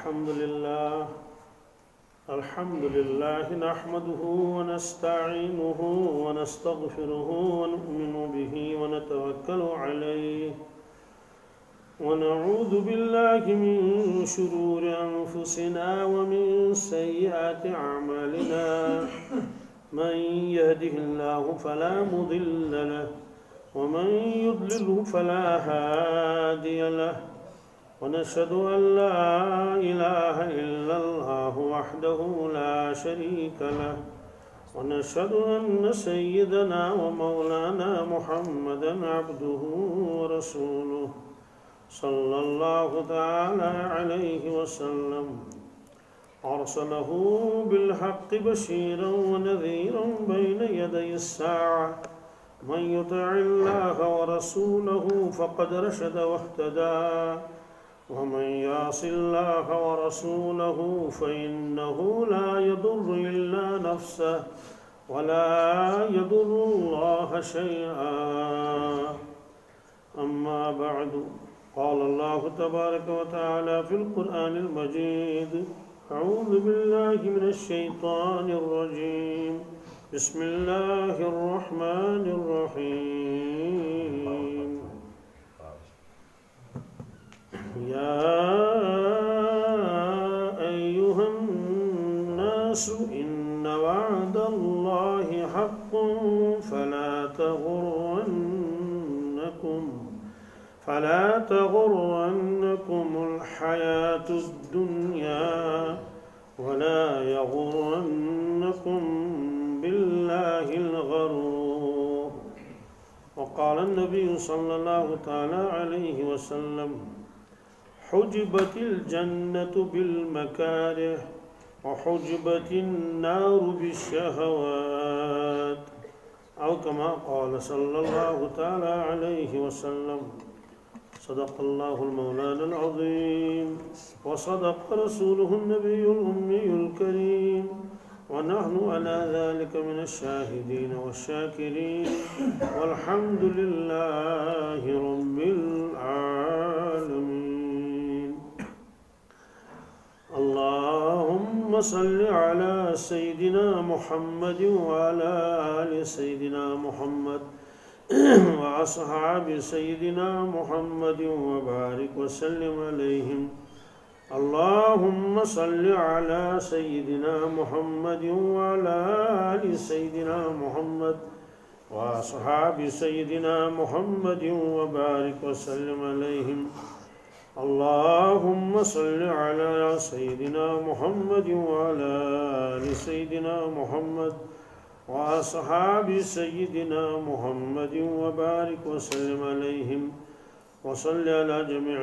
الحمد لله نحمده ونستعينه ونستغفره ونؤمن به ونتوكل عليه ونعوذ بالله من شرور أنفسنا ومن سيئات أعمالنا من يهده الله فلا مضل له ومن يضلله فلا هادي له ونشهد أن لا إله إلا الله وحده لا شريك له ونشهد أن سيدنا ومولانا محمدا عبده ورسوله صلى الله تعالى عليه وسلم أرسله بالحق بشيرا ونذيرا بين يدي الساعة من يطع الله ورسوله فقد رشد واهتدى ومن يعص الله ورسوله فإنه لا يضر إلا نفسه ولا يضر الله شيئا أما بعد قال الله تبارك وتعالى في القرآن المجيد أعوذ بالله من الشيطان الرجيم بسم الله الرحمن الرحيم يا أيها الناس إن وعد الله حق فلا تغرنكم الحياة الدنيا ولا يغرنكم بالله الغرور وقال النبي صلى الله تعالى عليه وسلم حجبت الجنة بالمكاره وحجبت النار بالشهوات أو كما قال صلى الله تعالى عليه وسلم صدق الله المولانا العظيم وصدق رسوله النبي الأمي الكريم ونحن على ذلك من الشاهدين والشاكرين والحمد لله رب العالمين اللهم صل على سيدنا محمد وعلى آل سيدنا محمد وأصحاب سيدنا محمد وبارك وسلم عليهم اللهم صل على سيدنا محمد وعلى آل سيدنا محمد وأصحاب سيدنا محمد وبارك وسلم عليهم اللهم صل على سيدنا محمد وعلى آل سيدنا محمد وأصحاب سيدنا محمد وبارك وسلم عليهم وصل على جميع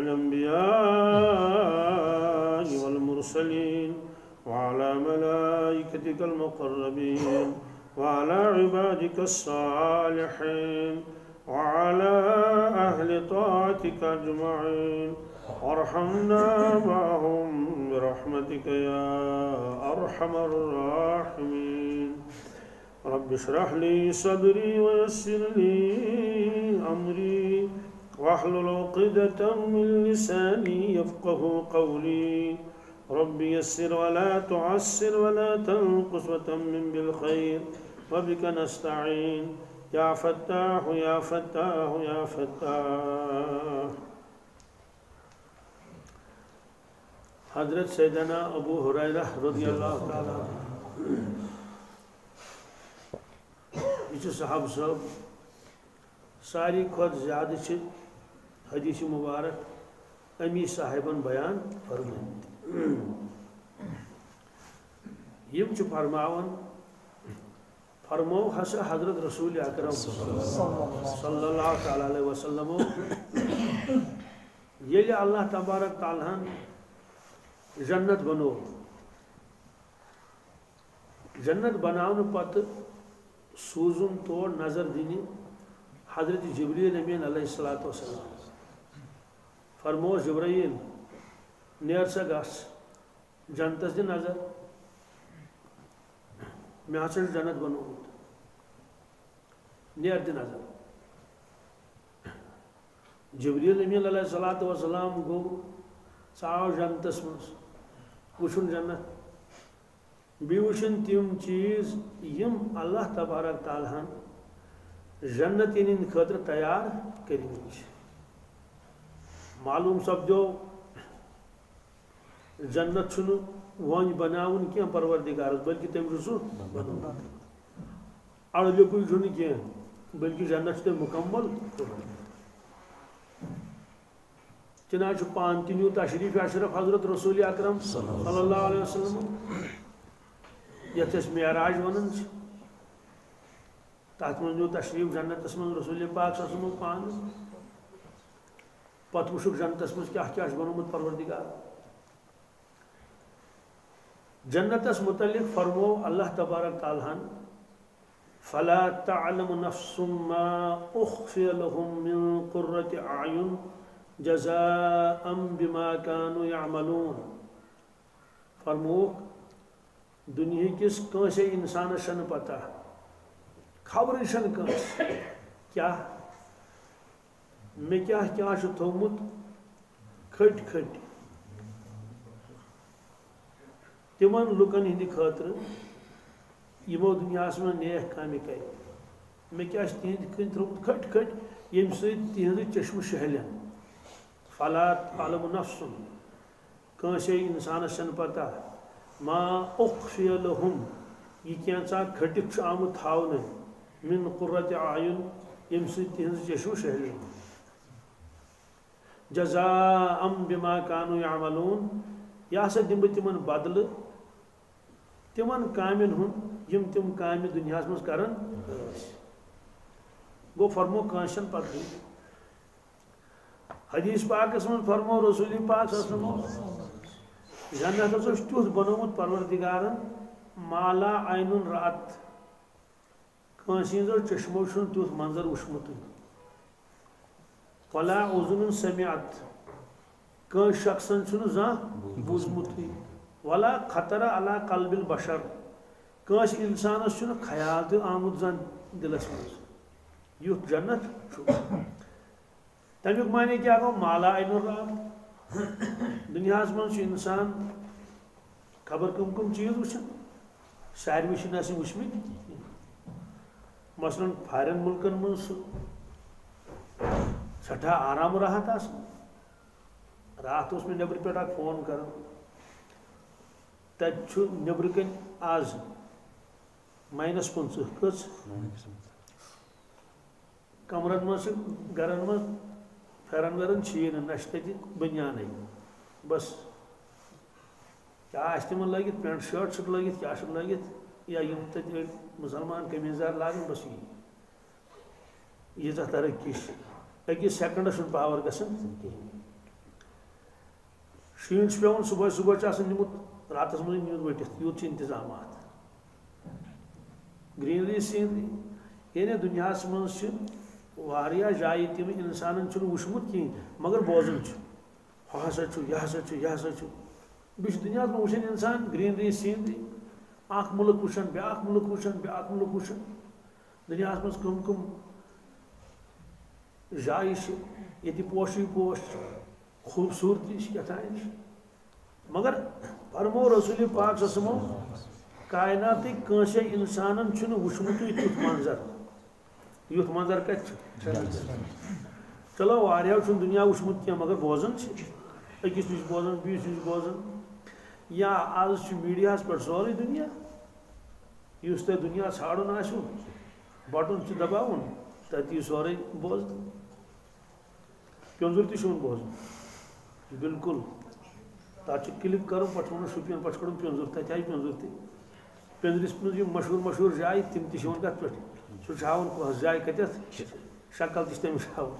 الأنبياء والمرسلين وعلى ملائكتك المقربين وعلى عبادك الصالحين وعلى أهل طاعتك أجمعين وارحمنا معهم برحمتك يا أرحم الراحمين رب اشرح لي صدري ويسر لي أمري واحلل عقدة من لساني يفقه قولي رب يسر ولا تعسر ولا تنقص وتمم بالخير وبك نستعين يا فتاح يا فتاح يا فتاح حضرت سیدنا ابو ہریرہ رضی اللہ تعالیٰ یہ صحابہ صاحب ساری کھت زیادہ حدیث مبارک امی صاحبن بیان فرمائیں یم فرماون فرمو ہسا حضرت رسول اکرم صلی اللہ تعالی علیہ وسلم یلی اللہ تبارک تعالیٰ جنت بنو جنت بناون پتہ سوزن تور نظر دینی حضرت جبریل امین علیہ السلام فرمو جبرائیل نیر سا گس جنتس دی نظر میں ہسا جنت بنو نیر دی نظر جبریل امین علیہ السلام گو ثاو جنتس مز وچھن جنت بیٚیہِ وٕچھن تِم چیٖز یِم اللہ تبارک تعالیٰ ہن جنت ہٕنٛدِ خٲطرٕ تیار کٔرمٕتۍ چھِ معلوٗم سپدیو جنت چھُنہٕ وۄنۍ بناوُن کینٛہہ پروردگارس بلکہِ تٔمۍ چھُ سُہ بنومُت اڑٕ لیٚکُے چھُنہٕ کینٛہہ بلکہِ جنت چھُ تٔمۍ مُکمل چنانچہ چھُ پانہٕ تہِ نیوٗ تشریٖف اشرف حضرت رسول اکرم صلی اللہ علیہ وسلم یتھ أسۍ معراج ونان چھِ تتھ منٛز نیوٗ تشریٖف جنتس منٛز رسول پاک صلی اللہ علیہ وسلم پانہٕ پتہٕ وٕچھُکھ جنتس منٛز کیٛاہ کیٛاہ چھُ بنومُت پروردگار جنتس متعلق فرمو اللہ تبارک تعالیٰ ہن فلا تعلم نفس ما اخفي لهم من قرة اعين جزاء بما كانوا يعملون فرموک دنیا کس کٲنٛسے انسانس چھنہٕ پتہ خبرٕے چھنہٕ کٲنٛسہِ کیٛاہ مےٚ کیٛاہ کیٛاہ چھُ تھوٚومُت کھٔٹۍ کھٔٹۍ تمن لُکن ہٕنٛدِ خٲطرٕ یِمو دُنیاہس منٛز نیک کامہِ کرِ مےٚ کیٛاہ چھُ تِہنٛدِ کِنۍ تھوٚومُت کھٔٹۍ کھٔٹۍ ییٚمہِ سۭتۍ تِہنٛدٕ چشمہٕ شہلن فلا تعلم نفس کٲنٛسے انسانس چھنہٕ پتہ ما اخفی لهم یہ کینٛژھا کھٔٹِتھ چھُ آمُت تھاونہٕ من قرۃ اعین ییٚمہِ سۭتۍ تِہنٛزٕ چشمہٕ شہلن جزاء بما كانوا يعملون یہ ہسا دِمہٕ بہٕ تِمن بدلہٕ تِمن کامٮ۪ن ہُنٛد یِم تِم کامہِ دُنیاہس منٛز کران ٲسۍ گوٚو فرمو کٲنٛسہِ چھنہٕ پتہٕے حدیث پاکس منٛز فرمو رسول پاک صلی اللہ علیہ وسلم جنت ہسا چھُ تیُتھ بنومُت پروردگارن مالا عینُن رات کٲنٛسہِ ہٕنٛزو چشمو چھُنہٕ تیُتھ منظر وٕچھمُتٕے ولا اذن سمعت کٲنٛسہِ شخصن چھُنہٕ زانٛہہ بوٗزمُتٕے ولا خطر علی قلب البشر کٲنٛسہِ انسانس چھُنہٕ خیال تہِ آمُت زن دلس منٛز یُتھ جنت چھُ تمیُک معنی کیٛاہ گوٚو مالا عینُن رات دنیاہس منٛز چھُ انسان خبر کم کم چیٖز وٕچھان سارِوٕے چھِنہٕ اَسہِ وٕچھمٕتۍ مثلاً فارین مُلکن منٛز سُہ سٹھاہ آرام راحت آسان رات اوس مےٚ نیٚبرٕ پٮ۪ٹھ اکھ فون کران تتہِ چھُ نیٚبرٕ کَنۍ آز -50 کٔژ کمرن منٛز چھِ گرن منٛز پھیرن ویرن چھِیی نہٕ نہ چھِ تتہِ بنیانٕے بس کیٛاہ آسہِ تِمن لٲگِتھ پینٹ شٲٹ چھُکھ لٲگِتھ کیٛاہ چھُکھ لٲگِتھ یا یِم تتہِ أڑۍ مُسلمان قمیٖض لاگان بس یی ییٖژاہ ترقی چھِ أکِس سیکنڈس چھُنہٕ پاور گژھان کِہیٖنۍ شیٖن چھُ پیوان صبحٲے صبحٲے چھُ آسان نِمُت راتس منٛزٕے نیوٗد ؤٹِتھ یوٗت چھِ انتظامات گریٖنری سیٖنری یعنی دُنیاہس منٛز چھِ واریاہ جایہِ تِم انسانن چھُنہٕ وٕچھمُت کِہیٖنۍ مگر بوزان چھُ ہُہ ہسا چھُ یہِ ہسا چھُ یہِ ہسا چھُ بیٚیہِ چھُ دُنیاہس منٛز وٕچھان انسان گریٖنری سیٖنری اکھ مُلک وٕچھان بیاکھ مُلک وٕچھان بیاکھ مُلک وٕچھان دُنیاہس منٛز کٕم کٕم جایہِ چھِ ییٚتہِ پوشٕے پوش چھِ خوٗبصوٗرتی چھِ کیٛاتھانۍ چھِ مگر فرمو رسول پاک صلی اللہ علیہ وسلم کائناتٕکۍ کٲنٛسے انسانن چھُنہٕ وٕچھمُتٕے تیُتھ منظر یُتھ منظر کتہِ چھُ چلو واریاہو چھُنہٕ دُنیا وٕچھمُت کینٛہہ مگر بوزان چھِ أکِس نِش بوزان بیٚیِس نِش بوزان یا آز چھُ میٖڈیاہس پٮ۪ٹھ سورُے دُنیا یُس تۄہہِ دُنیا ژھانڈُن آسیو بٹُن چھُ دباوُن تتہِ یی سورُے بوزنہٕ پیوٚنٛزُر تہِ چھُنہٕ بوزُن بالکل تتھ چھُ کِلِک کرُن پتہٕ چھُ ونُن شُپین پتہٕ چھُ کڑُن پیوٚنٛزُر تتہِ آیہِ پیوٚنٛزُر تہِ پیٚنٛزرِس منٛز یِم مشہوٗر مشہوٗر جایہِ تِم تہِ چھِ یِوان کتھ پٮ۪ٹھ سُہ چھُ ہاوان کۄس جاے کتٮ۪تھ شکل تہِ چھِ تٔمِس ہاوان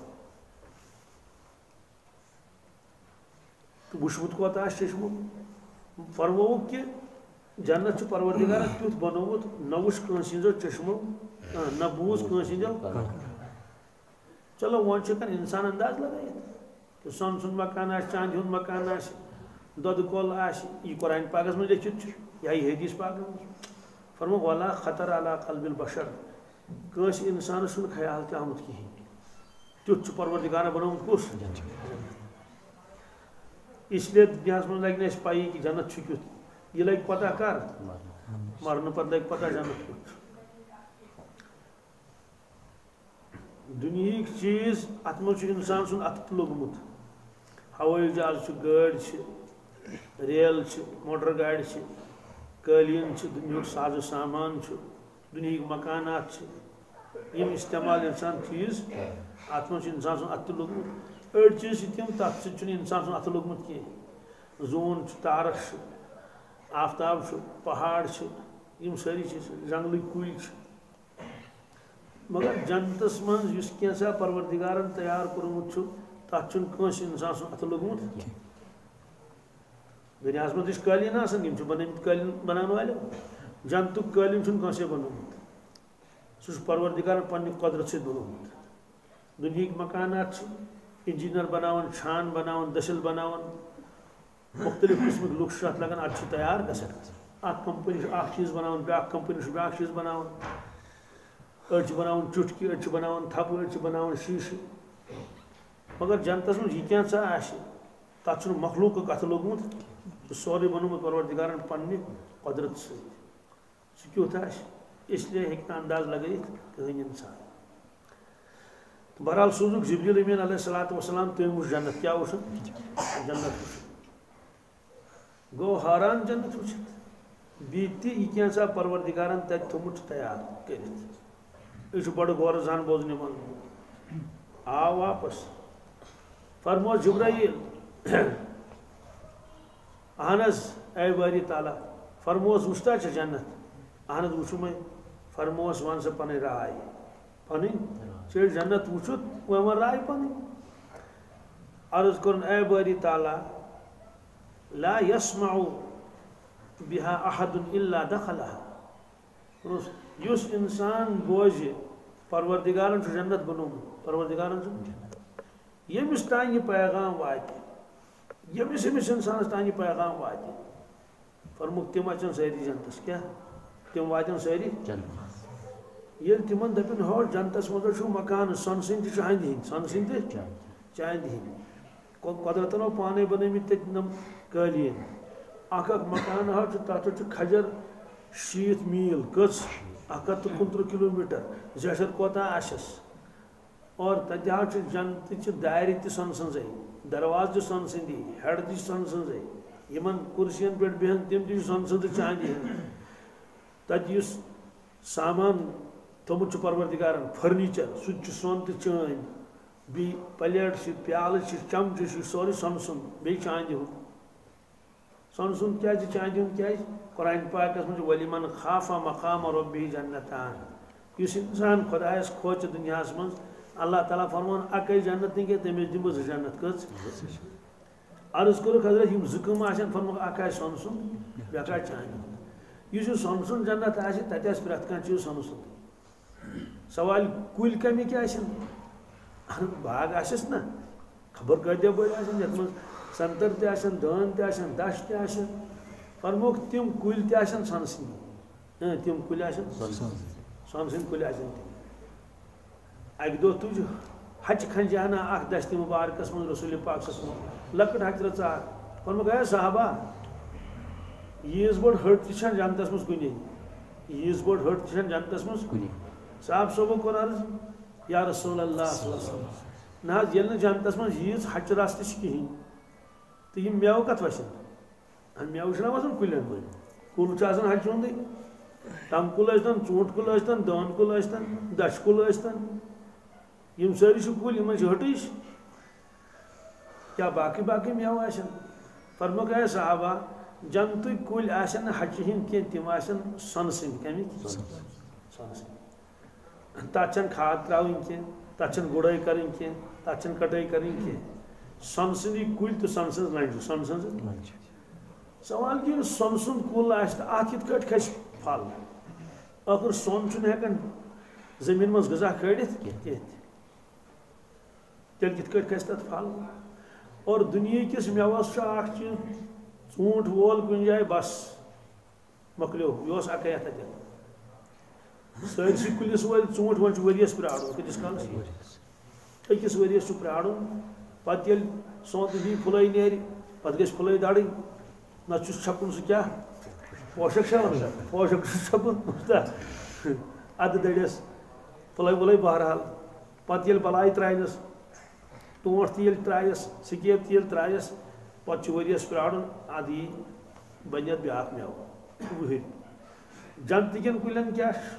تہٕ وٕچھمُت کوتاہ آسہِ چشمو فرمووُکھ کہِ جنت چھُ پروردگارن تیُتھ بنومُت نہ وٕچھ کٲنٛسہِ ہٕنٛزو چشمو نہ بوٗز کٲنٛسہِ ہٕنٛدیو چلو وۄنۍ چھُ ہٮ۪کان انسان انداز لگٲیِتھ کہ سۄن سُنٛد مکان آسہِ چاندِ ہُنٛد مکان آسہِ دۄدٕ کۄل آسہِ یہِ قرآنِ پاکس منٛز لیکھِتھ چھُ یا یہِ حدیث پاکس منٛز فرمو ولا خطر علی قلب البشر کٲنٛسہِ انسانس چھُنہٕ خیال تہِ آمُت کِہیٖنۍ تیُتھ چھُ پروردگارن بنومُت کُس اس لیے دنیا من لگ اس پائی کہ جنت کت یہ لگ پتہ کر مرن پتہ لگ پتہ جنت کت دنیا چیز ات مجھ انسان سن ات لوگمت ہوئی جہاز گاڑی ریل موٹر گاڑی قالین دنیا ساز و سامان دنیا مکانات یم استعمال انسان چیز ات مجھ انسان سن ات لوگمت اڑ چیز تم تر سن انسان سن ات لوگمت کی زون تارک آفتاب پہاڑ یم ساری چیز جنگلی کل مگر جنتس من اس کینسا پروردگارن تیار کورمت تک کنس انسان سن ات لوگمت دنیا مز قالین آسان یم بنمت قالین بنان والے جنتک قالین کنسے بنومت سہ پروردگارن پنہ قدرت سے بنومت دنیا مکانات انجینئر بناون چھان بناون دسل بناون مختلف قسمک لوگ ات لگان ات تیار گژھان اخ کمپنی اخ چیز بناون بیاکھ کمپنی بیاکھ چیز بناون اڑ بناون چٹکی اڑ بناون تھپ اڑ بناون شیشہ مگر جنتس من یہ کینسا آسہ تک مخلوق ات لوگمت سورے بنومت پروردگارن پنہ قدرت سہ کیت آسہ اس لیے ہیکہ انداز لگائت کہین انسان بہرحال سوزک جبریل امین علیہ الصلوۃ والسلام تم وچ جنت کیا وچ جنت وچ گو حیران جنت وچت بیت یہ کینسا پروردگارن تت تھومت تیار کرت یہ بڑ غور زان بوزن من آو واپس فرمو جبرائیل اہنز اے باری تعالیٰ فرموس وچتا چھ جنت اہنز وچو میں فرموس ون سے پن رائے پن چھ جنت وچت وہ رائے پن عرض کرن اے باری تعالیٰ لا يسمع بها احد الا دخلها یس انسان بوزِ پروردگارن چھ جنت بنومت پروردگارن چھ یمس تان یہ پیغام واتہ یمس انسانس تان یہ پیغام واتہ فرموک تم اچن ساری جنتس کیا تم واتن ساری یل تمن دپن ہو جنتس مز چھ مکان سن سن تہ چاند ہند سن سن تہ چاند ہند قدرتن پانے بنمت تم قالین اخ مکان ہا تر کھجر 60 میل کچ 153 کلومیٹر زیشر کوتا آسس اور تتہ جنت دائر تہ سن سنزے درواز تہ سن سندی ہیڈ تہ سن سنزے یمن کرسین پہ بہن تم تہ سن سند چاندی تت اس سامان تھومت پروردگارن فرنیچر سہ سون تہ چاند بی پلیٹ پیالہ چمچہ سوری سن سن بی چاندی ہند سن سن کیا چاندی ہند کیا قرآن پاکس مجھ ولیمن خاف مقام ربی جنتان اس انسان خدایس کھوچ دنیا من اللہ تعالیٰ فرمان اکی جنت نہیں کہ تمس دم جنت کچ عرض کورک حضرت یم زکم آسن فرموک اکی سن سن بیاکا چاندی یہ سن سن جنت آسہ تت آس پرت کھانا چیز سن سن سوال کل کمی کیا باغ آسس نا خبر کتیا بڑ آسن یت من سنتر تہ آسن دان تہ آسن دچھ تہ آسن فرموک تم کل تہ آسن سن سن تم کل آسن سن سن کل آسن اک دہ تج ہچ کھنجانا اخ دشت مبارکس من رسول پاک صلی اللہ علیہ وسلم لکٹ ہچ رچا فرموک اے صحابہ یس بڑ ہٹ تہ چھن جنتس مز کنے یس بڑ ہٹ تہ چھن جنتس مز کنے صاحب صوبہ کور عرض یا رسول اللہ صلی اللہ علیہ وسلم نہ یل جنتس مز یس ہچ راست کہین تو یہ میو کت وسن میو چھ وسن کلین من کل چھ ہچ ہندی تم کل ٲسۍتن ژوٗنٛٹھ کُل ٲسۍتن دٲن کُل ٲسۍتن دچھ کُل ٲسۍتن یم سٲری چھِ کُلۍ یمن چھِ ہٹٕچ کیا باقی باقی میوٕ آسن فرموک اے صحابہ جنتٕکۍ کُلۍ آسن نہٕ ہچہِ ہٕنٛدۍ کینٛہہ تِم آسن سۄنہٕ سٕنٛدۍ کمِکۍ سۄنہٕ سٕنٛدۍ تتھ چھنہٕ کھاد ترٛاوٕنۍ کینٛہہ تتھ چھنہٕ گُڈٲے کَرٕنۍ کینٛہہ تتھ چھنہٕ کٹٲے کَرٕنۍ کینٛہہ سۄنہٕ سٕنٛدی کُلۍ تہٕ سۄنہٕ سٕنٛز لنجہِ سۄنہٕ سٕنٛز سوال کہ سۄنہٕ سُنٛد کُل آسہِ تہٕ اتھ کِتھ کٲٹھۍ کھسہِ پھل ٲخٕر سۄن چھُنہٕ ہٮ۪کان زٔمیٖن منٛز غذا کھٲلِتھ کینٛہہ تیٚلہِ کِتھ کٲٹھۍ کھسہِ تتھ پھل اور دُنیا کِس مٮ۪وس چھُ اکھ چیٖز ژوٗنٛٹھ وول کُنہِ جایہِ بس مۄکلیو یہِ اوس اکے ہتھا دِنہٕ سٲرسٕے کُلِس وٲلۍ ژوٗنٛٹھ وۄنۍ چھُ ؤرِیس پرٛارُن کۭتِس کالس أکِس ؤرِیس چھُ پرٛارُن پتہٕ ییٚلہِ سونتہٕ دی پھُلے نیرِ پتہ گژھِ پھٕلے دَڑٕنۍ نتہٕ چھُس چھَکُن سُہ کیٛاہ پوشک چھا وَنان پوشک چھُس چھَکُن اَدٕ دٔڑِس پھٕلے وٕلے بہرحال پتہٕ ییٚلہِ بَلاے ترٛایَس ٹونٛٹھ تہِ ییٚلہِ ترٛایَس سِکیب تہِ ییٚلہِ ترٛایَس پتہٕ چھُ ؤرِیَس پیارُن اَدٕ یی بَنہِ اَتھ بیٛاکھ مٮ۪وٕ وٕہٕرۍ جنتہٕ کٮ۪ن کُلٮ۪ن کیٛاہ چھُ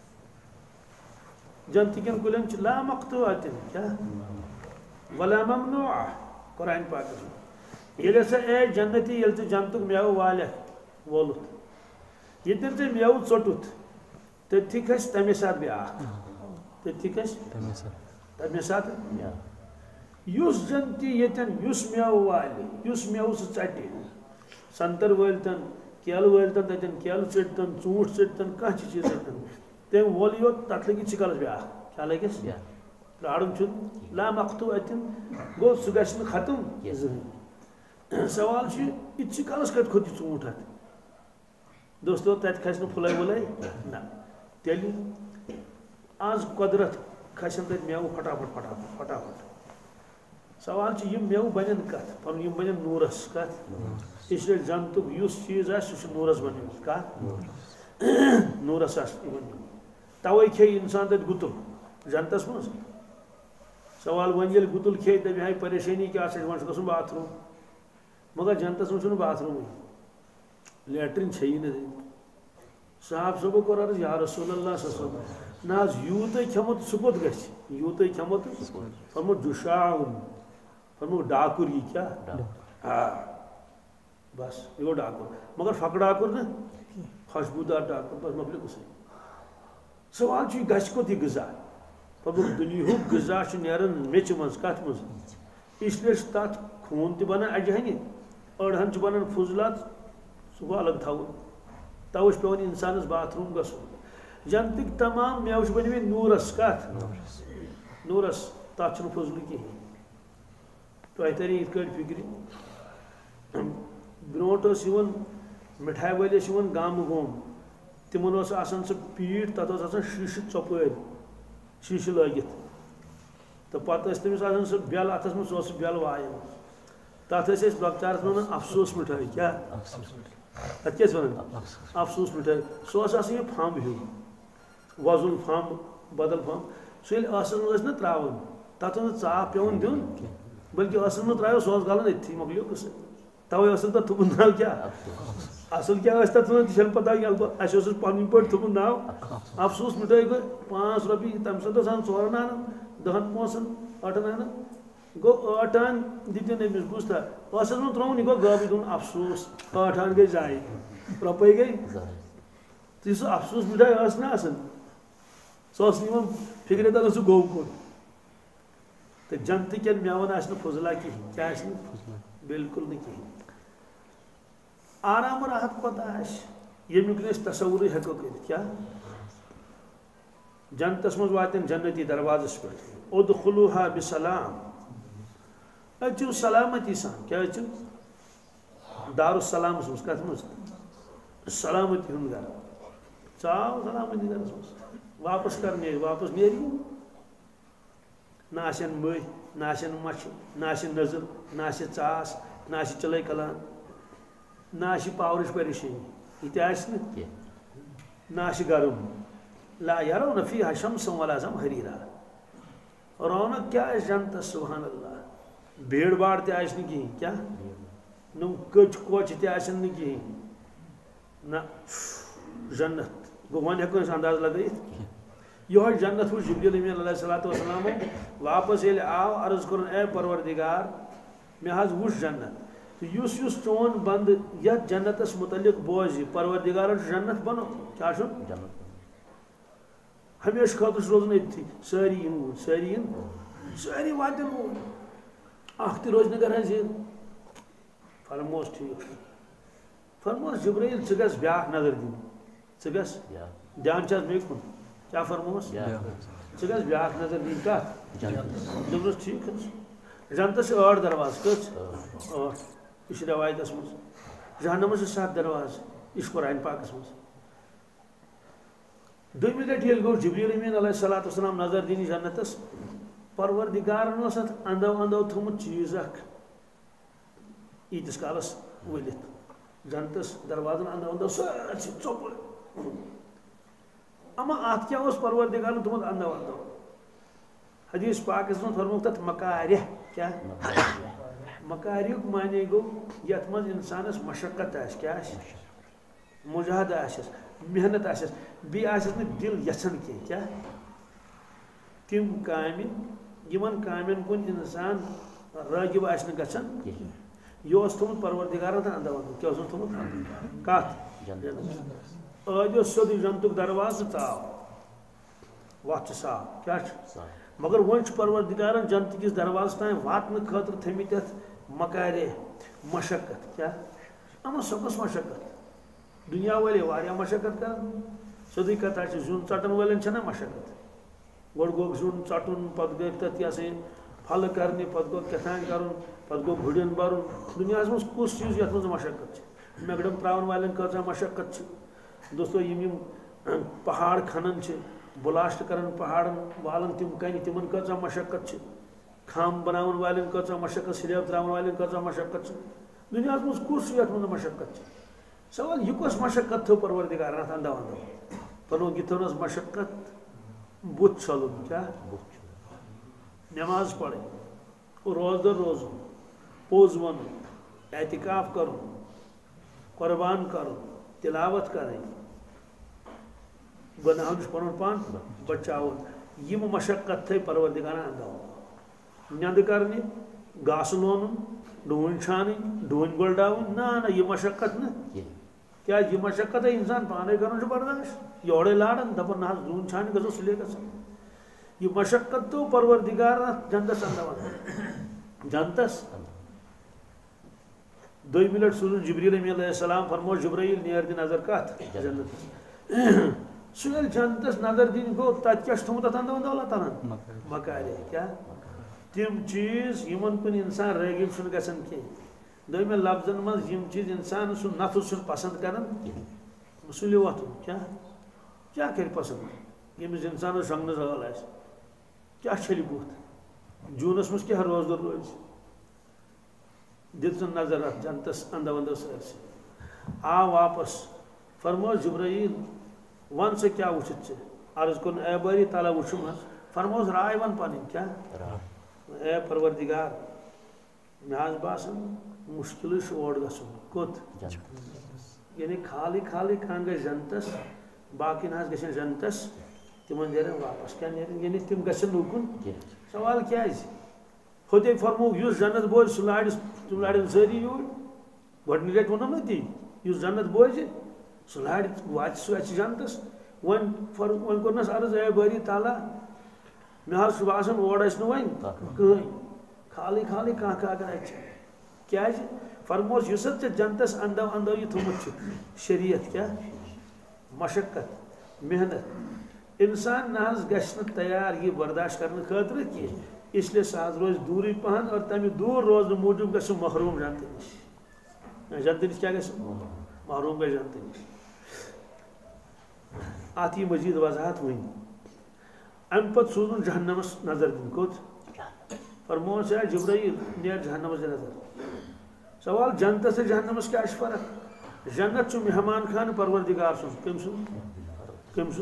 جنتہٕ کٮ۪ن کُلٮ۪ن چھُ لا مقطوعۃ کیٛاہ ولا ممنوع قرآن پاکَس منٛز ییٚلہِ ہسا اے جنتی ییٚلہِ ژٕ جنتُک مٮ۪وٕ والٮ۪کھ وولُتھ ییٚتٮ۪ن ژےٚ مٮ۪وٕ ژوٚٹُتھ تٔتھی کھسہِ تَمے ساتہٕ بیٛاکھ تٔتھی کھسہِ تَمے ساتہٕ یُس جنتی ییٚتٮ۪ن یُس مٮ۪وٕ والہِ یُس مٮ۪وٕ سُہ ژَٹہِ سنٛگتر وٲلۍتَن کیلہٕ وٲلۍتَن تَتٮ۪ن کیلہٕ ژٔٹۍتَن ژوٗنٛٹھۍ ژٔٹۍتَن کانٛہہ تہِ چیٖز ژٔٹۍتَن تٔمۍ وول یوت تَتھ لٔگِتھ چھِ کَلَس بیٛاکھ کیٛاہ لٔگِس پرٛارُن چھُنہٕ لا مقطوعۃ گوٚو سُہ گژھِ نہٕ ختم زٕہٕنۍ سوال چھُ یہِ چھِ کالَس کَتہِ کھوٚت یہِ ژوٗنٛٹھ اَتھ دوستو تَتہِ کھسہِ نہٕ پھٕلے وٕلے نہ تیٚلہِ آز قۄدرت کھسن تَتہِ مٮ۪وٕ پھٹافٹ سوال چھُ یِم مٮ۪وٕ بَنن کَتھ پَنُن یِم بَنن نوٗرَس کَتھ اِسلیے جنتُک یُس چیٖز آسہِ سُہ چھُ نوٗرَس بَنیومُت کَتھ نوٗرَس آسہِ یہِ بَنیومُت تَوَے کھیٚیہِ اِنسان تَتہِ گُتُل جنتَس منٛز سوال وۄنۍ ییٚلہِ گُتُل کھیٚیہِ دَپہِ ہاے پریشٲنی کیٛاہ چھِ وۄنۍ چھُ گژھُن باتھ روٗم مگر جنتَس منٛز چھُنہٕ باتھ روٗمٕے لیٹریٖن چھیی نہٕ صاحب صٲبو کوٚر عرض یا رسول اللہ صلی اللہ علیہ وسلم نہ حظ یوٗتٕے کھٮ۪مو تہٕ سُہ کوٚت گژھِ یوٗتٕے کھٮ۪مو تہٕ فرموو جُشاعُن فرموو ڈاکُر یی کیٛاہ آ بس یہِ گوٚو ڈاکُر مگر پھکہٕ ڈاکُر نہٕ خوشبوٗدار ڈاکُر بس مۄکلیو قٕصے سوال چھُ یہِ گژھِ کوٚت یہِ غذا فرموو دُنیہُک غذا چھُ نیران میٚژِ منٛز کَتھ منٛز اِسلیے چھُ تَتھ خوٗن تہِ بَنان اَجہِ ہَنہِ أڑہَن چھُ بَنان فضلات سُہ گوٚو الگ تھاوُن تَوَے چھُ پیٚوان اِنسانَس باتھ روٗم گژھُن جنتٕکۍ تمام مٮ۪وٕ چھِ بَنیمٕتۍ نوٗرَس کَتھ نوٗرَس تَتھ چھُنہٕ فضلہٕ کِہیٖنۍ تۄہہِ تَرِ یِتھ کٲٹھۍ فِکرِ برونٛٹھ ٲس یِوان مِٹھایہِ وٲلۍ ٲسۍ یِوان گامہٕ گوم تِمن اوس آسان سُہ پیٖٹ تَتھ اوس آسان شیٖشہٕ ژۄپٲرۍ شیٖشہٕ لٲگِتھ تہٕ پَتہٕ ٲسۍ تٔمِس آسان سُہ بٮ۪ل اَتھَس منٛز سُہ اوس سُہ بٮ۪ل وایان تَتھ ٲسۍ أسۍ لۄکچارَس منٛز وَنان اَفسوس مِٹھٲے کیٛاہ اَتھ کیٛاہ ٲسۍ وَنان اَفسوس مِٹھٲے سُہ اوس آسان یہِ پھمب ہیوٗ وۄزُل پھمب بدل پھمب سُہ ییٚلہِ ٲسَس منٛز ٲسۍ نہ ترٛاوان تَتھ اوس نہٕ ژاپھ پٮ۪وان دیُن بٔلکہِ ٲسَس منٛز ترٛایو سُہ اوس گَلان أتھی مۄکلیو قٕصہٕ تَوَے اوس نہٕ تَتھ تھوٚمُت ناو کیٛاہ اَصٕل کیٛاہ ٲسۍ تَتھ وَنان تہِ چھَنہٕ پَتہ البتہ اَسہِ اوس پَنٕنۍ پٲٹھۍ تھوٚمُت ناو اَفسوس مِٹھٲے گٔے 5 رۄپیہِ تَمہِ ساتہٕ اوس آسان 4 اَنان 10 پونٛسَن 8 اَنان گوٚو 8 اَن دِتِن أمِس بوٗزتھا ٲسَس منٛز ترٛووُن یہِ گوٚو غٲبٕے دوٚپُن اَفسوس 8 اَن گٔے زایہِ رۄپَے گٔے تہٕ سُہ اَفسوس مِٹھٲے ٲس نہ آسان سۄ ٲس نہٕ یِوان فِکرِ تَران سُہ گوٚو کوٚت تہٕ جنتہٕ کٮ۪ن مٮ۪وَن آسہِ نہٕ فضلا کِہیٖنۍ کیٛاہ آسہِ نہٕ بِلکُل نہٕ کِہیٖنۍ آرام راحت کوتاہ آسہِ ییٚمیُک نہٕ أسۍ تصوُرٕے ہٮ۪کو کٔرِتھ کیٛاہ جنتَس منٛز واتن جنتی دروازَس پٮ۪ٹھ اُدخُلوٗہا بِسلام أژِو سلامتی سان کیٛاہ أژِو دارُالسلامَس منٛز کَتھ منٛز سلامتی ہُنٛد گرٕ ژاو سلامتی گرَس منٛز واپس کر نیرِ واپس نیری نہ آسن مٔہۍ نہ آسن مَچھِ نہ آسہِ نظر نہ آسہِ ژاس نہ آسہِ چِلَے کلان نہ آسہِ پاورٕچ پریشٲنی یہِ تہِ آسہِ نہٕ کینٛہہ نہ آسہِ گرم لا یَرَوْنَ فِیہا شَمْسًا وَلَا زَمْہَریٖرًا رونق کیٛاہ آسہِ جنتَس سبحان اللہ بھیڑ باڑ تہِ آسہِ نہٕ کِہیٖنۍ کیٛاہ نۄم کٔچ کوچہِ تہِ آسن نہٕ کِہیٖنۍ نہ جنت گوٚو وۄنۍ ہٮ۪کو أسۍ انداز لگٲیِتھ یِہوٚے جنت وٕچھ جبریٖل امیٖن علیہ صلاتُ وسلامو واپس ییٚلہِ آو عرض کوٚرُن اے پروردِگار مےٚ حظ وٕچھ جنت تہٕ یُس یُس چون بنٛدٕ یتھ جنتس مُتعلق بوزِ پروردِگارن چھُ جنت بنومُت کیٛاہ چھُ ہمیشہٕ خٲطرٕ چھُ روزُن أتھی سٲری یِن اوٗرۍ سٲری یِن سٲری واتن اوٗرۍ اکھ تہِ روزِ نہٕ گرا زِنٛدٕ فرمووس ٹھیٖک فرمووس جبریٖل ژٕ گژھ بیٛاکھ نظر دِنہِ ژٕ گژھ دھیان چھِ حظ مےٚ کُن کیٛاہ فرمووس ژٕ گژھ بیٛاکھ نظر دِنہِ کَتھ دوٚپنَس ٹھیٖک حظ جنتَس چھِ 8 دروازٕ کٔژ 8 یہِ چھِ رٮ۪وایتَس منٛز جہنَمَس چھِ 7 دروازٕ یہِ چھُ قرآنِ پاکَس منٛز دوٚیمہِ لَٹہِ ییٚلہِ گوٚو جبریٖل امیٖن علیہ صلاتُ وسلام نظر دِنہِ جنتَس پروردِگارَن اوس اَتھ اَندو اَندو تھوٚمُت چیٖز اکھ ایتس کالس ولت جنتس دروازن اندو اندو سارسی چوپر اما ات کیا اس پروردگارن تمت اندو اندو حدیث پاک اس میں فرموک تت مکارہ کیا مکارہ معنی گو یت مز انسانس مشقت آس کیا مجاہد آسس محنت آسس بی آسس نہ دل یسن کیا تم کام یمن کامن کن انسان راغب آس نہ گژھان یہ اس تھومت پروردگارن تن اندو اندو کیا اس تھومت کت آجو سیود جنتک درواز ژاو وقت صاف کیا مگر ون پروردگارن جنت کس دروازہ تین واتن خاطر تھمت مکارے مشقت کیا اما سکس مشقت دنیا والے واریا مشقت کر سیودی کتھا زون ژٹن والن چھنا مشقت گوڑ گو زون ژٹن پتہ گئی تت یہ سا پھل کرنے پتہ گو کتھان کرن پتہ گو گھڑین برن دنیا مز کس چیز یت مز مشقت میگڈم تراون والن کۭژاہ مشقت دوستو یم پہاڑ کھنان بلاسٹ کران پہاڑن والن تم کن تمن کۭژاہ مشقت خام بناون والن کۭژاہ مشقت سلیب تراون والن کۭژاہ مشقت دنیا مز کس یت مز مشقت سوال یہ کس مشقت تھو پروردگارن اتھ اندو اندو پنو یہ تھونس مشقت بت چھلن کیا نماز پڑھیں روزدر روزن پوز ون اعتکاف کرن قربان کرن تلاوت کریں گناہن پن پان بچاؤن یم مشقت تھے پروردگارن اندو نیند کرنی گاس لونن ڈون چھان ڈون گلڈاؤن نا یہ مشقت نا کیا یہ مشقت ہے انسان پانے کرن برداشت یوڑے لاڑن دپن نہ ڈون چھان گزو سلے گژھن یہ مشقت تو پروردگار جنتس اندو جنتس دو منٹ سوزن جبریل علیہ السلام فرمو جبرائیل نیر دی نظر کت جنت سہل جنتس نظر دین گو تت کیا تھومت اندو اندو اللہ تعالیٰ مکارے کیا تم چیز یمن کن انسان راغب چھ گژھان کی دویمہ لفظن مز یم چیز انسان سن نفس چھ پسند کران سلی وتھن کیا کر پسند یمس انسان شنگن حال آس کیا چھلی بوت جونس مز کیا روزدر روز دت نظر ات جنتس اندو اندو سرسی آ واپس فرمو جبرائیل ون سے کیا وچت عرض کن اے باری تعالیٰ وچم فرموس رائے ون پن کیا اے پروردگار مے باسان مشکل اور گھن کت یعنی خالی خالی کھان گھر جنتس باقی گھن جنتس تمن نیرن واپس کیا نیرن یعنی تم گھن لوکن سوال کیا ہوتے فرمو اس جنت بوز سہ تم لاڑن ساری یور گۄڈنِچ لٹہِ ووٚنُم نا تی یُس جنت بوزِ سہ لاڑِ واتہِ سُہ اَسہِ جنتس وۄنۍ کوٚرنس عرض اے باری تعالیٰ مےٚ حظ چھُ باسان اور آسہِ نہٕ وۄنۍ کٕہٕنۍ خالی خالی کانٛہہ کانٛہہ اَتہِ کیٛازِ فرموس یُس حظ ژےٚ جنتس اندو اندو یہِ تھوٚمُت چھُ شریعت کیٛاہ مشقت محنت انسان نہ حظ گژھِ نہٕ تیار یہِ برداشت کرنہٕ خٲطرٕ کینٛہہ اس لیے سہ روز دوری پہن اور تمہ دور روزن موجود گھو محروم جنت نش جنت نش کیا گھو محروم گئی جنت نش ات یہ مزید وضاحت ون ام پت سوزن جہنمس نظر دن کت فرمون سے جبرائیل نیر جہنمس نظر سوال جنت سے جہنمس کیا فرق جنت چھ مہمان خان پروردگار سن کم سن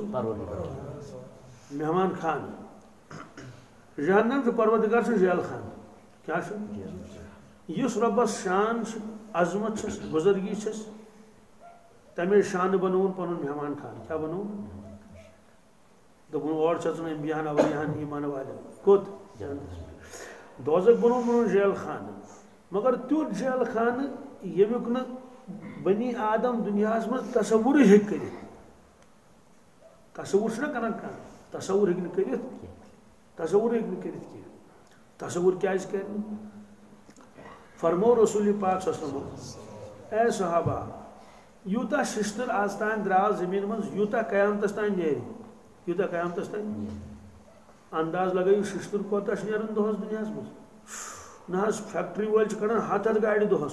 مہمان خان جہنم سے پروردگار سے جیل خان کیا اس ربس شان عظمت بزرگی تمے شان بنون پن مہمان خان کیا بنون دپن اور چن انبیاء اولیاء ایمان والے کت دوزک بنون جیل خان مگر تیت جیل خان یمیک ن بنی آدم دنیا من تصور ہر تصور کران تصور ہر تصور تصور کیا کر فرمو رسول پاک صلی اللہ علیہ وسلم اے صحابہ یوتا ششتر آز تان درا زمین من یوتا قیامتس تان نیری یوتا قیامتس تان انداز لگائیو ششتر کوتا نیرن دہس دنیا من نہ فیکٹری وول کڑان ہتھ گاڑی دہس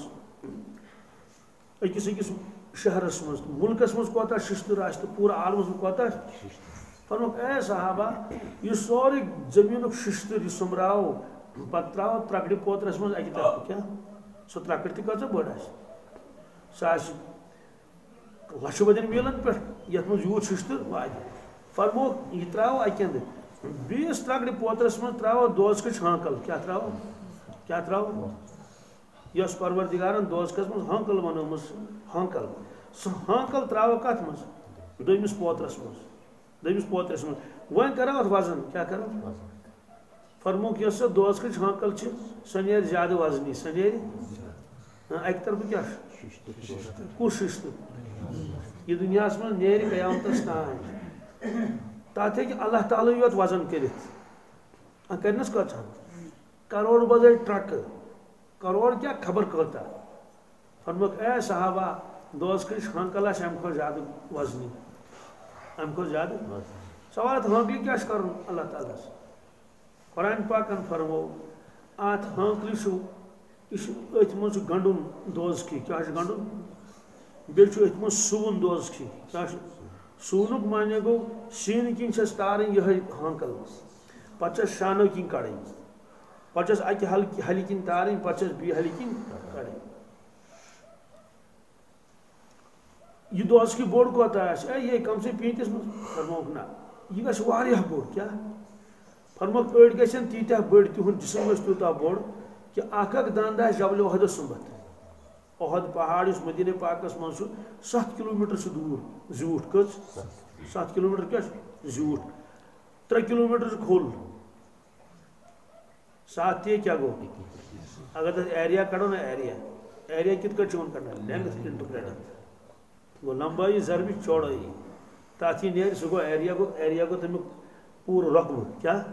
اکس اکس شہرس من ملکس من کوتا ششتر آس تو پورا عالمس من کوتا فرموک اے صحابہ یہ سوری زمین ششتر یہ سمراو پتہ تراو ترکڑی پوترس من اکہ طرف کیا سو ترکٹ تہ کۭژاہ بٔڑ آسہِ سُہ آسہِ لچھِ بدین میلن پہ یتھ منٛز یوٗت ششتر واتہِ فرمو یہ تراو اکہِ اندٕ بیٚیِس ترکڑِ پوترس منٛز تراو دوزکٕچ ہانکل کیٛاہ تراو یۄس پروردگارن دوزکس منٛز ہانکل بنٲومٕژ ہانکل سۄ ہانکل تراو کتھ منٛز دوٚیمِس پوترس منٛز وۄنۍ کرو اتھ وزن کیٛاہ کرو فرموک یۄس سۄ دوزکٕچ ہانکل چھِ سۄ نیرِ زیادٕ وزنی سۄ نیرِ اکہِ طرفہٕ کیٛاہ چھُ کُس ششتر یہ دنیاہس منٛز نیرِ قیامتس تام تتھ ہیٚکہِ اللہ تعالیٰ یوت وزن کٔرِتھ کرنس کۭژاہ کروڑ بزٲے ٹرکہٕ کروڑ کیٛاہ خبر کۭژاہ فرموک اے صحابہ دوزکٕچ ہانکل آسہِ امہِ کھۄتہٕ زیادٕ وزنی امہِ کھۄتہٕ زیادٕ سوال اتھ ہانکلہِ کیٛاہ چھُ کرُن اللہ تعالیٰ ہس قرآن پاکن فرمو اتھ ہانکلہِ چھُ یہ اتھ منٛز چھُ گنڈُن دوزکی کیٛاہ چھُ گنڈُن بیٚیہِ چھُ اتھ منٛز سُوُن دوزکی کیٛاہ چھُ سُونُک معنی گوٚو سیٖنہٕ کِنۍ چھس تارٕنۍ یِہے ہانکل پتہٕ چھس شانو کِنۍ کڑٕنۍ پتہٕ چھس اکہِ ہلہِ کِنۍ تارٕنۍ پتہٕ چھس بیٚیہِ ہلہِ کِنۍ کڑٕنۍ یہ دوزکی بوٚڑ کوتاہ آسہِ اے یہ کم سے پیٖنتِس منٛز فرموکھ نہ یہ گژھِ واریاہ بوٚڑ کیٛاہ فرموکھ أڑۍ گژھن تیٖتیاہ بٔڑۍ تِہُنٛد جسم گژھِ تیوٗتاہ بوٚڑ کہ اکھ دند آسہِ جبلہِ احدس سُمبتھ احد پہاڑ یُس مدیٖنہ پاکس منٛز چھُ 7 کلوٗمیٖٹر چھُ دوٗر زیوٗٹھ کٔژ 7 کلوٗمیٖٹر کیٛاہ چھُ زیوٗٹھ 3 کلوٗمیٖٹر چھُ کھوٚل 7 تہِ کیٛاہ گوٚو اگر تتھ ایریا کڑو نا ایریا کِتھ کٲٹھۍ چھُ یِوان کڑنہٕ لینٛگتھ اِنٹو برٛیڈتھ گوٚو لمبٲیی ضربہِ چوڑٲیی تتھ یہِ نیرِ سُہ گوٚو ایریا گوٚو تمیُک پوٗرٕ رۄقبہٕ کیٛاہ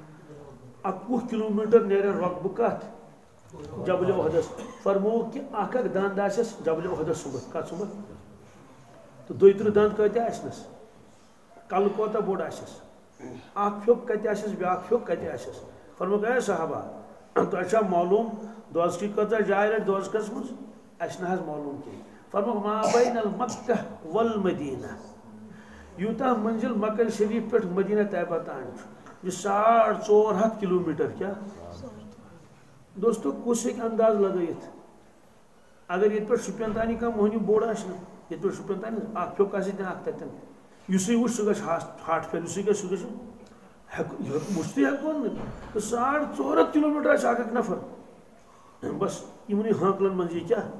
21 کلوٗمیٖٹر نیرن رۄقبہٕ کتھ جبلہِ احدس فرمووُکھ کہ اکھ دند آسٮ۪س جبلہِ احدس سُمبتھ کتھ سُمبتھ تہٕ 32 دند کۭتیاہ آسنس کلہٕ کوتاہ بوٚڑ آسٮ۪س اکھ پھیوٚک کتہِ آسٮ۪س بیاکھ پھیوٚک کتہِ آسٮ۪س فرمووُکھ اے صحابہ تۄہہِ چھا معلوٗم دوزکی کۭژاہ جاے رٹہِ دوزکس منٛز اسہِ نہ حظ معلوٗم کینٛہہ فرمووُکھ ما بین المکہ والمدینہ یوٗتاہ منزل مکہ شریف پٮ۪ٹھ مدینہ طیبہ تام چھُ یہ 450 کلوٗمیٖٹر کیٛاہ دوستو کُس ہیٚکہِ انداز لگٲیِتھ اگر ییٚتہِ پٮ۪ٹھ شُپین تانی کانٛہہ موہنیوٗ بوٚڑ آسہِ نا ییٚتہِ پٮ۪ٹھ شُپین تانی اکھ پھیوٚک آسہِ ییٚتٮ۪ن اکھ تتٮ۪ن یُسٕے وٕچھ سُہ گژھِ ہاٹ فیل یُسٕے گژھِ سُہ گژھِ وٕچھ تہِ ہٮ۪کون نہٕ تہٕ 450 کلوٗمیٖٹر آسہِ اکھ نفر بس یِمنٕے ہانکلن منٛز یی کیٛاہ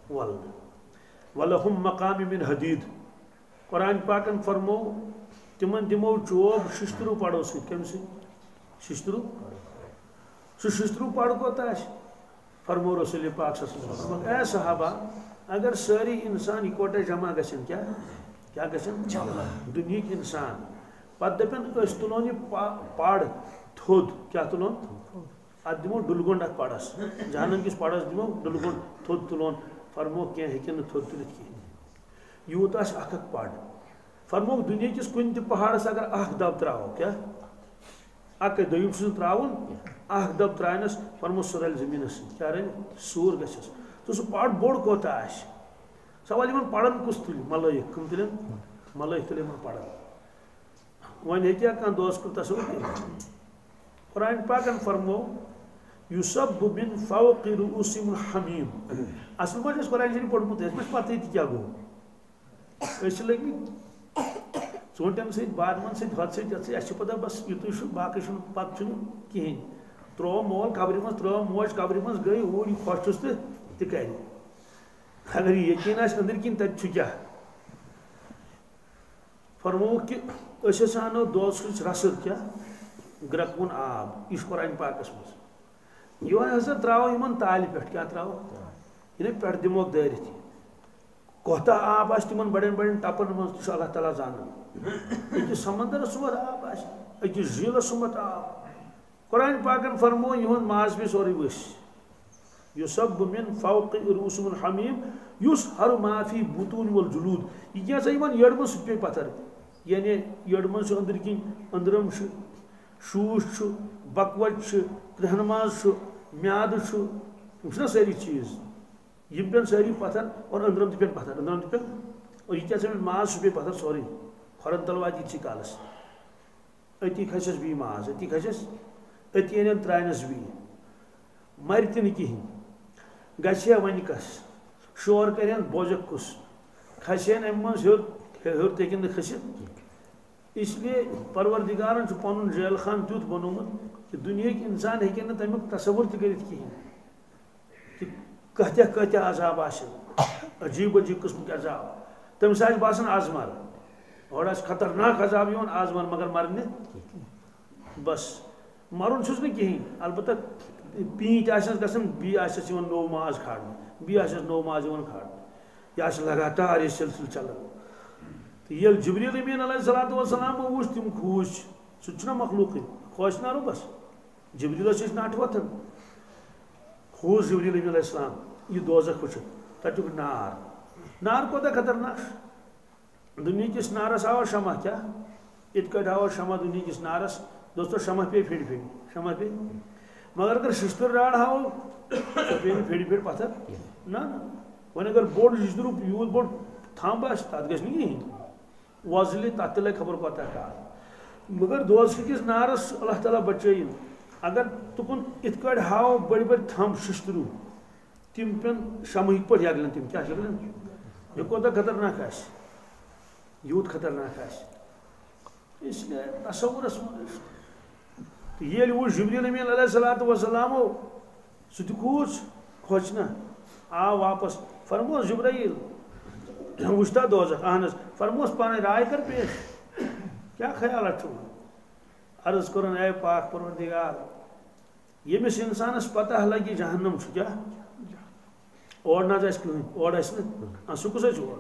ولنہٕ ولہم مقام من حدیٖد قرآن پاکن فرمو تمن دمو چوب ششترو پڑو سۭتۍ کمہِ سۭتۍ ششترو سُہ ششترو پڑ کوتاہ آسہِ فرمو رسول پاک صلی اللہ علیہ وسلم اے صحابہ اگر سٲری انسان اکوٹے جمع گژھن کیٛاہ گژھن دُنہِکۍ انسان پتہٕ دپن أسۍ تُلون یہِ پڑ تھوٚد کیٛاہ تُلون اتھ دِمو ڈُلگونڈ اتھ پڑس جہنم کِس پڑس دِمو ڈُلگونڈ تھوٚد تُلون فرمو کینٛہہ ہیٚکن نہٕ تھوٚد تُلِتھ کِہیٖنۍ یوٗت آسہِ اکھ پڑ فرموکھ دُنیا کِس کُنہِ تہِ پہاڑس اگر اکھ دب تراوو کیٛاہ اکے دوٚیِم چھُنہٕ تراوُن اکھ دب تراونس فرمو سُہ رلہِ زٔمیٖنس سۭتۍ کیٛاہ رلہِ سوٗر گژھٮ۪س تہٕ سُہ پڑ بوٚڑ کوتاہ آسہِ سوال یِمن پڑن کُس تُلہِ ملٲیِک کٕم تُلن ملٲیِک تُلہِ یِمن پڑن وۄنۍ ہیٚکیٛاہ کانٛہہ دوزکُن تصوُر کٔرِتھ قرآن پاکن فرمو یُصب من فوق رؤوسِہِم الحمیم اصل پٲٹھۍ اوس قرآن شریٖف پوٚرمُت اَسہِ ما چھِ پتہٕ ییٚتہِ کیٛاہ گوٚو أسۍ چھِ لٔگمٕتۍ ژوٗنٛٹھٮ۪ن سۭتۍ بادمن سۭتۍ ہۄتھ سۭتۍ یتھ سۭتۍ اَسہِ چھِ پتہ بس یُتُے چھُ باقٕے چھُنہٕ پتہٕ چھُنہٕ کِہیٖنۍ ترٛوو مول قبرِ منٛز ترٛٲو موج قبرِ منٛز گٔے اوٗرۍ یہِ خۄش چھُس تہِ کرِ اگر یہِ یقیٖن آسہِ أنٛدٕرۍ کِنۍ تتہِ چھُ کیٛاہ فرمووُکھ کہِ أسۍ ہسا انو دوزکٕچ رسٕد کیٛاہ گرٛٮ۪کوُن آب یہِ چھُ قرآن پاکس منٛز یِہوے ہسا تراوو یِمن تالہِ پٮ۪ٹھ کیٛاہ تراوو یعنی پٮ۪ٹھٕ دِموکھ دٲرِتھ کوتاہ آب آسہِ تِمن بڑٮ۪ن بڑٮ۪ن ٹپن منٛز تہِ چھُ اللہ تعالیٰ زانان أکِس سمندرس سُمبتھ آب آسہِ أکِس جھیٖلس سُمبتھ آب قرآن پاکن فرمو یِہُنٛد ماز پیٚیہِ سورُے ؤسۍ یُصب من فوق رؤوسِہِم الحمیم یُس ہر ما فی بطون والجلوٗد یہِ کیٛاہ سا یِمن یٔڈ منٛز سُہ تہِ پیٚیہِ پتھر یعنی یٔڈ منٛز چھُ أنٛدٕرۍ کِنۍ أنٛدرم چھُ شوٗش چھُ بکوت چھُ کرٛہنہٕ ماز چھُ میادٕ چھُ یِم چھِنہ سٲری چیٖز یِم پیٚن سٲری پتھر اور أنٛدرم تہِ پیٚن پتھر أنٛدرم تہِ پیٚن اور یہِ کیٛاہ سا ماز سُہ پیٚیہِ پتھر سورُے کھۄرن تل واتہِ یِتسٕے کالس أتی کھسٮ۪س بیٚیہِ ماز أتی کھسٮ۪س أتی أنٮ۪ن ترٛاونس بیٚیہِ مرِ تہِ نہٕ کِہینۍ گژھِ ون کس شور کرن بوجک کس کھسین ام من ہر تیکن نہ کھسِتھ اس لیے پروردگارن پن جیل خان تیت بنومت کہ دنیا انسان ہیکہ نہ تمیک تصور تہ کرت کہین کہ کتیا عذاب آسن عجیب عجیب قسم کے عذاب تمس آس باسان آز مر اور خطرناک عذاب یون آز مر مگر مرنے بس مرن چھس نہ کہین البتہ پینٹ آسس گژھان بی آسس یوان نو ماز کھاڑنے بی آسس نو ماز یوان کھاڑنے یہ آس لگاتار یہ سلسلہ چلان تو یل جبریل امین علیہ الصلوۃ والسلام وچ تم کھوج سہ مخلوق خوش نہ بس جبریل اس ناٹ وتھن کھوج جبریل امین علیہ السلام یہ دوزخ وچ تتیک نار کوتا خطرناک دنیا کس نارس آو شمع کیا ات کٹ آو شمع دنیا کس نارس دوستو شمع پہ پھڑ شمع پہ مگر اگر ششتر راڑ ہاو پہ پھڑ پتھر نا ون اگر بوڑ ششتر یوت بوڑ تھام آس تات گھس نہیں وزل تت لگ خبر پتہ کا مگر دوزخ کس نارس اللہ تعالیٰ بچائن اگر تکن ات کٹ ہاو بڑی بڑی تھم ششترو تم پن شمع پہ یگلن تم کیا یگلن یہ کوتا خطرناک آس یوت خطرناک آس اس لیے تصورس یل و جبریل امین علیہ الصلوۃ والسلام سہ تہ کھوژ کھوژنہ آو واپس فرموس جبرائیل وچھتا دوزخ اہن فرموس پانے رائے کر پیش کیا خیالات چھو عرض کرن اے پاک پروردگار یمس انسانس پتہ لگی جہنم چھ کیا اور نہ جائے کہیں اور ایسے نا سہ کس اور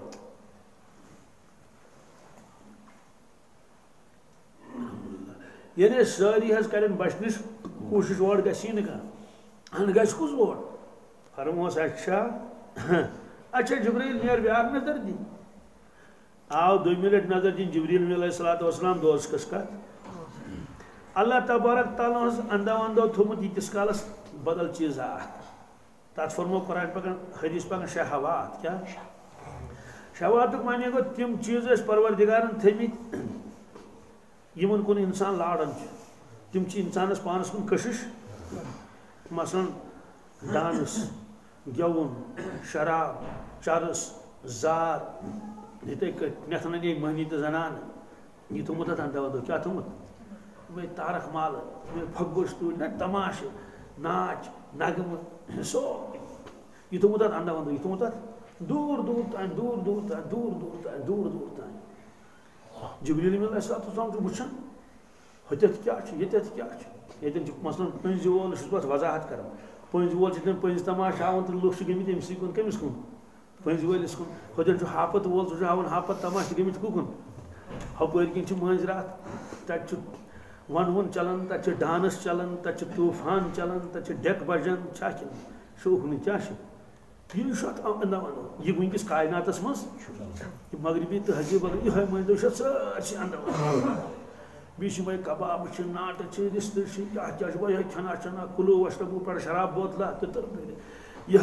یعنی ساری حض کرن بچنش کوشش اور گسی نہ کہاں گس کس اور فرموس اچھا جبریل نیر بیاک نظر دی آو 2 منٹ نظر دین جبریل علیہ الصلوۃ والسلام دوز کس کت اللہ تبارک تعالیٰ اندو اندو تھومت یتس کالس بدل چیز تات فرمو قرآن پکن حدیث پکن شہوات کیا شہوات معنی گو تم چیز اس پروردگارن تھمت یمن کن انسان لاڑن تم انسانس پانس کن کشش مثلا ڈانس گیون شراب چرس زار یتھے نتھنی مہنی تو زنان یہ تھومت اندو اندو کیا تھومت تارک مال پھگش نا تماش ناچ نغم سو یہ تھومت اندو اندو یہ تھومت دور دور تان دور دور تان دور دور تان دور دور تان جبریل علیہ السلام وچھان ہوتیت کیا یتیت کیا یتن مثلا پنج وول پہ وضاحت کران پنج وول پنج تماش ہاؤن تو لوگ گمت امس کن کمس کن پنج ولس کن ہوتن ہاپت وول سہ ہاؤن ہاپت تماش گمت کن ہپر کن مز رات تت ون ون چلان تت ڈانس چلان تت طوفان چلان تت ڈیک بجان کیا شوکن کیا یہ ونکس کائناتس مز مغربی تو حجیب یہ مزید سرسی اندو بیس کباب ناٹ رست کیا کھانا چنا کلو وشربو پہ شراب بوتلہ یہ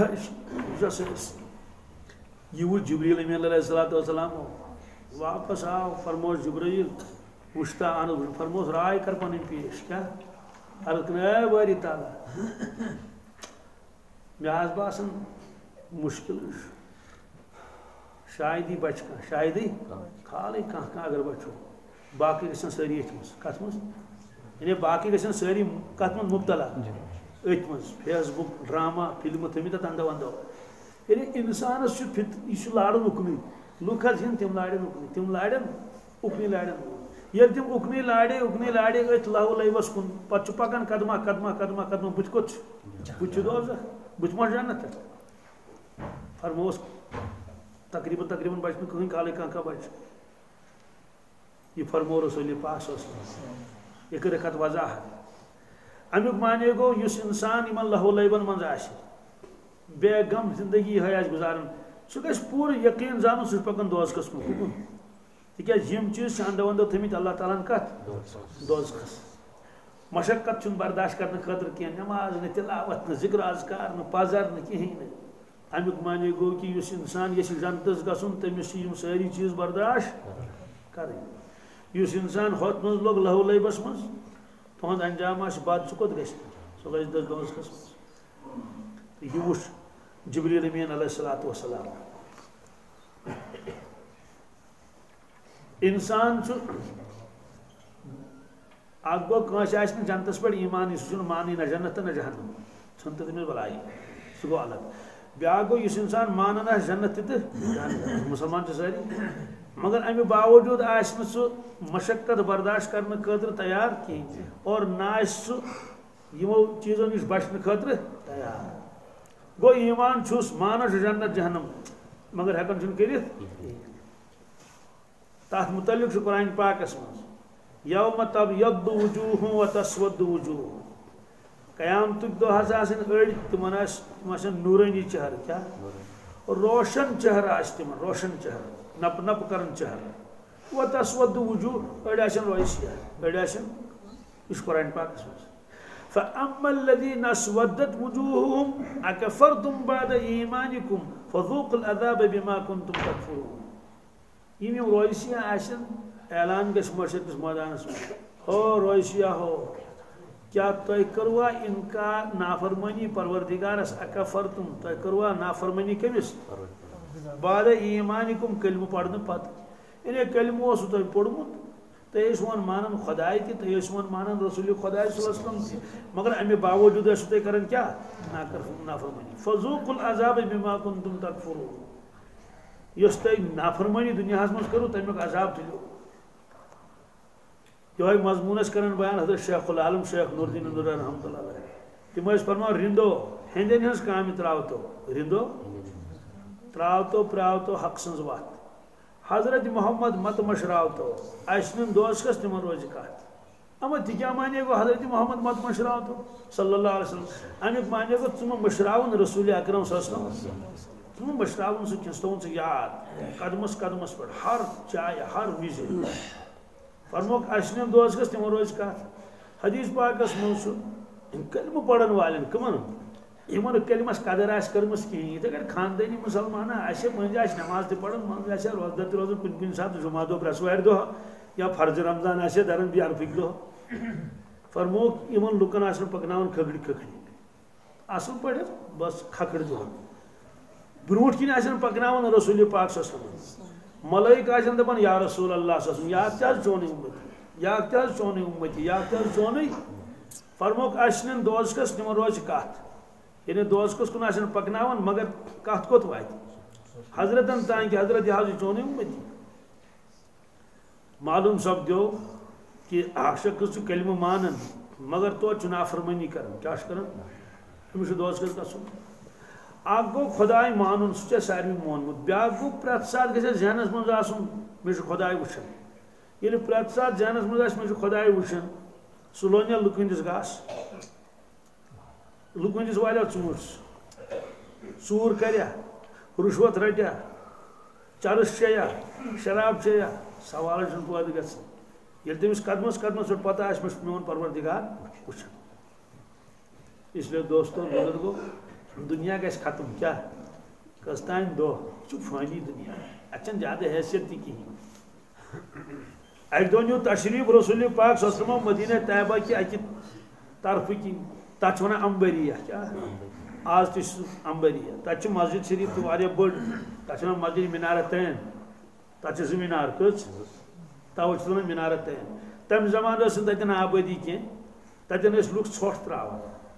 وچ جبریل امین علیہ الصلوۃ والسلام واپس آو فرموس جبرائیل وشتا ان فرموس رائے کر پن پیش کیا عرض اے باری تعالیٰ مے باسان مشکل شاید بچ شاید خالی کھانا اگر بچو باقی گھن ساری ات مز کت مز یعنی باقی گھن ساری کت مز مبتلا ات مز فیس بک ڈرامہ فلم تھمت تت اندو اندو یعنی انسانس یہ لارن اکنی لوگ ہن تم لارن اکنی تم لارن اکنی لارن یل تم اکنی لاڑے ات لہو لبس کن پتہ پکان قدمہ قدمہ قدمہ قدمہ بت کت بت دوزخ بت ما جنت فرموس تقریباً تقریباً بچ نا کہیں کالے کھانا بچ یہ فرمو رسول پاس یہ کر کت وضاحت امیک معنی گو اس انسان ان لہو لبن من بے غم زندگی یہ گزارن سہ گھس پور یقین زان سہ پکان دوزخس کن تکیاز یم چیز اندو اندو تھمت اللہ تعالیٰ کت دوزخس مشقت چھ برداشت کرنے خاطر کی نماز نہ تلاوت نہ ذکر اذکار نہ پزر نہ کہین امیک معنی گو کہ اس انسان یہ جنتس گھن تمس یم ساری چیز برداشت کریں اس انسان ہوت مز لوگ لہو لبس مز تہذ انجام بد سہ کوت گھس سہ گھس دوزخس مز یہ وچھ جبریل امین علیہ الصلوۃ والسلام انسان اک گو کنس آس جنتس پہ ایمان سہ مانی نہ جنت نہ جہنم ژھن تو تمس بلائی سہ گو الگ بیاکھ گو اس انسان مانان آس جنت تہ مسلمان ساری مگر امہ باوجود آس نہ سہ مشقت برداشت کرنے خاطر تیار کی اور نہ آس سہ یمو چیزوں نش بچنے خاطر تیار گو ایمان چھس مانس جنت جہنم مگر ہیکن چھن کرت تات متعلق قرآن پاکس من یوم تبیض وجوہ و تسود وجوہ قیامتک دہ ہسا اڑ تمن آسن نورانی چہر کیا روشن چہر آس تمن روشن چہر نپ نپ کرن چہر و تسود وجوہ اڑ آسن رویسیا اڑ آسن اس قرآن پاکس من فأما الذين اسودت وجوههم أكفرتم بعد إيمانكم فذوقوا العذاب بما كنتم تكفرون يم رويسيا آسن اعلان گس مرشد میدانس ہو رویسیا ہو کیا تہ کروا ان کا نافرمانی پروردگارس اکفرتم تہ کروا نافرمانی کمس بعد ایمانکم کلمہ پڑھنے پتہ یعنی کلمہ اوسو تہ پوڑمت تہ ون مانن خدائے تہ تہ ون مانن رسول خدا صلی اللہ علیہ وسلم مگر امہ باوجود ٲسِو تُہۍ کران کیا نافرمانی فذوقوا العذاب بما كنتم تکفرون یس تہ نافرمانی دنیا مز کرو تمیک عذاب تلو یہ مضمون کران بیان حضرت شیخ العالم شیخ نور الدین نور رحمۃ اللہ علیہ تم فرمان رندو ہندین ہز کام تراوتو رندو تراوتو پراوتو حق سنز وات حضرت محمد مت مشراوتو اشن دوس کس تم روز کات اما تہ کیا مانے گو حضرت محمد مت مشراوتو صلی اللہ علیہ وسلم امیک مانے گو تم مشراون رسول اکرم صلی اللہ علیہ وسلم تم مشراون سہ کھنستون سہ یاد قدمس قدمس پر ہر چائے ہر وز فرموک اشنم دوس گس تم روز کات حدیث پاکس من کلمہ پڑھن والن کمن یمن کلمس قدر آس کرمس کہین یہ اگر خاندانی مسلمان آسہ منز آس نماز تہ پڑھن منز آسہ روزدر تہ روزن کن کن سات جمعہ دہ برسوار دہ یا فرض رمضان آسہ درن بیارفک دہ فرموک یمن لکن آسن پکناون کھکڑی کھکڑی اصل پڑھ بس کھکڑ دہ بروٹ کن آسن پکناون رسول پاک صلی اللہ علیہ وسلم ملائک آسن دپان یا رسول اللہ صلی اللہ علیہ وسلم یا کیا چون امتی یا کیا چون امتی یا کیا چون فرموک اشنن دوز کس تم روز کات یعنی دوز کس کن آسن پکناون مگر کات کوت وات حضرتن تان کہ حضرت حاضر چون امتی معلوم سب دیو کہ عاشق چھ کلمہ مانن مگر تو چھ نافرمانی کرن کیا کرن تم چھ دوز کس گژھن اک گو خدائے مانن سہ ساروی مونمت بیاکھ گو پرت سات گژھِ ذہنس منٛز آسُن مےٚ چھُ خداے وٕچھان ییٚلہِ پرت سات ذہنس منٛز آسہِ مےٚ چھُ خداے وٕچھان سُہ لونیا لُکہٕ ہٕنٛدِس گاسہٕ لُکہٕ ہٕنٛدِس والیا ژوٗر کریا رُشوت رٹیا چرس چیا شراب چیا سوال چھُنہٕ پٲدٕ گژھان ییٚلہِ تٔمِس قدمس قدمس پٮ۪ٹھ پتہ آسہِ مےٚ چھُ میون پروردگار وٕچھان اس لیے دوستو بزرگو دنیا گھس ختم کیا کس تان دہ چھ فانی دنیا اچھن زیادہ حیثیت تہ کہین اک دہ نیو تشریف رسول پاک صلی اللہ علیہ وسلم مدینہ طیبہ کی اکہ طرف کی تک ونان امبریہ کیا آج تہ امبریہ تک مسجد شریف تہ واریاہ بڑ تک مسجد مینارتین تک زٕ مینار کٔژ توے چھ ونان مینارتین تمہ زمانہ ٲس نہٕ تتٮ۪ن آبٲدی کینٛہہ تتٮ۪ن ٲسۍ لُکھ ژھۄٹھ تراوان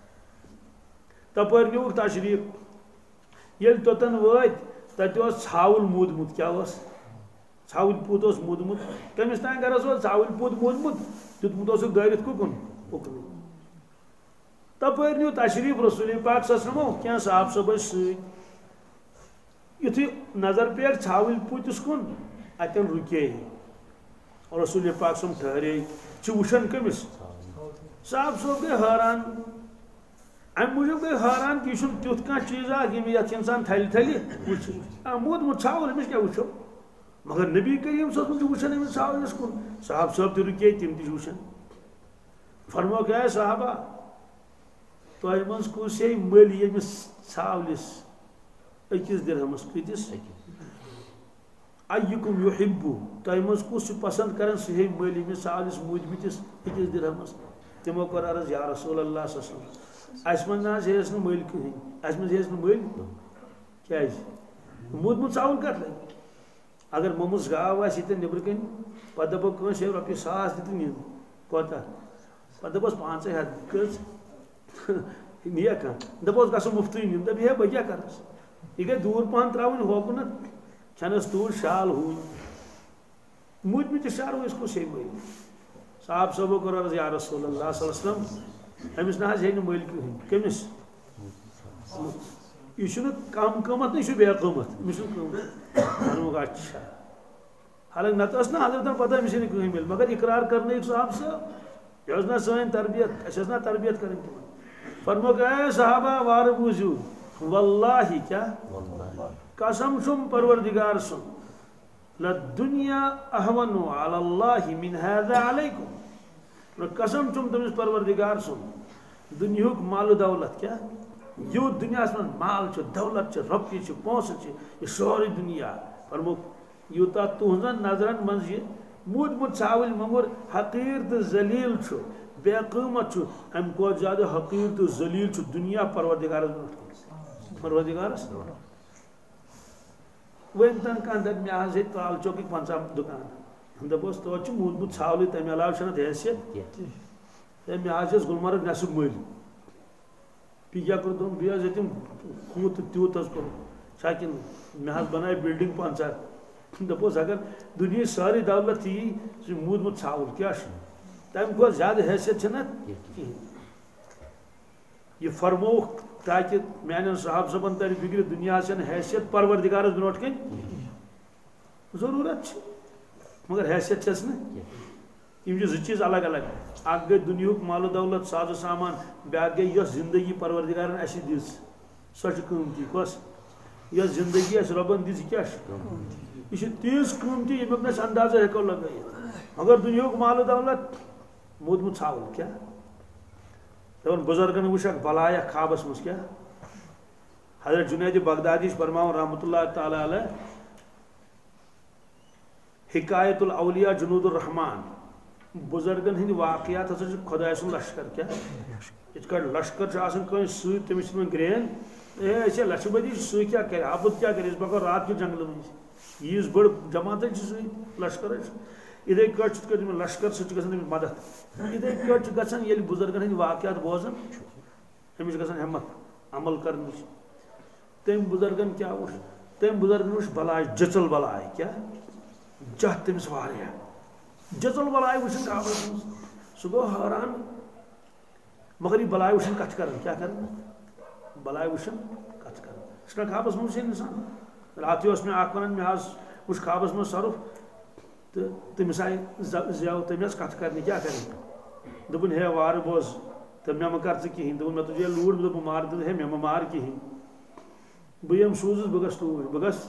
تپر نیوک تشریف یل توتن وٲتۍ تتہِ اوس ژھاوُل موٗدمُت کیا اوس ژھاوُل پوٗت اوس موٗدمُت کٔمِس تانۍ گرس اوس ژھاوُل پوٗت موٗدمُت دیُتمُت اوسُکھ دٲرِتھ کُکُن اُکنُے تپر نیو تشریف رسول پاک صلی اللہ علیہ وسلم کینٛہہ صاحب صٲب ٲسۍ سۭتۍ یُتھُے نظر پیٚٹھ ژھاوٕلۍ پوٗتِس کُن اتٮ۪ن رُکے رسول پاک صلی اللہ علیہ وسلم ٹھہرے چھِ وٕچھان کٔمِس صاحب صٲب گٔے حٲران ام موجود گئی حیران کہ یہ تیت کھانا چیز یت انسان تھل تھلہِ وچھ موٗدمُت ژھاوُل أمِس کیٛاہ وٕچھو مگر نبی کریم صلی اللہ علیہ وسلم وٕچھان أمِس ژھاوٕلِس کُن صاحب صٲب تہِ رُکے تِم تہِ چھِ وٕچھان فرموکھ ہے صحابہ تۄہہِ منٛز کُس ہے مٔلۍ ییٚمِس ژھاوٕلِس أکِس درہمس کۭتِس ایُکُم یُحِبُّ تۄہہِ منٛز کُس چھُ پسنٛد کران سُہ ہے مٔلۍ ییٚمِس ژھاوٕلِس موٗدمٕتِس أکِس درہمس تِمو کوٚر عرض یا رسول اللہ صلی اللہ علیہ وسلم اس من نہ مٔلۍ کٕہٕنۍ اس منٛز مٔلۍ کیا مودمت ژاوُل کتھ لگہِ اگر ممس گاو آسہِ ییٚتٮ۪ن نیٚبرٕ کَنۍ پتہٕ دپو کٲنٛسہِ رۄپیہِ 1000 دِتہٕ نِن کوتاہ پتہٕ دپوس 500 کٔژ نِیا کانٛہہ دپوس گژھو مُفتٕے نِن دپہِ ہے بہٕ کیٛاہ کَرس یہِ گٔے دوٗر پہن ترٛاوٕنۍ ہوکُنتھ کھٮ۪نس توٗرۍ شال ہوٗنۍ موٗدمٕتِس چاروٲیِس کُس ہیٚکہِ ؤنِتھ صاحب صٲبو کوٚر عرض یا رسول اللہ صلی اللہ علیہ وسلم أمِس نہ حظ ہیٚیہِ نہٕ مٔلۍ کٕہٕنۍ کٔمِس یہ کم قۭمت نا یہ بے قۭمت أمِس چھُنہٕ قۭمت ووٚنُکھ اچھا حالانکہِ نتہٕ ٲس نہٕ حضرتن پتہ أمِس یی نہٕ کٕہٕنۍ مِلہِ مگر اقرار کرنٲیِکھ صاحب صٲب یہِ ٲس نا سٲنۍ تربیت اَسہِ ٲس نا تربیت کرٕنۍ تِمن فرمووُکھ اے صحابہ وارٕ بوٗزِو واللہ کیٛاہ قسم چھُم پروردگار سُنٛد لدنیا احون علی اللہ من هذا علیکم قسم چھُم تٔمِس پروردگار سُنٛد دُنیہُک مالہٕ دولت کیٛاہ یوٗت دُنیاہس منٛز مال چھُ دولت چھِ رۄپیہِ چھِ پونٛسہٕ چھِ یہِ سورُے دُنیا فرمووُکھ یوٗتاہ تُہنٛزن نظرن منٛز یہِ موٗدمُت ژھاوٕلۍ مۄنٛگُر حقیٖر تہٕ ذلیٖل چھُ بے قۭمت چھُ اَمہِ کھۄتہٕ زیادٕ حقیٖر تہٕ ذلیٖل چھُ دُنیا پروردگارس برونٛٹھ پروردگارس وۄنۍ تن کانٛہہ دپہِ مےٚ حظ ہیٚتہِ ترال چوکٕکۍ 50 دُکان دپوس توتہِ چھُ موٗدمُت ژھاوٕلٕے تمہِ علاوٕ چھُنہٕ اَتھ حیثیت ہے مےٚ حظ چھس گُلمرگ نٮ۪صٕب مٔلۍ بیٚیہِ کیٛاہ کوٚر دوٚپُن بیٚیہِ حظ ہیٚتِم خوٗت تہٕ تیوٗت حظ کوٚر چھا کِنہٕ مےٚ حظ بنایہِ بِلڈِنٛگ 50 دپوس اگر دُنیہِچ سٲرٕے دولت یی سُہ چھُ موٗدمُت ژھاوُل کیٛاہ چھُ تمہِ کھۄتہٕ زیادٕ حیثیت چھنہٕ اَتھ کِہیٖنۍ یہِ فرمووُکھ تاکہِ میانٮ۪ن صاحب صٲبن ترِ فِکرِ دُنیاہس چھنہٕ حیثیت پروردگارس برونٛٹھ کَنۍ ضروٗرت چھِ مگر حیثیت چھس نہٕ یِم چھِ زٕ چیٖز الگ الگ اکھ گٔے دُنیہُک مالہٕ دولت سازٕ سامان بیٛاکھ گٔے یۄس زندگی پروردگارن اَسہِ دِژ سۄ چھِ قۭمتی کۄس یۄس زندگی اَسہِ رۄبن دِژ یہِ کیٛاہ چھِ یہِ چھِ تیٖژ قۭمتی ییٚمیُک نہٕ أسۍ اندازٕ ہٮ۪کو لگٲیِتھ مگر دُنیہُک مالہٕ دولت موٗدمُت ژھاوُل کیٛاہ دپان بُزرگن وٕچھ اکھ بلاے اکھ خوابس منٛز کیٛاہ حضرت جُنید بغدادی چھِ فرماوان رحمتہ اللہ تعالیٰ علیہ حکایت الاولیاء جنود الرحمان بُزرگن ہٕنٛدۍ واقعات ہسا چھِ خۄداے سُنٛد لشکر کیٛاہ یِتھ کٲٹھۍ لشکر چھُ آسان کٲنٛسہِ سۭتۍ تٔمِس چھِ تِمن گرین اے أسۍ ہے لچھِ بٔدی چھِ سۭتۍ کیٛاہ کرِ آبُد کیٛاہ کرِ أسۍ پکو رات کِس جنگلہٕ مٔنٛزۍ ییٖژ بٔڑ جماعت چھِ سۭتۍ لشکر چھِ یِتھٕے کٲٹھۍ چھِ یِتھ کٲٹھۍ لشکر سۭتۍ چھِ گژھان تٔمِس مدد یِتھٕے کٲٹھۍ چھِ گژھان ییٚلہِ بُزرگن ہٕنٛدۍ واقعات بوزان أمِس چھِ گژھان ہٮ۪مت عمل کرنٕچ تٔمۍ بُزرگن کیٛاہ وٕچھ تٔمۍ بُزرگن وٕچھ بلاے جٔژل بلاے کیٛاہ جتھ تٔمِس واریاہ جٔژل بلاے وٕچھِنۍ خوابس منٛز سُہ گوٚو حٲران مگر یہِ بلاے وٕچھِنۍ کتھٕ کران کیٛاہ کران بلاے وٕچھِنۍ کتھٕ کران یہِ چھُنہ خوابس منٛز وٕچھان اِنسان راتھٕے اوس مےٚ اکھ ونان مےٚ حظ وٕچھ خوابس منٛز سۄرُپھ تہٕ تٔمِس آیہِ زٮ۪و تٔمۍ حظ کتھٕ کرنہِ کیٛاہ کرِ دوٚپُن ہے وارٕ بوز تہٕ مےٚ مہ کر ژٕ کِہینۍ دوٚپُن مےٚ تُجے لوٗر دوٚپ بہٕ مارٕ ہے مےٚ مہ مار کِہینۍ بہٕ ییٚمہِ سوٗزُس بہٕ گژھٕ توٗرۍ بہٕ گژھٕ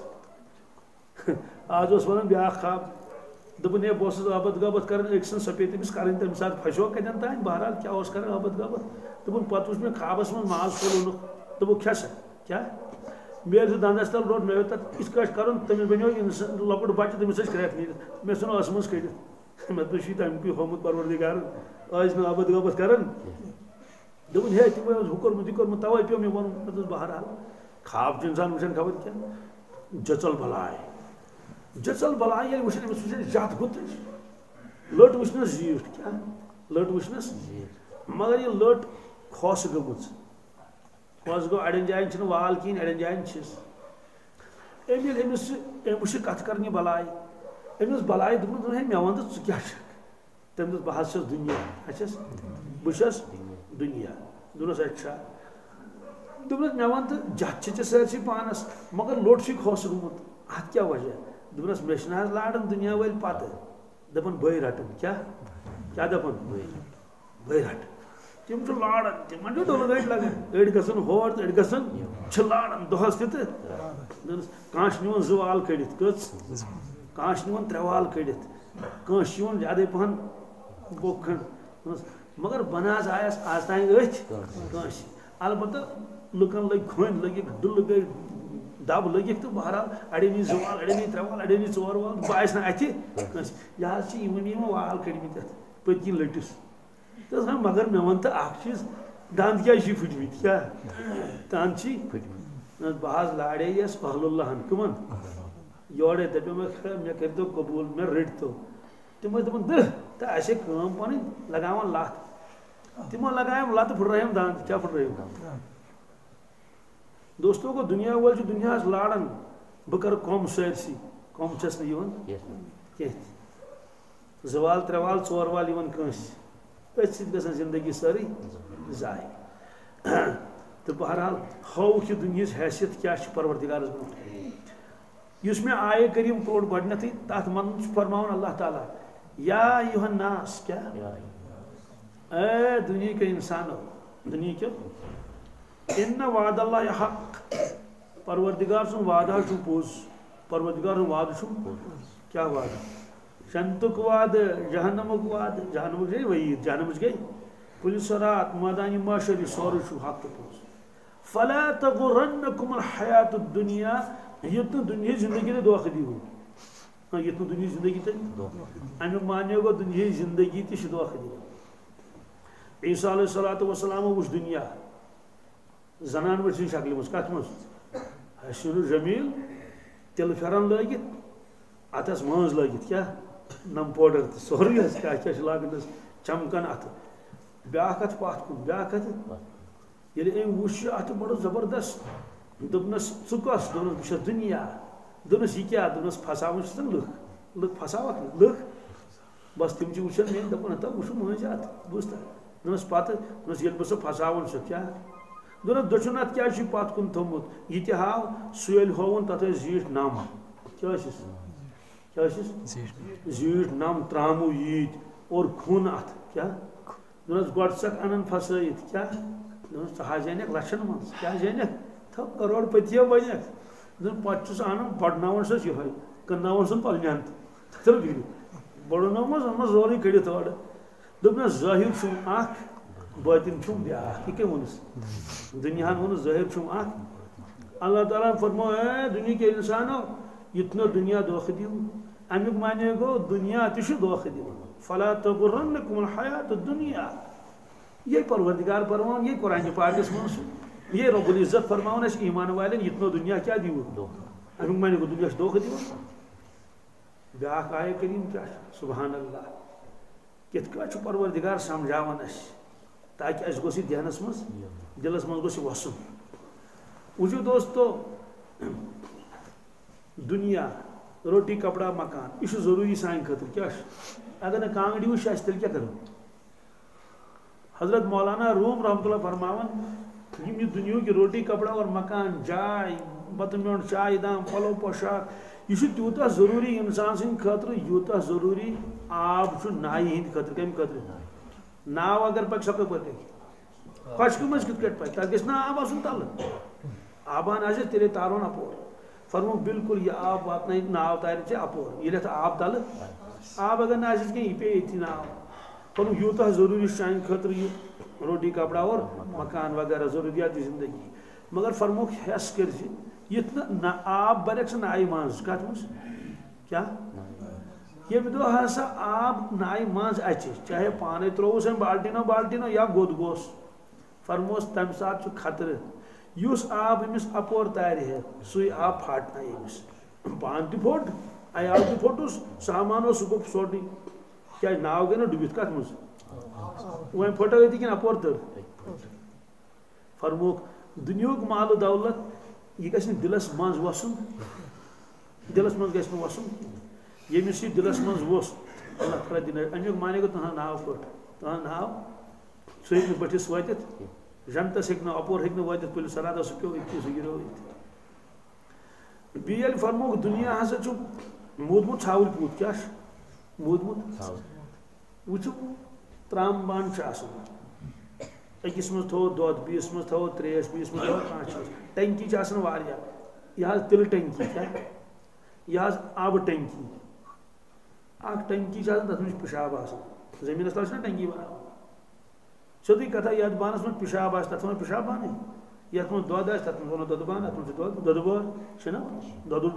آز اوس ونان بیاکھ خواب دوٚپُن ہے بہٕ اوسُس ٲبد غٲبت کران أکۍ سٕنٛز سۄ پیٚیہِ تٔمِس کرٕنۍ تَمہِ ساتہٕ پھسیو کتٮ۪ن تانۍ بہرحال کیٛاہ اوس کران ٲبد غٲبت دوٚپُن پتہٕ وٕچھ مےٚ خوابس منٛز ماز پھوٚل اوٚنُکھ دوٚپُکھ کھےٚ سا کیٛاہ مےٚ سُہ دنٛدس تل روٚٹ مےٚ ہیوٚت تتھ یِتھ کٲٹھۍ کرُن تٔمِس بنیو اِنسان لۄکُٹ بچہِ تٔمِس ٲسۍ کرٛٮ۪کھ نیٖرِتھ مےٚ ژھُن ٲسہٕ منٛز کٔڑِتھ مےٚ دوٚپ چھُے تَمیُکُے ہومُت پروردگارن ٲسۍ نہٕ ٲبد غٲبت کران دوٚپُن ہے تِمو اوس ہُہ کوٚرمُت یہِ کوٚرمُت تَوے پیوٚو مےٚ وَنُن مےٚ دوٚپُس بہرحال خواب چھُ اِنسان وٕچھان خبر کیٛاہ جٔژل بلاے جٔژل بلاے ییٚلہِ وٕچھان أمِس وٕچھان زیادٕ گُتٕج لٔٹ وٕچھنس زیٖٹھ کیٛاہ لٔٹ وٕچھنس مگر یہِ لٔٹ کھوٚس گٔمٕژ کھوٚس گوٚو اَڑٮ۪ن جاین چھِنہٕ وال کِہیٖنۍ اَڑٮ۪ن جاین چھِس أمۍ ییٚلہِ أمِس أمۍ وٕچھ کتھٕ کران یہِ بلاے أمِس بلاے دوٚپُن ہے مےٚ وَن تہٕ ژٕ کیٛاہ چھُکھ تٔمۍ دوٚپ بہٕ حظ چھُس دُنیا اچھا بہٕ چھُس دُنیا دوٚپنس اچھا دوٚپنس مےٚ وَن تہٕ جتھ چھِ ژےٚ سٲرسٕے پانس مگر لوٚٹ چھُے کھوٚس گوٚمُت اتھ کیٛاہ وجہ دوٚپنس مےٚ چھِنہٕ حظ لاران دُنیا وٲلۍ پتہٕ دپان بٲے رٹان کیٛاہ دپان بٲے رٹان تِم چھِ لاران تِمن چھُ ڈُلہٕ گٲڑۍ لگان أڑۍ گژھان ہور تہٕ أڑۍ گژھان چھِ لاران دۄہس تہِ تہٕ کانٛہہ چھُ نِوان 2 وال کٔڑِتھ کٔژ کانٛہہ چھُ نِوان 3 وال کٔڑِتھ کٲنٛسہِ چھُ یِوان زیادے پہن بوٚک کھنٛڈ مگر بناز آیس آز تانۍ أتھۍ کٲنٛسہِ البتہ لُکن لٔگۍ کھٔنۍ لٔگِکھ ڈُلہٕ گٔے دب لٔگِکھ تہٕ بہرحال اَڑٮ۪ن یی 2 وال اَڑٮ۪ن یی 3 وال اَڑٮ۪ن یی 4 وال بہٕ آسہِ نہٕ اَتھِ کٲنٛسہِ یہِ حظ چھِ یِمن یِمن وال کٔڑمٕتۍ اَتھ پٔتۍ کِنۍ لٔٹِس تہٕ مگر مےٚ وَن تہٕ اکھ چیٖز دنٛد کیٛازِ چھِ پھٕٹمٕتۍ کیٛاہ دنٛد چھی بہت لاڑے یس اہل اللہ کمن یورے دپے مے کرتو قبول مے رٹتو تمو دپن دہ تو اسے کام پن لگاون لت تمو لگایم لت پھٹرائم داند کیا پھٹرائم دوستوں کو دنیا وول دنیا لارن بہ کر قوم سٲرسی قوم چھس نہ زوال ترٛےٚ ژور وال کنس أتھۍ سۭتۍ گژھان زندگی سٲرٕے ضایع تو بہرحال ہاوُکھ یہ دنیا حیثیت کیا پروردگارس برونٛٹھ یُس مےٚ آیے کریم پوٚر گۄڈنیٚتھٕے تتھ منٛز چھُ فرماوان اللہ تعالیٰ یا ایُہا الناس کیا اے دنیا کے انسانو دنیا کے ان وعد اللہ حق پروردگار سُنٛد وعدہ چھُ پوٚز پروردگار سُنٛد وعدٕ چھُ کیا وعدہ جنتُک وعدٕ جہنمُک وعدٕ جہنمُک گٔے وعیٖد جہنمٕچ گٔے پُلہِ صراط مٲدانہِ محشر یہِ سورُے چھُ حق تہٕ پوٚز فلا تغرنکم الحیات الدنیا یت دنیا زندگی تے دھوکہ دیو یت دنیا زندگی تے امیک معنی گو دنیا زندگی تے دھوکہ دیو عیسیٰ علیہ الصلوۃ والسلام وچ دنیا زنان وچ شکل مس کت مس حسین جمیل تل پھرن لگت اتس منز لگت کیا نم پوڈر سوری کیا لاگن چمکن ات بیاکھ ات پتھ کن بیاکھ ات ییٚلہِ أمۍ وُچھ اتھ بڑٕ زبردست دوٚپنس ژٕ کۄس دوٚپنس بہٕ چھُس دُنیا دوٚپنس یہِ کیٛاہ دوٚپنس پھساوان چھُس نا لُکھ پھساوکھ لُکھ بس تِم چھِ وٕچھان میٲنۍ دپان ہتا وٕچھو مٲنٛزِ اتھ بوٗزتھا دوٚپنس پتہٕ دوٚپنس ییٚلہِ بہٕ سُہ پھساوان چھُس کیٛاہ دوٚپنس دٔچھُن اتھ کیٛازِ چھُے پتھ کُن تھوٚمُت یہِ تہِ ہاو سُہ ییٚلہِ ہووُن تتھ ٲسۍ زیٖٹھ نم کیٛاہ ٲسِس زیٖٹھ نم ترٛاموٗ ییٖتۍ اور کھوٚن اتھ کیٛاہ دوٚپنس گۄڈٕ چھَکھ انان پھسٲیِتھ کیٛاہ ژٕ حظ زینکھ لچھن منٛز کیٛاہ زینکھ تھو کروڑ پتیو بنیکھ پتہٕ چھُس انان بڑناوان چھُس یِہوے کٕنناوان چھُس پتہٕ محنت تھل بِگڑِ بڑنومس اوٚنمس زورٕے کٔڑِتھ اورٕ دوٚپنس ظٲہِر چھُم اکھ باطن چھُم بیاکھ یہِ کیٛاہ ووٚنُس دُنیاہن ووٚنُس ظٲہِر چھُم اکھ اللہ تعالیٰ فرمو اے دُنیا کے انسانو یِتھ نہٕ دُنیا دھوکہٕ دِیِو امیُک معنی گوٚو دُنیا تہِ چھُ دھوکہٕ دِوان فلا تغرنکم الحیات الدنیا یہ پروردگار فرماؤن یہ قرآن پاکس من یہ رب العزت فرماؤن اس ایمان والن یتنو دنیا کیا دیو امیک معنی گو دنیا دھوکہ دیو بیاکھ آیہ کریم کیا سبحان اللہ کت کچھ پروردگار سمجھاون اس تاکہ اس گوسی دھیانس مز دلس مز گوسی وسن وجو دوستو دنیا روٹی کپڑا مکان یہ ضروری سان خاطر کیا اگر کانگڑی وش تیل کیا کرو حضرت مولانا روم رحمۃ اللہ فرماون یہ دنیا کی روٹی کپڑا اور مکان جائے بتہ میون چائے دام پلو پوشاک یہ تیوتہ ضروری انسان سند خاطر یوتہ ضروری آب نائہ ہند خاطر کم خاطر ناو اگر پک سب پکہ خشک مز کت کٹ پکہ تک گھس نا آب آسن تل آبان آسہ تیلے تارون اپور فرمو بالکل یہ آب وات ناو تارِ ژےٚ اپور ییٚلہِ آب تل آب اگر نہ آسس کینٛہہ یہِ پیٚیہِ ییٚتھی ناو فرمو یوتہ ضروری سانہِ خاطر یہ روٹی کپڑا اور مکان وغیرہ ضروریات زندگی مگر فرموک حس کر یہ آب برک سا نائ مز کت مز کیا یم دہ ہسا آب نائ مز اچ چاہے پانے تروس بالٹینو یا گود گوس فرموس تمہ سات خطرہ اس آب امس اپور تارِ ہے سُے آب پھاٹنا امس پان تہ پھوٹ عیال تہ پھوٹس سامان سہ گو سورُے کیا ناو گئی نا ڈبت کت مز وی پھٹو یہ کن اپور تر فرموک دنیاک مال و دولت یہ گھس دلس مز وسن دلس مز گھس وسن یمس یہ دلس مز وس اللہ تعالیٰ دن امیک معنی گو تہذ ناو پھٹ تہذ ناو سہ ہیٚکہِ نہٕ بٔٹھِس وٲتِتھ جنتس ہیٚکہِ نہٕ اپور ہیٚکہِ نہٕ وٲتِتھ پُلہِ صراط سُہ پیوٚو أتھی سُہ گِریو أتھی بیٚیہِ ییٚلہِ فرموک دُنیا ہسا چھُ موٗدمُت ژھاوٕلۍ پوٗت کیٛاہ چھُ موٗدمُت وٕچھِو ترام بان أکِس منٛز تھوٚو دۄد بیٚیِس منٛز تھوٚو تریش بیٚیِس منٛز تھوٚو کانٛہہ ٹنکی چھِ آسان واریاہ یہِ حظ تِلہٕ ٹنکی کیٛاہ یہِ حظ آبہٕ ٹنکی اکھ ٹنکی چھِ آسان تتھ منٛز چھُ پِشاب آسان زٔمیٖنس تل چھِنہ ٹنکی بناوان سیوٚدُے کتھا یتھ بانس منٛز پِشاب آسہِ تتھ ونو پِشاب بانے یتھ منٛز دۄد آسہِ تتھ منٛز ونو دۄدٕ بانہٕ اتھ منٛز چھُ دۄدٕ بٲر چھُنہ دۄدٕ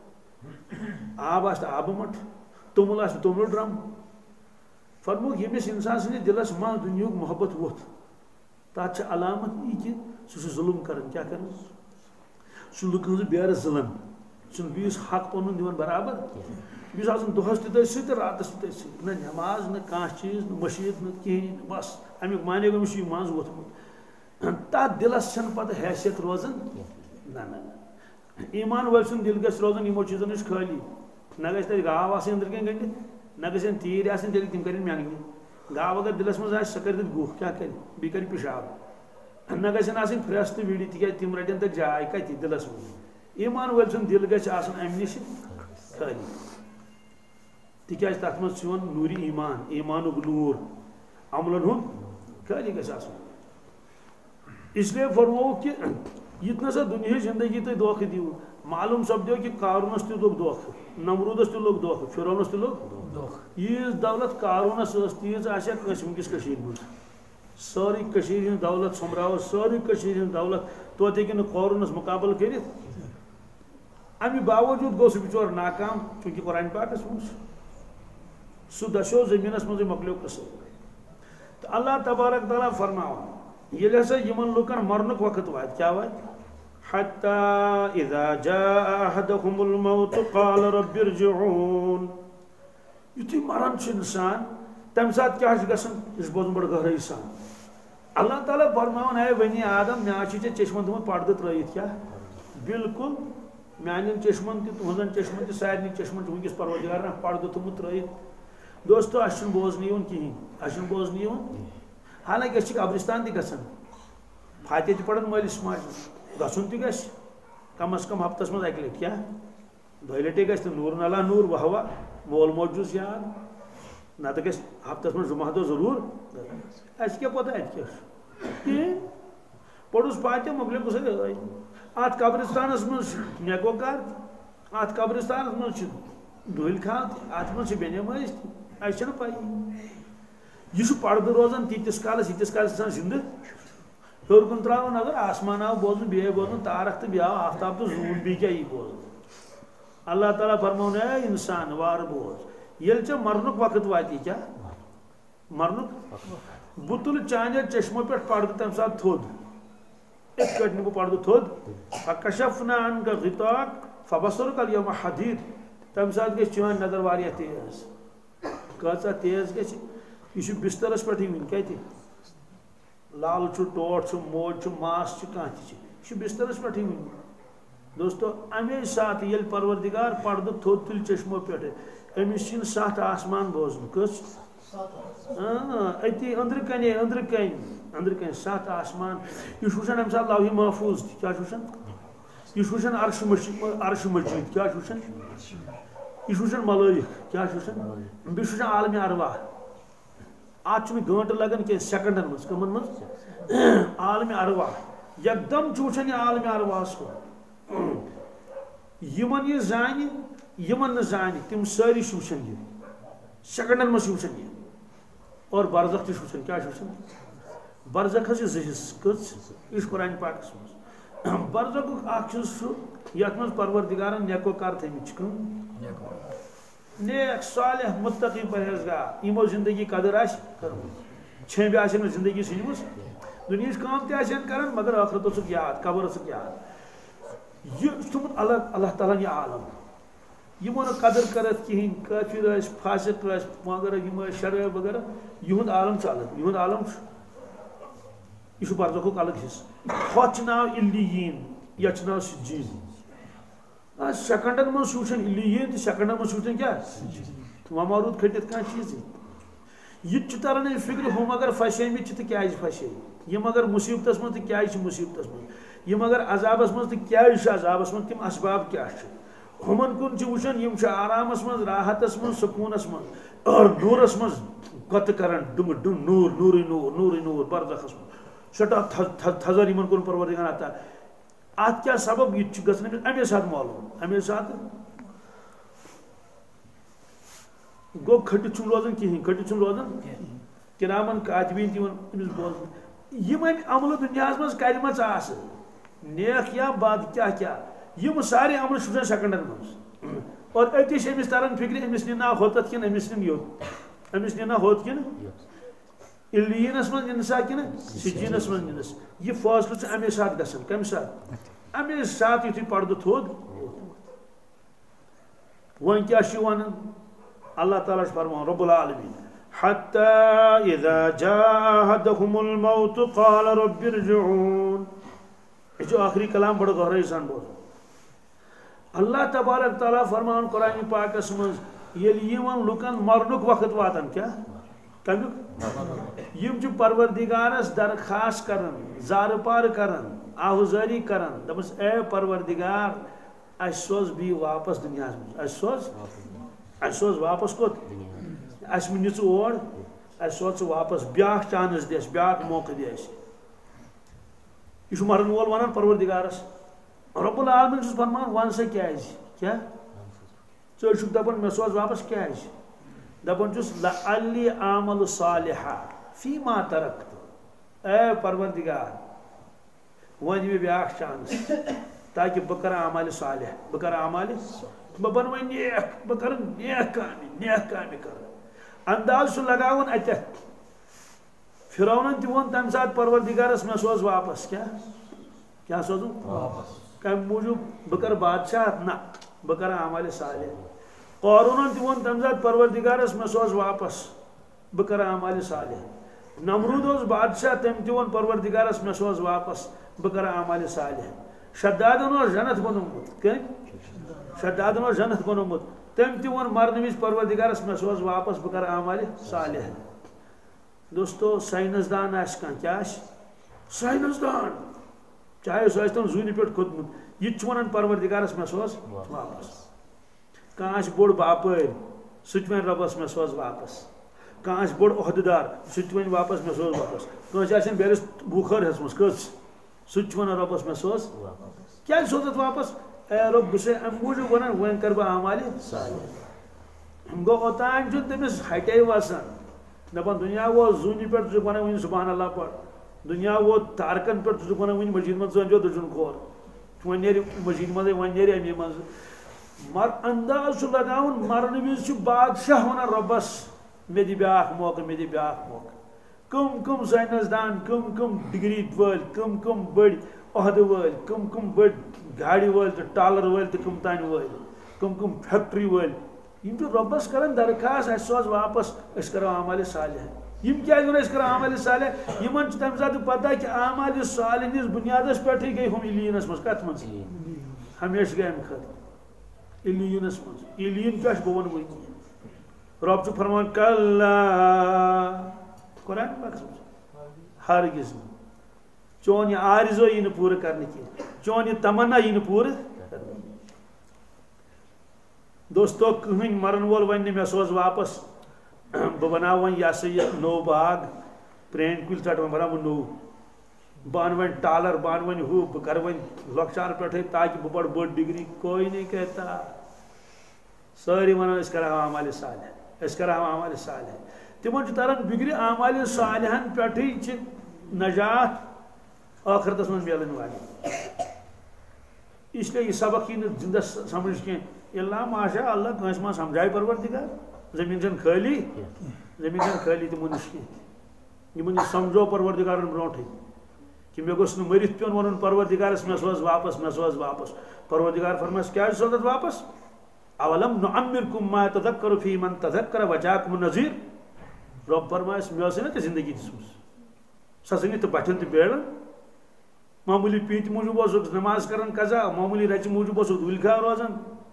ڈُل آب آسہِ تہٕ آبہٕ مٹ توٚمُل آسہِ توٚملہٕ ڈرم فرموک ییٚمِس انسان سٕنٛدِس دلس منٛز دُنیہُک محبت ووٚتھ تتھ چھِ علامت یہِ کہِ سُہ چھُ ظُلم کران کیٛاہ کران سہ لکن بیر زلن سہ بیس حق پن دِوان برابر بیس آسان دہس تہ تھی سۭتۍ راتس تہ تھی نہ نماز نہ کانٛہہ چیز نہ مشید نہ کہین بس امیُک مانے گوٚمُت چھُ یہِ منٛز ووٚتھمُت تتھ دلس چھنہٕ پتہٕ حیثیت روزان نہ ایمان وٲلۍ سُنٛد دل گژھِ روزان یِمو چیٖزو نِش خٲلی نہ گژھِ تتہِ گاو آسٕنۍ أنٛدرٕ کَنۍ گٔنڈِتھ نہ گژھن تیٖرۍ آسٕنۍ تیٚلہِ تِم کَرن مٮ۪نگنہِ گاو اگر دلس منٛز آسہِ سۄ کَرِ تَتہِ گُہہ کیٛاہ کَرِ بیٚیہِ کَرِ پِشاب نہ گژھن آسٕنۍ پھرٛٮ۪س تہٕ وِڑِ تِکیٛازِ تِم رَٹن تَتہِ جاے کَتہِ دِلس منٛز ایمان وٲلۍ سُنٛد دل گژھِ آسُن اَمہِ نِش خٲلی تِکیٛازِ تَتھ منٛز چھُ یِوان نوٗرِ ایمان ایمانُک نوٗر عملن ہُنٛد خٲلی گژھِ آسُن اس لیے فرمووُکھ کہِ یِتھ نسا دُنیہٕچ زندگی تُہۍ دھوکہٕ دِیِو معلوم سپدیو کہ قارونس تہِ لوٚگ دھوکہٕ نمروٗدس تہِ لوٚگ دھوکہٕ فرعونس تہِ لوٚگ دھوکہٕ ییٖژ دولت قارونس ٲس تیٖژ آسہِ ہا کٲنٛسہِ وٕنکٮ۪س کٔشیٖرِ منٛز سٲرٕے کٔشیٖرِ ہٕنٛز دولت سوٚمبراوو سٲرٕے کٔشیٖرِ ہٕنٛز دولت توتہِ ہیٚکہِ نہٕ قارونس مُقابلہٕ کٔرِتھ اَمہِ باوجوٗد گوٚو سُہ بِچور ناکام چوٗنٛکہِ قرآنِ پاکس منٛز سُہ دشو زٔمیٖنس منٛزٕے مۄکلیو قٕصہٕ تہٕ اللہ تبارک تعالیٰ فرماوان ییٚلہِ ہسا یِمن لُکن مرنُک وقت واتہِ کیٛاہ واتہِ حتى إذا جاء أحدهم الموت قال رب ارجعون یُتھُے مران چھُ اِنسان تمہِ ساتہٕ کیٛاہ چھُ گژھان یہِ چھُ بوزُن بڑٕ گہرٲیی سان اللہ تعالیٰ فرماوان اے بنی آدم مےٚ چھُ ژےٚ چشمن تھوٚمُت پردٕ ترٲیِتھ کیٛاہ بالکل میانٮ۪ن چشمن تہِ تُہنٛزن چشمن تہِ سارنٕے چشمن چھُ وٕنکٮ۪س پروردگارن پردٕ تھوٚمُت ترٲیِتھ دوستو اَسہِ چھُنہٕ بوزنہٕ یِوان کِہیٖنۍ اَسہِ چھُنہٕ بوزنہٕ یِوان حالانکہِ أسۍ چھِ قبرستان تہِ گژھان فاتحہ تہِ پران مٲلِس ماجہِ گژھُن تہِ گژھِ کم از کم ہفتس منٛز اکہِ لٹہِ کیٛاہ دۄیہِ لٹہِ گژھِ تہٕ نوٗر نلا نوٗر واہ واہ مول موج چھُس یاد نتہٕ گژھِ ہفتس منٛز جمعہ دۄہ ضروٗر اَسہِ کیٛاہ پتہ اَتہِ کیٛاہ چھُ کِہیٖنۍ پوٚرُس فاتحہ مۄکلیو قٕصے ٲے اتھ قبرستانس منٛز چھُ نیکوکار اتھ قبرستانس منٛز چھُ ڈُلۍ کھال تہِ اتھ منٛز چھِ بینٮ۪مٲرۍ تہِ اَسہِ چھنہٕ پَیی یہِ چھُ پردٕ روزان تیٖتِس کالس ییٖتِس کالس انسان زِندٕ ہیوٚر کُن ترٛاوُن نظر آسمان آو بوزنہٕ بیٚیہِ بوزنہٕ تارک تہٕ بیٚیہِ آو آفتاب تہٕ زوٗن بیٚیہِ کیٛاہ یی بوزنہٕ اللہ تعالیٰ فرماوُن اے اِنسان وارٕ بوز ییٚلہِ ژےٚ مرنُک وقت واتی کیٛاہ مرنُک بہٕ تُلہٕ چانیو چشمو پٮ۪ٹھ پردٕ تمہِ ساتہٕ تھوٚد یِتھ کٲٹھۍ نِمہٕ بہٕ پردٕ تھوٚد فکشفنا عنکَ غِطاءک فبصرُک الیومَ حدیٖد تمہِ ساتہٕ گژھِ چٲنۍ نظر واریاہ تیز کۭژاہ تیز گژھِ یہِ چھُ بسترس پٮ۪ٹھٕے وٕنہِ کتہِ لال چھُ ٹوٹھ چھُ موج چھُ ماس چھُ کانٛہہ تہِ چھُ یہِ چھُ بسترس پٮ۪ٹھٕے وٕنہِ دوستو اَمے ساتہٕ ییٚلہِ پروردگار پردٕ تھوٚد تُلہِ چشمو پٮ۪ٹھٕ أمِس چھِنہٕ سَتھ آسمان بوزُن کٔژ أتی أنٛدرٕ کَنہِ سَتھ آسمان یہِ چھُ وٕچھان اَمہِ ساتہٕ لوحہِ محفوٗظ تہِ کیٛاہ چھُ وٕچھان یہِ چھُ وٕچھان عرشہِ مجیٖد کیٛاہ چھُ وٕچھان یہِ چھُ وٕچھان ملٲیِک کیٛاہ چھُ وٕچھان بیٚیہِ چھُ وٕچھان عالمِ ارواح اتھ چھُنہٕ گٲنٛٹہٕ لگان کینٛہہ سیکنڈن منٛز کٕمن منٛز عالمِ ارواح یکدم چھُ وٕچھان یہِ عالمِ ارواحس کُن یِمن یہِ زانہِ یِمن نہٕ زانہِ تِم سٲری چھِ وٕچھان یہِ سیکنڈن منٛز چھِ وٕچھان یہِ اور برزخ تہِ چھُ وٕچھان کیٛاہ چھُ وٕچھان برزخس چھِ زٕ حِصہٕ کٔژ یہِ چھُ قرآنِ پاکس منٛز برزخُک اکھ چھُ سُہ یتھ منٛز پروردگارن نیکوکار تھٲمٕتۍ چھِ کٕم نیک صالح متقی پرہیزگار یِمو زندگی قدر آسہِ کٔرمٕژ چھیٚمبۍ آسن نہٕ زندگی ژھٕنمٕژ دُنیہٕچ کٲم تہِ آسن کران مگر ٲخرت اوسُکھ یاد قبر ٲسٕکھ یاد یہِ چھُ تھوٚمُت اللہ تعالیٰ ہن یہِ عالم یِمو نہٕ قدر کٔرٕتھ کِہینۍ کٲفِر ٲسۍ فاسق ٲسۍ وغیرہ یِم ٲسۍ شرٲبۍ وغیرہ یِہُنٛد عالم چھُ الگ یِہُنٛد عالم چھُ یہِ چھُ برزخُک الگ حصہٕ ہوٚتھ چھُ ناو علیٖیٖن یتھ چھُ ناو سجیٖن سیکنڈن منٛز چھُ وٕچھان علیٖیٖن تہٕ سیکنڈن منٛز چھُ وٕچھان کیٛاہ وما روٗد کھٔٹِتھ کانٛہہ چیٖزٕے یہِ تہِ چھُ تران اَمہِ فِکرِ ہُم اگر پھسیمٕتۍ چھِ تہٕ کیٛازِ پھسے یِم اگر مُصیبتس منٛز تہٕ کیٛازِ چھِ مُصیبتس منٛز یِم اگر عذابس منٛز تہٕ کیٛازِ چھِ عذابس منٛز تِم اسباب کیٛاہ چھِ ہُمن کُن چھِ وٕچھان یِم چھِ آرامس منٛز راحتس منٛز سکوٗنس منٛز اور نوٗرس منٛز کۄتہٕ کران ڈُمہٕ ڈُم نوٗر نوٗرٕے نوٗر نوٗرٕے نوٗر برزخس منٛز سٮ۪ٹھاہ تھزر یِمن کُن پروردگار عطا اتھ کیٛاہ سبب یہِ تہِ چھُ گژھان أمِس اَمے ساتہٕ معلوٗم اَمے ساتہٕ گوٚو کھٔٹِتھ چھُنہٕ روزان کِہینۍ کھٔٹِتھ چھُنہٕ روزان کِرامن کاتبیٖن تہِ یِوان أمِس بوزنہٕ یِم أمۍ عملہٕ دُنیاہس منٛز کرِمژٕ آسہٕ نیک یا بد کیٛاہ کیٛاہ یِم سارے عملہٕ چھُ وٕچھان سیکنڈن منٛز اور أتی چھِ أمِس تران فِکرِ أمِس نِنا ہوٚتَتھ کِنہٕ أمِس نِن یوٚت أمِس نِنا ہوٚت کِنہٕ علیٖیٖنس منٛز نِنسا کِنہٕ سجیٖنس منٛز نِنس یہِ فٲصلہٕ چھُ اَمے ساتہٕ گژھان کمہِ ساتہٕ امی ساتھ یتھی پردہ تھود ون کیا ون اللہ تعالیٰ فرمان رب العالمین حتی اذا جاء احدهم الموت قال رب ارجعون. یہ آخری کلام بڑا گہرائی سان بول. اللہ تبارک تعالیٰ فرمان قرآن پاکس مز یل لکن مرنک وقت واتن کیا تمیک پروردگارس درخواست کرن زار پار کرن آہوزاری کرن دپس اے پروردگار اس سوز بھی واپس دنیا اس سوز واپس کت اس من نچ اور اس سوز واپس بیاکھ چانس دس بیاکھ موقع دس یہ مرن وول ونان پروردگارس رب العالمین چھس فرمان ون سا کیا ژٕ دپان مے سوز واپس کیاز دپان چھس لعلی اعمل صالحا فیما ترکت اے پروردگار ون مے بیاکھ چانس تاکہ بہ کر اعمال صالح بہ کر اعمال بہ بن وۄنۍ نیک بہ کر نیک کامہِ کر انداز چھُ لگاوان اتیٚتھ فرعونن تہِ ووٚن تمہِ ساتہٕ پروردگارس مے سوز واپس کیا سوزُن واپس کمہِ موٗجوٗب بہ کر بادشاہ نہ بہ کر اعمال صالح. قارونن تہِ ووٚن تمہِ ساتہٕ پروردگارس مے سوز واپس بہ کر اعمال صالح. نمرود اوس بادشاہ تٔمۍ تہِ ووٚن پروردگارس مے سوز واپس بہ کر اعمال صالح. شدادن اوس جنت بنومُت شدادن اوس جنت بنومُت تٔمۍ تہِ ووٚن مرنہٕ وِزِ پروردگارس مے سوز واپس بہ کر اعمال صالح. دوستو سائنس دان آسہِ کانٛہہ کیٛاہ آسہِ سائنس دان چاہے سُہ آسہِ تِم زوٗنہِ پٮ۪ٹھ کھوٚتمُت یہِ تہِ چھُ وَنان پروردگارس مے سوز واپس. کانٛہہ آسہِ بوٚڑ باپٲرۍ سُہ تہِ وَنہِ رۄبس مے سوز واپس. کانٛہہ آسہِ بوٚڑ عہدٕ دار سُہ تہِ وَنہِ واپس مے سوز واپس. کٲنٛسہِ آسن بیٚرِس بُخٲر ہیٚژمٕژ کٔژ سُہ تہِ چھُ وَنان رۄبس مے سوز کیٛازِ سوزتھ واپس اے رۄب بہٕ چھُسے اَمہِ موٗجوٗب وَنان وۄنۍ کَرٕ بہٕ اعمالِ صالح. گوٚو اوٚتانۍ چھُنہٕ تٔمِس ہٹے وسان دپان دُنیا ووت زوٗنہِ پٮ۪ٹھ ژٕ چھُکھ وَنان وٕنہِ سبحان اللہ پڑھ. دُنیا ووت تارکن پٮ۪ٹھ ژٕ چھُکھ وَنان وٕنہِ مسجد منٛز ژٕ أنزیو دٔچھُن کھور وۄنۍ نیرِ مسجد منٛزٕے وۄنۍ نیرِ امی منٛزٕ. انداز چھُ لگاوُن مرنہٕ وِزِ چھُ بادشاہ وَنان رۄبس مےٚ دِ بیٛاکھ موقعہٕ مےٚ دِ بیٛاکھ موقعہٕ. کٕم ساینس دان کٕم ڈگری وٲلۍ کٕم بٔڑۍ عہدٕ وٲلۍ کٕم بٔڑۍ گاڑِ وٲلۍ تہٕ ٹالر وٲلۍ تہٕ کٕم تانہِ وٲلۍ کٕم فیکٹری وٲلۍ یِم چھِ رۄبس کران درخواست اَسہِ سوز واپس أسۍ کرو اعمالِ صالح. یِم کیازِ وَنان أسۍ کرو اعمالِ صالح یِمن چھِ تَمہِ ساتہٕ پتہ کہِ اعمالِ صالح ہِنٛدِس بُنیادس پٮ۪ٹھٕے گٔے ہُم علیٖنس منٛز کتھ منٛز ہمیشہٕ گٔے امہِ خٲطرٕ علیٖنس منٛز. علیٖن کیاہ چھُ بہٕ وَنہٕ وٕنۍ رۄب چھُ فرمان کلّا قرآن پاکس منٛز ہرگز نہٕ چون یہِ آرزو یی نہٕ پوٗرٕ کرنہٕ کینٛہہ چون یہِ تمنا یی نہٕ پوٗرٕ کرنہٕ. دوستو کٕہٕنۍ مرن وول وَنہِ نہٕ مےٚ سوز واپس بہٕ بناو وۄنۍ یہِ ہسا یہِ نوٚو باغ پرٛٲنۍ کُلۍ ژٹہٕ وۄنۍ بناو بہٕ نوٚو بہٕ اَنہٕ وۄنۍ ٹالر بہٕ اَنہٕ وۄنۍ ہُہ بہٕ کرٕ وۄنۍ لۄکچار پٮ۪ٹھٕے تاکہِ بہٕ پرٕ بٔڑ ڈگری کوئی نہیں کہتا. سٲری وَنان أسۍ کرہاو اعمالِ صالح أسۍ کرہاو اعمالِ صالح. تِمن چھُ تران بِگرِ اعمالِ صالحن پٮ۪ٹھٕے چھِ نجات ٲخرتس منٛز مِلن واجیٚنۍ. اس لیے یہِ سبق یی نہٕ زِندس سمجھ کینٛہہ الا ماشاء اللہ کٲنٛسہِ ما سمجھایہِ پروردگار. زٔمیٖن چھنہٕ خٲلی تِمن نِش کینٛہہ یِمن یہِ سمجھو پروردگارن برونٛٹھٕے کہِ مےٚ گوٚژھ نہٕ مٔرِتھ پیوٚن وَنُن پروردگارس مےٚ سوز واپس مےٚ سوز واپس. پروردگار فرمایس کیازِ سوزتھ واپس اولم نعمرکم ما یتذکر فی من تذکر وجاکم النذیر. رۄب فرمایس مےٚ ٲسٕے نا ژےٚ زندگی دِژمٕژ سۄ ژھٕنِتھ تہٕ بٹھٮ۪ن تہٕ بیڑن. معموٗلی پیٖنتہِ موٗجوٗب اوسُکھ نماز کران قضا معموٗلی رَژِ موٗجوٗب اوسُکھ دُلہِ خار روزان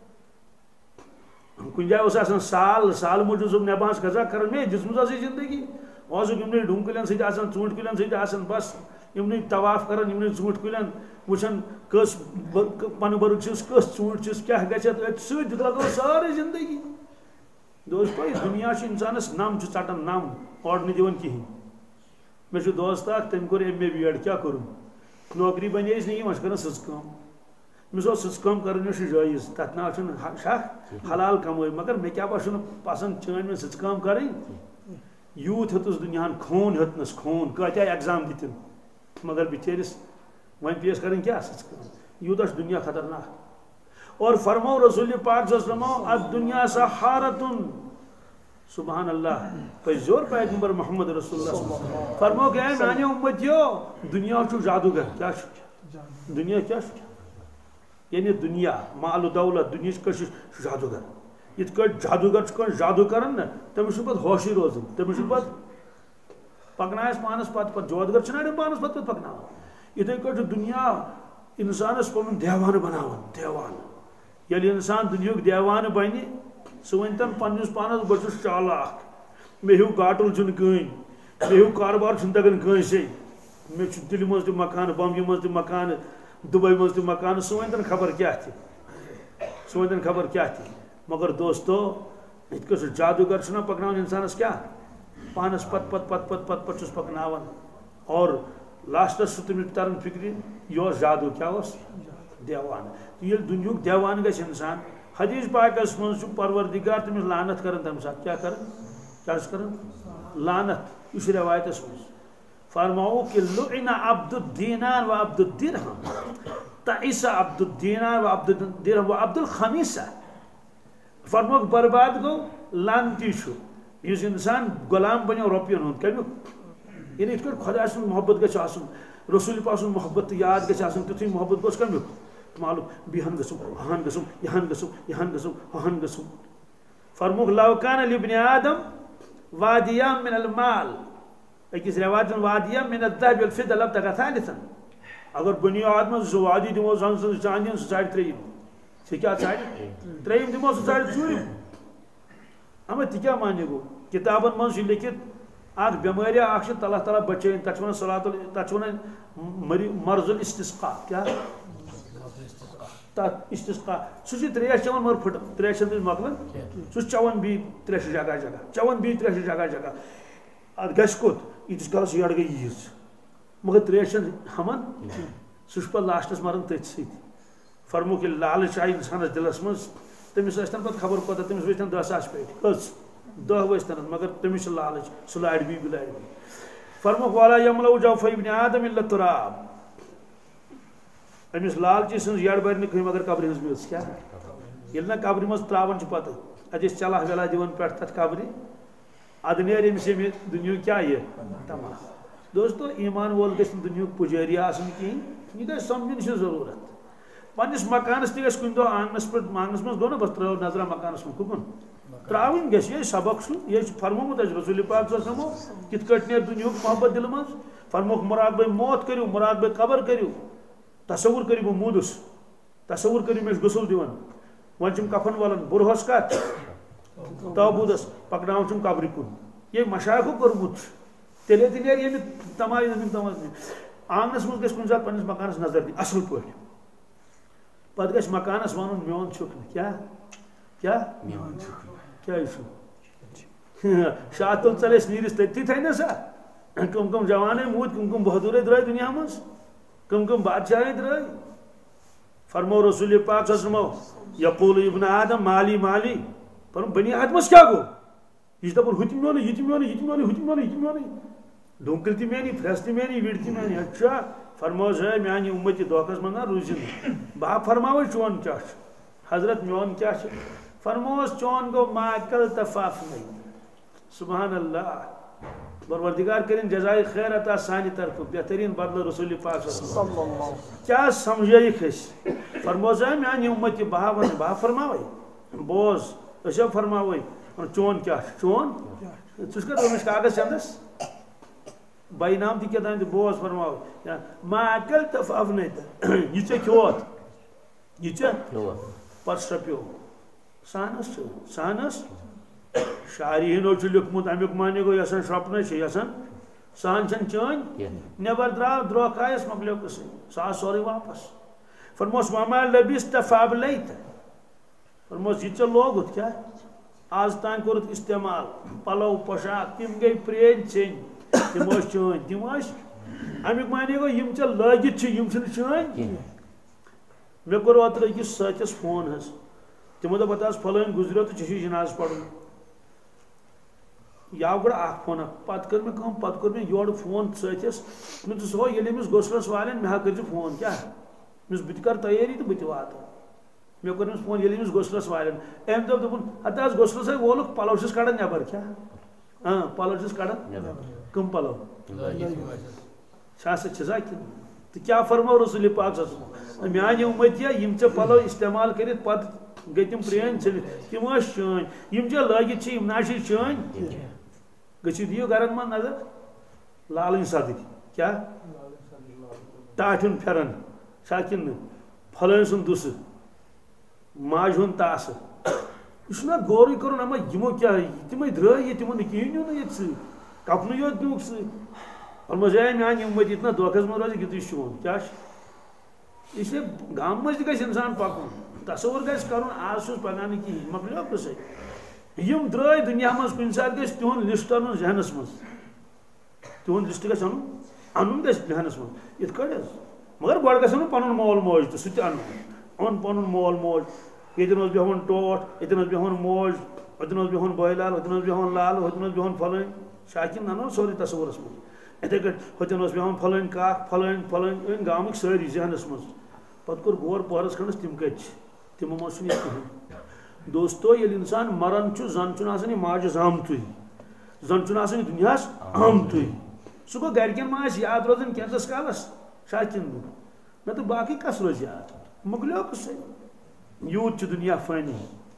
کُنہِ جایہِ اوس آسان سال موٗجوٗب اوسُکھ نٮ۪باز قضا کران مے دِژمٕژ ٲسٕے زندگی اوسُکھ یِمنٕے ڈوٗنۍ کُلٮ۪ن سۭتۍ آسان ژوٗنٛٹھۍ کُلٮ۪ن سۭتۍ آسان بس یِمنٕے طواف کران یِمنٕے ژوٗنٛٹھۍ کُلٮ۪ن وٕچھان کٔژ پنہٕ بٔرٕگ چھِس کٔژ ژوٗنٛٹھۍ چھِس کیاہ گژھِ أتھۍ سۭتۍ لگٲو سٲرٕے زندگی. دوستو یہِ دُنیا چھُ اِنسانس نم چھُ ژٹان نم اورٕ نہٕ دِوان کِہینۍ. مےٚ چھُ دوست اکھ تٔمۍ کوٚر ایم اے بی ایڈ کیاہ کوٚرُن نوکری بنییس نہٕ کینٛہہ وۄنۍ چھُ کران سٕژ کٲم. أمِس اوس سٕژ کٲم کرٕنۍ چھُ جٲیز تتھ ناو چھُنہٕ شک حلال کمٲے مگر مےٚ کیاہ باسیٚو نہٕ پسنٛد چٲنۍ وۄنۍ سٕژ کٲم کرٕنۍ. یوٗت ہیوٚتُس دُنیاہن خوٗن ہیوٚتنس خوٗن کۭتیاہ ایگزام دِتِن مگر بِچٲرِس وۄنۍ پیٚیس کرٕنۍ کیاہ سٕژ کٲم. یوٗتاہ چھُ دُنیا خطرناک. اور فرمو رسول پاک صلی اللہ علیہ وسلم الدنیا سحارتن سبحان اللہ پزیور پیغمبر محمد رسول اللہ فرمو کہ اے میانیو امتیو دنیا چھُ جادوگر کیاہ چھُ دنیا کیاہ چھُ یعنی دنیا مال و دولت دنیا کشش جادوگر یت کٹ جادوگر کن جادو کرن نا تمس پت ہوشی روزن تمس پت پکنائس پانس پت جادوگر چھنا پانس پت پکنا اتھے کٹ دنیا انسانس پن دیوان بناون دیوان یل انسان دنیاک دیوان بنی سہ ونتن پنس پانس بہت چالاک مے ہیو گاٹل چھ کہیں مے ہیو کاروبار چھ تگان کنسے مے دل مز تہ مکان بمبئی مز تہ مکان دبئی مز تہ مکان سہ ونتن خبر کیا سہ ونتن خبر کیا مگر دوستو ات کس جادوگر چھنا پکناون انسانس کیا پانس پت پت پت پت پت پت چھس پکناون اور لاسٹس تمس تران فکر یہ جادو کیا دیوان یل دنیاک دیوان گژھِ انسان حدیث پاکس من پروردگار تمس لعنت کرن تمہ سات کیا کرن لعنت اس روایتس من فرماؤ کہ لعن عبد الدینار و عبد الدرہم تعیس عبد الدینار و عبد الدرہم و عبد الخمیسہ فرماؤ برباد گو لعنتی چھو اس انسان غلام بنو روپین ہند کمیک یعنی ات کٹ خدا سن محبت گژھِ آسن رسول پاک سن محبت یاد گژھِ آسن تیُتھُے محبت گوٚژھ کمیک معلوم بیہن گژھو ہہن گژھو یہن گژھو یہن گژھو ہہن گژھو فرموک لو کان لابن آدم وادیان من المال اکس روایت وادیہ من الذهب والفضة لابتغى ثالثا اگر بنی آدم زٕ وادی دمو زن چاندین سہ ژاڑِ ترٛیٚیِم سہ کیا ژاڑِ ترٛیٚیِم دمو سہ ژاڑِ ژوٗرِم اما تہ کیا معنی گو کتابن من چھ لیکھِتھ اکھ بیمٲریا اکھ چھ اللہ تعالیٰ بچٲیِن تتھ چھِ ونان صلات تتھ چھِ ونان مرض الاستسقاء کیا تت استسقاء سہ چھ تریش چون مگر پھٹ تریش چھنہٕ تٔمِس مۄکلان سہ چون بی تریش جگہ جگہ چون بی تریش جگہ جگہ اد گژھِ کوٚت ییٖتِس کالس یڑ گٔے ییٖژ مگر تریش چھنہٕ ہمان سہ چھُ پتہٕ لاسٹس مران تٔتھۍ سۭتۍ فرموک ییٚلہِ لالچ آیہِ انسانس دلس منٛز تٔمِس ٲسۍتن پتہٕ خبر کوتاہ تٔمِس ؤسۍتن 10,000 پیٹہِ کٔژ 10 ؤسۍتن مگر تٔمِس چھُ لالچ سُہ لاڑِ بی بہ لاڑِ بی فرموک ولا یملأ جوف ابن آدم الا التراب امس لالچی سن یڑ بر نہ کہیں مگر قبر ہنز میژ کیا یل نہ قبر مز تراون چھ پتہ ادس چلا ویلا دیون پٹ تت قبر اد نیر امس دنیا کیا یہ تمام دوستو ایمان وول گژھِ دنیا پجاری آسن کہیں یہ گژھِ سمجھن چھ ضرورت پنس مکانس تہ گژھِ کُنہِ دۄہ آنگنس پہ آنگنس مز گوٚو نہ بس ترٛٲو نظرا مکانس کُن کُکُن تراون گژھِ یہ سبق سُہ یہ فرمومُت اَسہِ رسول پاک صلی اللہ علیہ وسلم کِتھ کٲٹھۍ نیر دُنیُہُک محبت دل منٛز فرموکھ مراقبہ موت کٔرِو مراقبہ قبر کٔرِو تصور کٔرِو بہٕ موٗدُس تصور کٔرِو مےٚ چھُ غسل دِوان وۄنۍ چھُم کفن والان برہس کتھ تابوٗدس پکناوان چھُم قبرِ کُن یہ مشایخو کوٚرمُت چھُ تیٚلے تہِ نیرِ ییٚمہِ تماشہِ آنگنس منٛز گژھِ کُنہِ ساتہٕ پننس مکانس نظر دِنۍ اصل پٲٹھۍ پتہٕ گژھِ مکانس ونُن میون چھُکھ نہٕ کیا کیا کیا چھُ شاہ تُل ژل أسۍ نیٖرِس تٔتھی تھاے سا کم کم جوانے موٗدۍ کم کم بہادورے درٛاے دُنیا منٛز کم کم بادشاہے درٛاے فرمو رسول پاک صلی اللہ علیہ وسلم یقول ابن آدم مالی مالی فرمو بنی آدمس کیا گوٚو یہ چھُ دپان ہُہ تہِ میونٕے یہِ تہِ میونٕے یہِ تہِ میونٕے ہُہ تہِ میونٕے یہِ تہِ میونٕے ڈونکل تہِ میانی پھرٛٮ۪س تہِ میانی وِڑِ تہِ میانی اچھا فرموس ہے میانہِ اُمتی دھوکس منٛز نہ روٗزِنہٕ بہٕ فرماوے چون کیٛاہ چھُ حضرت میون کیٛاہ چھُ فرموس چون گوٚو ما کلتفافنٕے سبحان اللہ پروردگار کرن جزائے خیر عطا سانہِ طرفہٕ بہترین بدلہٕ رسول پاک صلی اللہ علیہ وسلم کیا سمجھٲیِکھ أسۍ فرموس ہے میانہِ اُمتی بہا ونہٕ بہا فرماوے بوز أسۍ فرماوے چون کیا چون ژٕ چھُکھ أمِس کاغذ چندس بائی نام تہِ کیٛاہ تام بوز فرماوے ما کلتفافنٕے تہٕ یہِ ژےٚ کھیوٚوتھ یہِ ژےٚ پتہٕ شرٛپیو سہنس چھُ سہنس شاعری ہنو لیوکھمُت امیُک معنی گوٚو یژھان شرٛپنے چھِ یژھان سہن چھنہٕ چٲنۍ نٮ۪بر درٛاو درٛوکھ آیس مۄکلیو قٕصہٕ سُہ آو سورُے واپس فرموس وما لبست فابلیت فرموس یہِ ژےٚ لوگُتھ کیٛاہ آز تام کوٚرُتھ استعمال پلو پوشاک تِم گٔے پرٛٲنۍ ژھیٚنۍ تِم ٲسۍ چٲنۍ تِم ٲسۍ امیُک معنی گوٚو یِم ژےٚ لٲگِتھ چھِ یِم چھِنہٕ چٲنۍ مےٚ کوٚر اوترٕ أکِس سٲتھِس فون حظ تِمو دوٚپ پتہٕ حظ فلٲنۍ گُزریو تہٕ ژےٚ چھُے جنازٕ پرُن یہِ آو گۄڈٕ اکھ فون پتہٕ کٔر مےٚ کٲم پتہٕ کوٚر مےٚ یورٕ فون سٲتھِس مےٚ دوٚپُس ہو ییٚلہِ أمِس غسلس والٮ۪ن مےٚ ہا کٔرۍزِ فون کیٛاہ أمِس بہٕ تہِ کرٕ تیٲری تہٕ بہٕ تہِ واتہٕ مےٚ کوٚر أمِس فون ییٚلہِ أمِس غسلس والٮ۪ن أمۍ دوٚپ دوٚپُن ہتہٕ حظ غسلسٕے وولُکھ پلو چھِس کڑان نٮ۪بر کیٛاہ پلو چھِس کڑان کٕم پلو چھا سا چھِسا کِنہٕ تو کیا فرمو رسول پاک صلی اللہ علیہ وسلم میانہ امتیا یم ژے پلو استعمال کرت پتہ گئی تم پرین ژھلِتھ تم ٲسۍ چٲنۍ یم ژے لٲگِتھ چھ یم نہ چھی چٲنۍ گٔژھِو دِیِو گرن منٛز نظر لالٕنۍ صدٕر کیا ٹاٹھیُن پھیرن چھا کِنہٕ پھلٲنۍ سُنٛد دُسہٕ ماجہِ ہُنٛد تاسہٕ یہ چھُنہ غورٕے کرُن اما یِمو کیٛاہ تِمے درٛاے ییٚتہِ تِمن نہٕ کِہیٖنۍ نیوٗ نہٕ ییٚتہِ سۭتۍ کپنٕے یوت نیوٗکھ سۭتۍ فرموس ہے میٛانہِ اُمت یِتھ نہ دھوکس منٛز روزِ یُتُے چون کیٛاہ چھُ اس لیے گامہٕ منٛز تہِ گژھِ اِنسان پکُن تصور گژھِ کرُن آز چھُس پکان نہٕ کِہیٖنۍ مۄکلیو قٕصے یم درٛاے دُنیا منٛز کُنہِ ساتہٕ گژھِ تِہُنٛد لسٹ اَنُن ذہنس منٛز تِہُنٛد لسٹ گژھِ اَنُن گژھِ ذہنس منٛز یِتھ کٲٹھۍ حظ مگر گۄڈٕ گژھن نہٕ پنُن مول موج تہِ سُہ تہِ اَنُن اوٚن پنُن مول موج ییٚتٮ۪ن اوس بیٚہوان ٹوٹھ ییٚتٮ۪ن اوس بیٚہوان موج ہوٚتٮ۪ن اوس بیٚہوان بٲے لال ہوٚتٮ۪ن اوس بیٚہوان لال ہوٚتٮ۪ن اوس بیٚہوان فلٲنۍ شاکِن اَنو سورُے تصورس منٛز یِتھٕے کٲٹھۍ ہوٚتٮ۪ن اوس بیٚہوان فلٲنۍ کاک فلٲنۍ أنۍ گامٕکۍ سٲری ذہنس منٛز پتہٕ کوٚر غور پہرس کھنٛڈس تِم کتہِ چھِ تِمو منٛز چھُنہٕ یہِ کٕہٕنۍ دوستو ییٚلہِ اِنسان مران چھُ زن چھُنہٕ آسان یہِ ماجہِ زامتُے زن چھُنہٕ آسان یہِ دُنیاہس آمتُے سُہ گوٚو گرِکٮ۪ن ما آسہِ یاد روزان کینٛژس کالس شاکِن نتہٕ باقٕے کس روزِ یاد مۄکلیو قٕصے یوٗت چھُ دُنیا فٲنی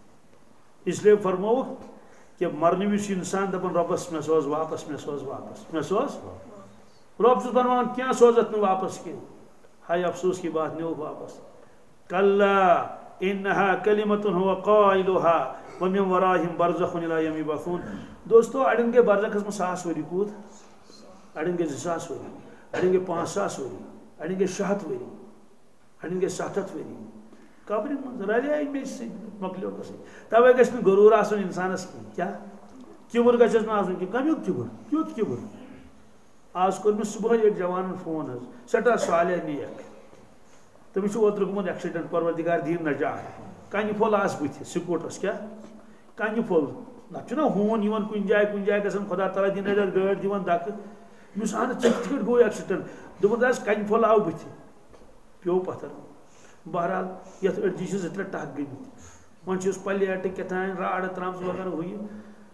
اس لیے فرمووُکھ کہ مرنہٕ وِزِ چھُ اِنسان دپان رۄبس مےٚ سوز واپس مےٚ سوز واپس مےٚ سوز رۄب چھُس فرماوان کینٛہہ سوزتھ نہٕ واپس کینٛہہ ہاے افسوس کی بات نیوٗکھ واپس کلا انہا کلمۃ هو قائلها ومن ورائہم برزخ الی یوم یبعثون دوستو اڑین گٔے برزخس منٛز 1000 ؤری کوٗت اڑین گٔے 2000 ؤری اڑین گٔے 5000 ؤری اڑین گٔے 600 ؤری اڑین گٔے 700 ؤری قبرِ منٛز رلیے مےٚ سۭتۍ مۄکلیو قٕصے توے گژھِ نہٕ غروٗر آسُن انسانس کینٛہہ کیٛاہ کِبُر گژھٮ۪س نہٕ آسُن کینٛہہ کمیُک کِبُر کیُتھ کِبُر آز کوٚر مےٚ صبحٲے أکۍ جوانن فون حظ سٮ۪ٹھاہ صالح نیک تٔمِس چھُ اوترٕ گوٚمُت ایکسیڈنٹ پروردگار دِیِن نجات کنہِ پھوٚل آسہِ بٕتھِ سکوٗٹرس کیٛاہ کنہِ پھوٚل نتہٕ چھُنہ ہوٗن یِوان کُنہِ جایہِ گژھان خۄدا تعالیٰ دِیِن نجات گٲڑۍ دِوان دکہٕ مےٚ اہن ژےٚ کِتھ کٲٹھۍ گوٚو ایکسیڈنٹ دوٚپُن آسہِ کنہِ پھوٚل آو بٕتھِ پیوٚو پتھر بہرحال یتھ أڑجہِ چھِ 2-3 ٹکھ گٔمٕتۍ وۄنۍ چھُس پلیٹہٕ کیٛاتھانۍ راڑٕ ترامژٕ وغیرہ ہُہ یہِ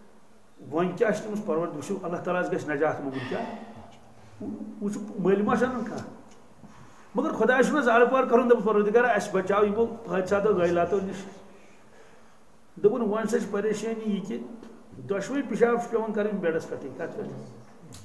وۄنۍ کیٛاہ چھُ تٔمِس پروردگار وٕچھِو اللہ تعالیٰ ہس گژھِ نجات موٚنگُن کیٛاہ وٕچھِو مٔلۍ ما چھِ انان کانٛہہ مگر خۄداے چھُنہ زارٕ پار کرُن دوٚپُن پروردگار اَسہِ بچاو یِمو حٲدثاتو غٲلاتو نِش دوٚپُن وۄنۍ سا چھِ پریشٲنی یہِ کہِ دۄشوٕے پِشاب چھُ پیٚوان کَرٕنۍ بیڈس پٮ۪ٹھٕے کتھ پٮ۪ٹھ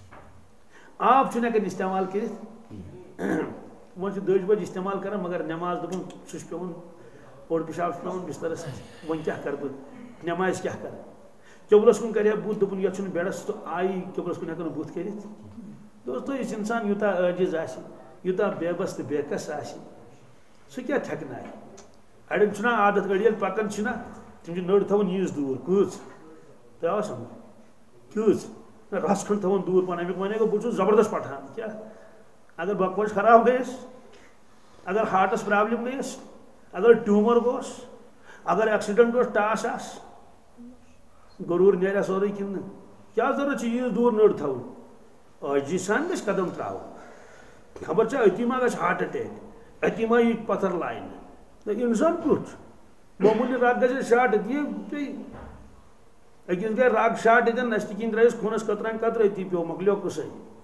آب چھُنہٕ ہٮ۪کان استعمال کٔرِتھ وۄنۍ چھُ 2 بجہِ استعمال کران مگر نٮ۪ماز دوٚپُن سُہ چھُ پیٚوان اوٚڑ پِشاب چھُ پیٚوان بسترس وۄنۍ کیٛاہ کرٕ بہٕ نٮ۪مازِ کیٛاہ کرٕ قبلس کُن کرِ ہا بُتھ دوٚپُن یتھ چھُنہٕ بیڈس تہٕ آیی قبلس کُن ہٮ۪کان بُتھ کٔرِتھ دوستو یُس انسان یوٗتاہ عٲجِز آسہِ یوٗتاہ بے بس تہٕ بے کس آسہِ سُہ کیٛاہ تھٮ۪کنایہِ اڑٮ۪ن چھُنہ عادت أڑۍ ییٚلہِ پکان چھِنہ تِم چھِ نٔر تھاوان ییٖژ دوٗر کۭژ تۄہہِ آو سمجھ کۭژ رس کھنٛڈ تھاوان دوٗر پہن امیُک ونے گوٚو بہٕ چھُس زبردست پٹھان کیٛاہ اگر بکواس خراب گٔیَس اگر ہارٹس پرابلم گٔیَس اگر ٹیوٗمر گوٚوس اگر ایکسیڈنٹ اوس ٹاس آس غروٗر نیرِ سورُے کِنہٕ نہٕ کیٛاہ ضروٗرت چھِ ییٖژ دوٗر نٔر تھاوٕنۍ عٲجزی سان گژھِ قدم تراوُن خبر چھا أتی ما گژھِ ہارٹ اٹیک أتی ما یی پتھر لاینہٕ انسان کیُتھ معموٗلی رگ گژھِ شاٹ أتی پیٚیہِ أکِس گٔے رگ شاٹ ییٚتٮ۪ن نستہِ کِنۍ درٛایس خوٗنس قطرانہِ قطرٕ أتی پیوٚو مۄکلیو قٕصے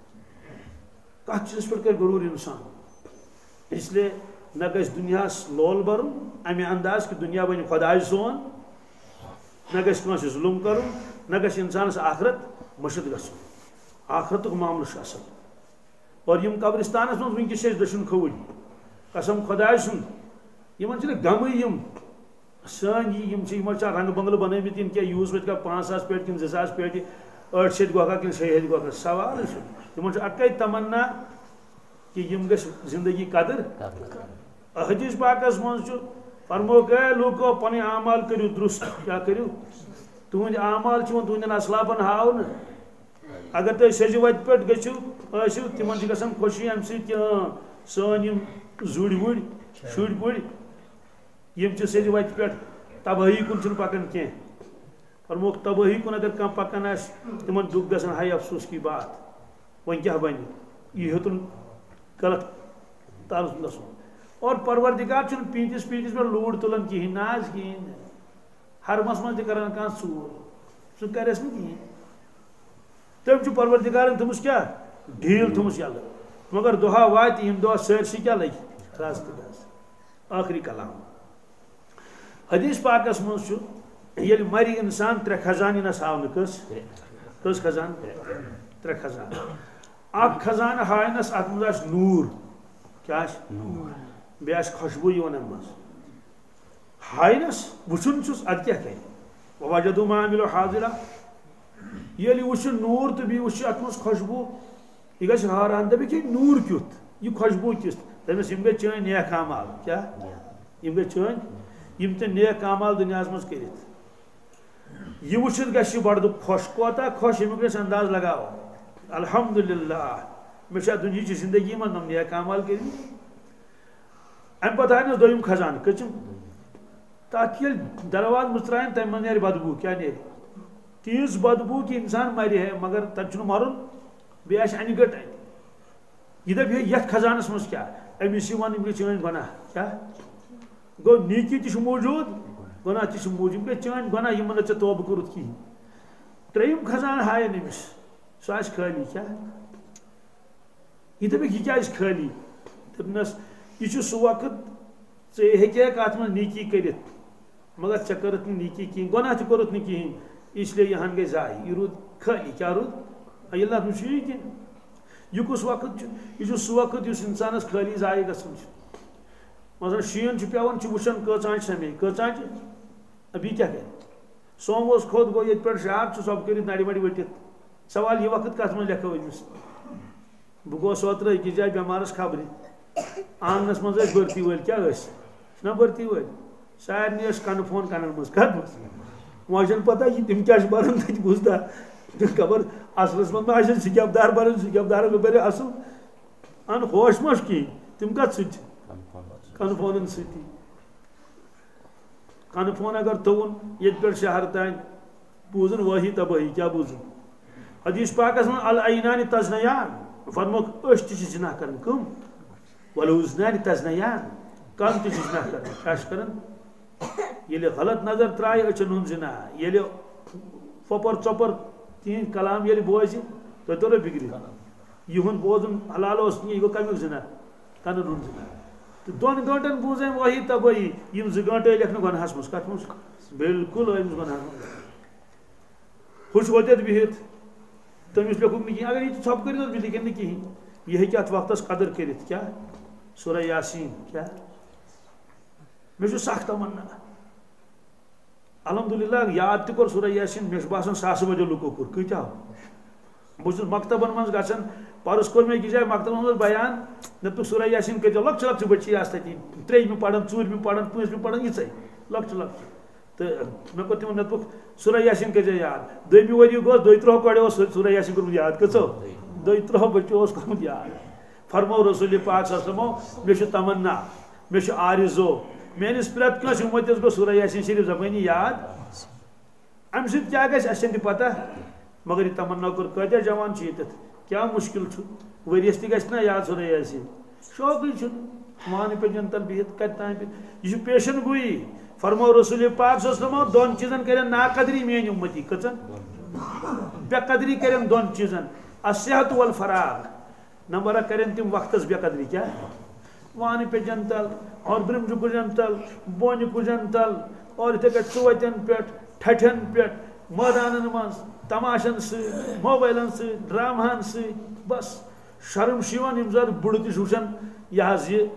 کتھ چیٖزس پٮ۪ٹھ کرِ غروٗر انسان اس لیے نہ گژھِ دُنیاہس لول برُن امہِ انداز کہِ دُنیا بنہِ خۄداے سون نہ گژھِ کٲنٛسہِ ظُلم کرُن نہ گژھِ انسانس آخرت مٔشِد گژھُن آخرتُک معاملہٕ چھُ اصل اور یم قبرستانس منٛز وٕنکیٚس چھِ أسۍ دٔچھُن کھوٚوٕرۍ قسم خۄداے سُنٛد یِمن چھِنہٕ غمٕے یِم سٲنۍ یِم چھِ یِمن چھا رنٛگہٕ بنٛگلہٕ بنٲومٕتۍ یِم کیٛاہ یوٗز وٲتۍ 5,000 پیٹہِ کِنہٕ 2,000 پیٹہِ 8 گوٚکھا کِنہٕ 6 گوٚکھا سوالٕے چھُنہٕ تِمن چھُ اَکٕے تمنا کہ یم گژھِ زندگی قدر حدیث پاکس منٛز چھُ فرمووُکھ اے لوٗکو پنٕنۍ اعمال کٔرِو درُست کیٛاہ کٔرِو تُہنٛدۍ اعمال چھِ یِوان تُہنٛدٮ۪ن اسلافن ہاونہٕ اگر تُہۍ سیٚزِ وتہِ پٮ۪ٹھ گٔژھِو ٲسِو تِمن چھِ گژھان خوشی امہِ سۭتۍ کہ سٲنۍ یِم زُرۍ وُرۍ شُرۍ پُرۍ یِم چھِ سیٚزِ وتہِ پٮ۪ٹھ تبٲہی کُن چھُنہٕ پکان کینٛہہ فرمووُکھ تبٲہی کُن اگر کانٛہہ پکان آسہِ تِمن دُکھ گژھان ہاے افسوس کی بات وۄنۍ کیٛاہ بنہِ یہِ ہیوٚتُن غلط طرز گژھُن اور پروردگار چھُنہٕ پیٖنتِس پیٖنتِس پٮ۪ٹھ لوٗر تُلان کِہیٖنۍ نہ حظ کِہیٖنۍ نہٕ حرمس منٛز تہِ کران کانٛہہ ژوٗر سُہ کرٮ۪س نہٕ کِہیٖنۍ تٔمۍ چھُ پروردگارن تھٲومٕژ کیٛاہ ڈھیٖل تھٲومٕژ یَلہٕ مگر دہا وات یم دہ سرسی کیا لگ راست گز آخری کلام حدیث پاکس مز یل مری انسان ترے خزان نس ہاؤن کس خزان ترے خزان اک خزانہ ہائنس ات مز نور کیا بیٚیہِ آسہِ خوشبو یِوان اَمہِ منٛز ہاینس وٕچھُن چھُس ادٕ کیٛاہ کرِ ووجدوا ما عملوا حاضرا ییٚلہِ وٕچھِ نوٗر تہٕ بیٚیہِ وٕچھِ اتھ منٛز خوشبو یہِ گژھِ حٲران دپہِ کہِ نوٗر کیُتھ یہِ خوشبو کِژھ دپٮ۪س یِم گٔے چٲنۍ نیک اعمال کیٛاہ یِم گٔے چٲنۍ یِم تہِ نیک اعمال دُنیاہس منٛز کٔرِتھ یہِ وٕچھِتھ گژھِ یہِ بڑٕ خۄش کوتاہ خۄش ییٚمیُک أسۍ انداز لگاوو الحمدللہ مےٚ چھا دُنہِچہِ زندگی منٛز تِم نیک اعمال کٔرمٕتۍ امہ پتہ آنس دوٚیِم خزانہٕ کٔژِم تتھ ییٚلہِ دروازٕ منٛز ترٛایَن تمہِ منٛز نیرِ بدبوٗ کیٛاہ نیرِ تیٖژ بدبوٗ کہِ انسان مرِ ہے مگر تتہِ چھُنہٕ مرُن بیٚیہِ آسہِ انہِ گٔٹ اتہِ یہِ دپہِ ہے یتھ خزانس منٛز کیٛاہ أمِس یہِ ون یِم گٔے چٲنۍ گۄناہ کیٛاہ گوٚو نیٖکی تہِ چھُ موٗجوٗد گۄناہ تہِ چھُ موٗجوٗد یِم گٔے چٲنۍ گۄناہ یِمن نہٕ ژےٚ توبہٕ کوٚرُتھ کِہیٖنۍ ترٛیٚیِم خزانہٕ ہاین أمِس سُہ آسہِ خٲلی کیٛاہ یہِ دپٮ۪کھ یہِ کیٛازِ خٲلی دپنس یہ چھُ سُہ وقت ژےٚ ہیٚکیکھ اتھ منٛز نیٖکی کٔرِتھ مگر ژےٚ کٔرٕتھ نہٕ نیٖکی کِہیٖنۍ گۄناہ تہِ کوٚرُتھ نہٕ کِہیٖنۍ اس لیے یہِ ہن گٔے ضایع یہِ روٗد خٲلی کیٛاہ روٗد ییٚلہِ نہٕ اتھ منٛز چھُ یی کینٛہہ یہِ کُس وقت چھُ یہِ چھُ سُہ وقت یُس انسانس خٲلی ضایع گژھان چھُ مثلاً شیٖن چھُ پیٚوان چھُ وٕچھان کٔژ آنچہِ سمے کٔژ آنچہِ ابھی کیٛاہ کرِ سوموس کھوٚت گوٚو ییٚتہِ پٮ۪ٹھ شہر چھُ سۄ کٔرِتھ نرِ وَرِ ؤٹِتھ سوال یہِ وقت کتھ منٛز لیکھو أمِس بہٕ گوس اوترٕ أکِس جایہِ بٮ۪مارس خبرِ آنگنس منٛز ٲسۍ بٔرتی وٲلۍ کیٛاہ ٲسۍ چھِنہ بٔرتی وٲلۍ سارنٕے ٲسۍ کنہٕ فون کنن منٛز کتھ منٛز وۄنۍ چھنہٕ پتہ یہِ تِم کیٛاہ چھِ بران تتہِ بوٗزتا خبر اصلس منٛز ما آسن سِکیب دار بران سِکیب دارن بَرِ اصل ان ہوش ما چھُ کِہیٖنۍ تِم کتھ سۭتۍ کنہٕ فونن سۭتی کنہٕ فون اگر تھوُن ییٚتہِ پٮ۪ٹھ شہر تانۍ بوٗزُن وٲہی تبٲہی کیٛاہ بوٗزُن حدیث پاکس منٛز العینانِ تزنیان فرموکھ أچھ تہِ چھِ زِنا کران کٕم والأذنان تزنیان کن تہِ چھِ زِنا کران کیٛاہ چھِ کران ییٚلہِ غلط نظر ترٛایہِ أچھن ہُنٛد زِنا ییٚلہِ پھۄپر ژۄپر تِہنٛدۍ کلام ییٚلہِ بوزِ تۄہہِ توٚروا فِکرِ یِہُنٛد بوزُن حلال اوس نہٕ یہِ گوٚو کمیُک زِنا کنن ہُنٛد زِنا تہٕ 2 گٲنٛٹن بوٗز أمۍ وٲہی تبٲہی یِم 2 گٲنٛٹہٕ لیکھنہٕ گۄنہس منٛز کتھ منٛز بالکل أمِس گۄنہس منٛز ہُہ چھُ وۄتیٚتھ بِہِتھ تٔمِس لیوٚکھُکھ نہٕ کِہیٖنۍ اگر یہِ تہِ ژھۄپہٕ کٔرِتھ اوس بہٕ لیکھن نہٕ کِہیٖنۍ یہِ ہیٚکہِ اتھ وقتس قدر کٔرِتھ کیٛاہ سورہ یاسیٖن کیٛاہ مےٚ چھُ سخ تمنا الحمدللہ یاد تہِ کوٚر سورہ یاسیٖن مےٚ چھُ باسان ساسہٕ بَدیو لُکو کوٚر کۭتیاہ بہٕ چھُس مکتبن منٛز گژھان پرُس کوٚر مےٚ أکِس جایہِ مکتبن منٛز بیان دپُکھ سورہ یاسیٖن کٔرۍزیو لۄکچہِ لۄکچہِ بٔچی آسہٕ تٔتی 3مہِ پران 4مہِ پران 5مہِ پران یِژے لۄکچہِ لۄکچہِ تہٕ مےٚ کوٚر تِمن مےٚ دوٚپُکھ سورہ یاسیٖن کٔرۍزیو یاد 2مہِ ؤری گوٚو 2-3 کورٮ۪و اوس سورہ یاسیٖن کوٚرمُت یاد کٔژو 2-3 بٔچو اوس کوٚرمُت یاد فرمو رسول پاک صلی اللہ علیہ وسلم مےٚ چھُ تمنا مےٚ چھُ آرزو میٲنِس پرٛٮ۪تھ کٲنٛسہِ اُمتِس گوٚو سورہ یاسیٖن شریٖف زبٲنی یاد امہِ سۭتۍ کیٛاہ گژھِ اَسہِ چھَنہٕ تہِ پتہ مگر یہِ تمنا کوٚر کۭتیاہ جوان چھِ ییٚتٮ۪تھ کیٛاہ مُشکِل چھُ ؤرِیَس تہِ گژھِ نا یاد سورہ یاسیٖن شوقٕے چھُنہٕ مانہٕ پیٚٹھٮ۪ن تل بِہِتھ کتہِ تام یہِ چھُ پیشن گویی فرمو رسول پاک صلی اللہ علیہ وسلم 2 چیٖزن کرن ناقدری میٲنۍ اُمتی کٔژن بے قدری کرن 2 چیٖزن الصحت والفراغ نمبر 1 کرن تِم وقتس بے قدری کیٛاہ وانہٕ پیٚٹھٮ۪ن تل اور برٛمجہِ کُجن تل بونہِ کُجن تل اور یِتھٕے کٲٹھۍ ژوٚوَتٮ۪ن پٮ۪ٹھ ٹھٹھٮ۪ن پٮ۪ٹھ مٲدانن منٛز تماشن سۭتۍ موبایلن سۭتۍ ڈراماہن سۭتۍ بس شرم چھِ یِوان یِم زن بُڈٕ تہِ چھِ وٕچھان یہِ حظ یہِ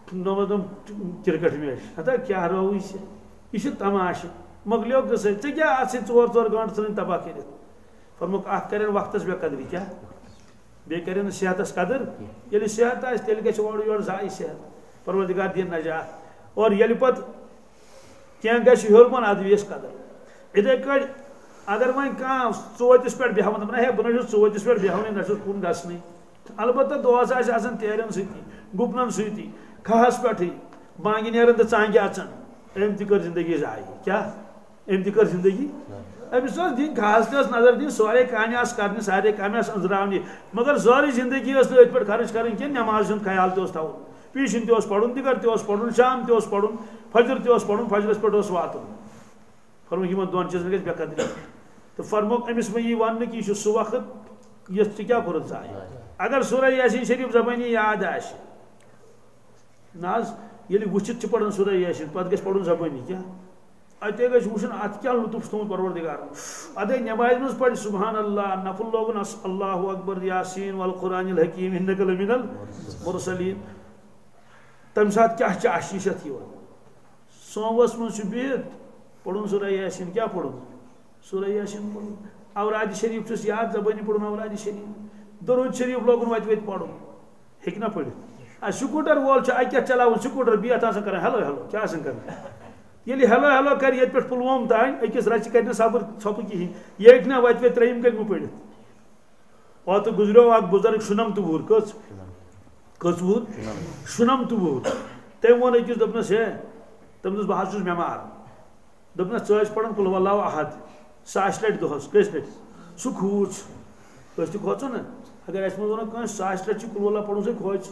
کرکٹ میچ ہتا کیٛاہ روٕے یہِ چھُ تماشہٕ مۄکلیو قٕصے ژےٚ کیٛاہ اتھ سۭتۍ 4 گٲنٛٹہٕ ژھٕنٕنۍ تباہ کٔرِتھ فرموکھ اکھ کرن وقتس بے قدری کیٛاہ بیٚیہِ کرن نہٕ صحتس قدر ییٚلہِ صحت آسہِ تیٚلہِ گژھِ اورٕ یورٕ ضایع صحت پروردگار دِیِن نجات اور ییٚلہِ پتہٕ کینٛہہ گژھِ ہیوٚر بۄن ادٕ ویس قدر یِتھٕے کٲٹھۍ اگر وۄنۍ کانٛہہ ژوٚوَتِس پٮ۪ٹھ بیٚہوان دپان ہے بہٕ نہ چھُس ژوٚوَتِس پٮ۪ٹھ بیٚہوانٕے نہ چھُس کُن گژھنٕے البتہ دۄہس آسہِ آسان تیرٮ۪ن سۭتی گُپنن سۭتی کھہس پٮ۪ٹھٕے بانگہِ نیران تہٕ ژانگہِ اژان أمۍ تہِ کٔر زندگی ضایع کیٛاہ أمۍ تہِ کٔر زندگی أمِس ٲس دِنۍ کھہس تہِ ٲس نظر دِنۍ سورے کامہِ آسہٕ کرنہِ سارے کامہِ آسہٕ أنٛزراونہِ مگر سٲرٕے زندگی ٲس نہٕ أتھۍ پٮ۪ٹھ خرٕچ کرٕنۍ کینٛہہ نٮ۪مازِ ہُنٛد خیال تہِ اوس تھاوُن پیٖشِن تہِ اوس پرُن دِگر تہِ اوس پرُن شام تہِ اوس پرُن فجر تہِ اوس پرُن فجرس پٮ۪ٹھ اوس واتُن فرموکھ یِمن 2 چیٖزن گژھِ بے قدری تہٕ فرموکھ أمِس وۄنۍ یی وننہٕ کہِ یہِ چھُ سُہ وقت یہ کیا کورت ضائع اگر سورہ یاسین شریف زبانی یاد آسہ ناز یلی وچھت پڑھن سورہ یاسین پتہ گژھِ پڑھن زبانی کیا اتے گژھِ وچھن ات کیا لطف تھومت پروردگار ادے نماز مز پڑھ سبحان اللہ نفل لوگن اللہ اکبر یاسین والقرآن الحکیم انک لمن المرسلین تم سات کیا آشیشت یہ سوموس من بہت پڑھن سورہ یاسین کیا پڑھن سورہ یاسین پڑھن اوراد شریف چھس یاد زبانی پڑھن اوراد شریف درود شریف لوگن وت وت پڑھن ہیکنا پڑھ سکوٹر وول اکیا چلاون سکوٹر بہت آسان کران ہیلو ہیلو کیا آسان کران یلی ہیلو ہیلو کر یہ پہ پلووم تان اکس رچ کر صبر ژھۄپہٕ کہین یہ ہیٚکہِ نا وتہِ وتہِ ترٛیٚیِم کٔرۍ پٔرِتھ اوترٕ گُزریو اکھ بُزرگ شُنمتہٕ وُہُر کٔژ وُہُر شُنمتہٕ وُہُر تٔمۍ ووٚن أکِس دوٚپنس ہے تٔمۍ دوٚپنس بہٕ حظ چھُس بٮ۪مار دوٚپنس ژٕ ٲسۍ پران قُل واللہُ احد 1000 لٹہِ دۄہس کٔژِ لٹہِ سُہ کھوٗژ أسۍ تہِ کھوژو نا اگر اَسہِ منٛز وَنو کٲنٛسہِ 1000 لٹہِ چھُ قُل واللہ پرُن سُہ کھوژِ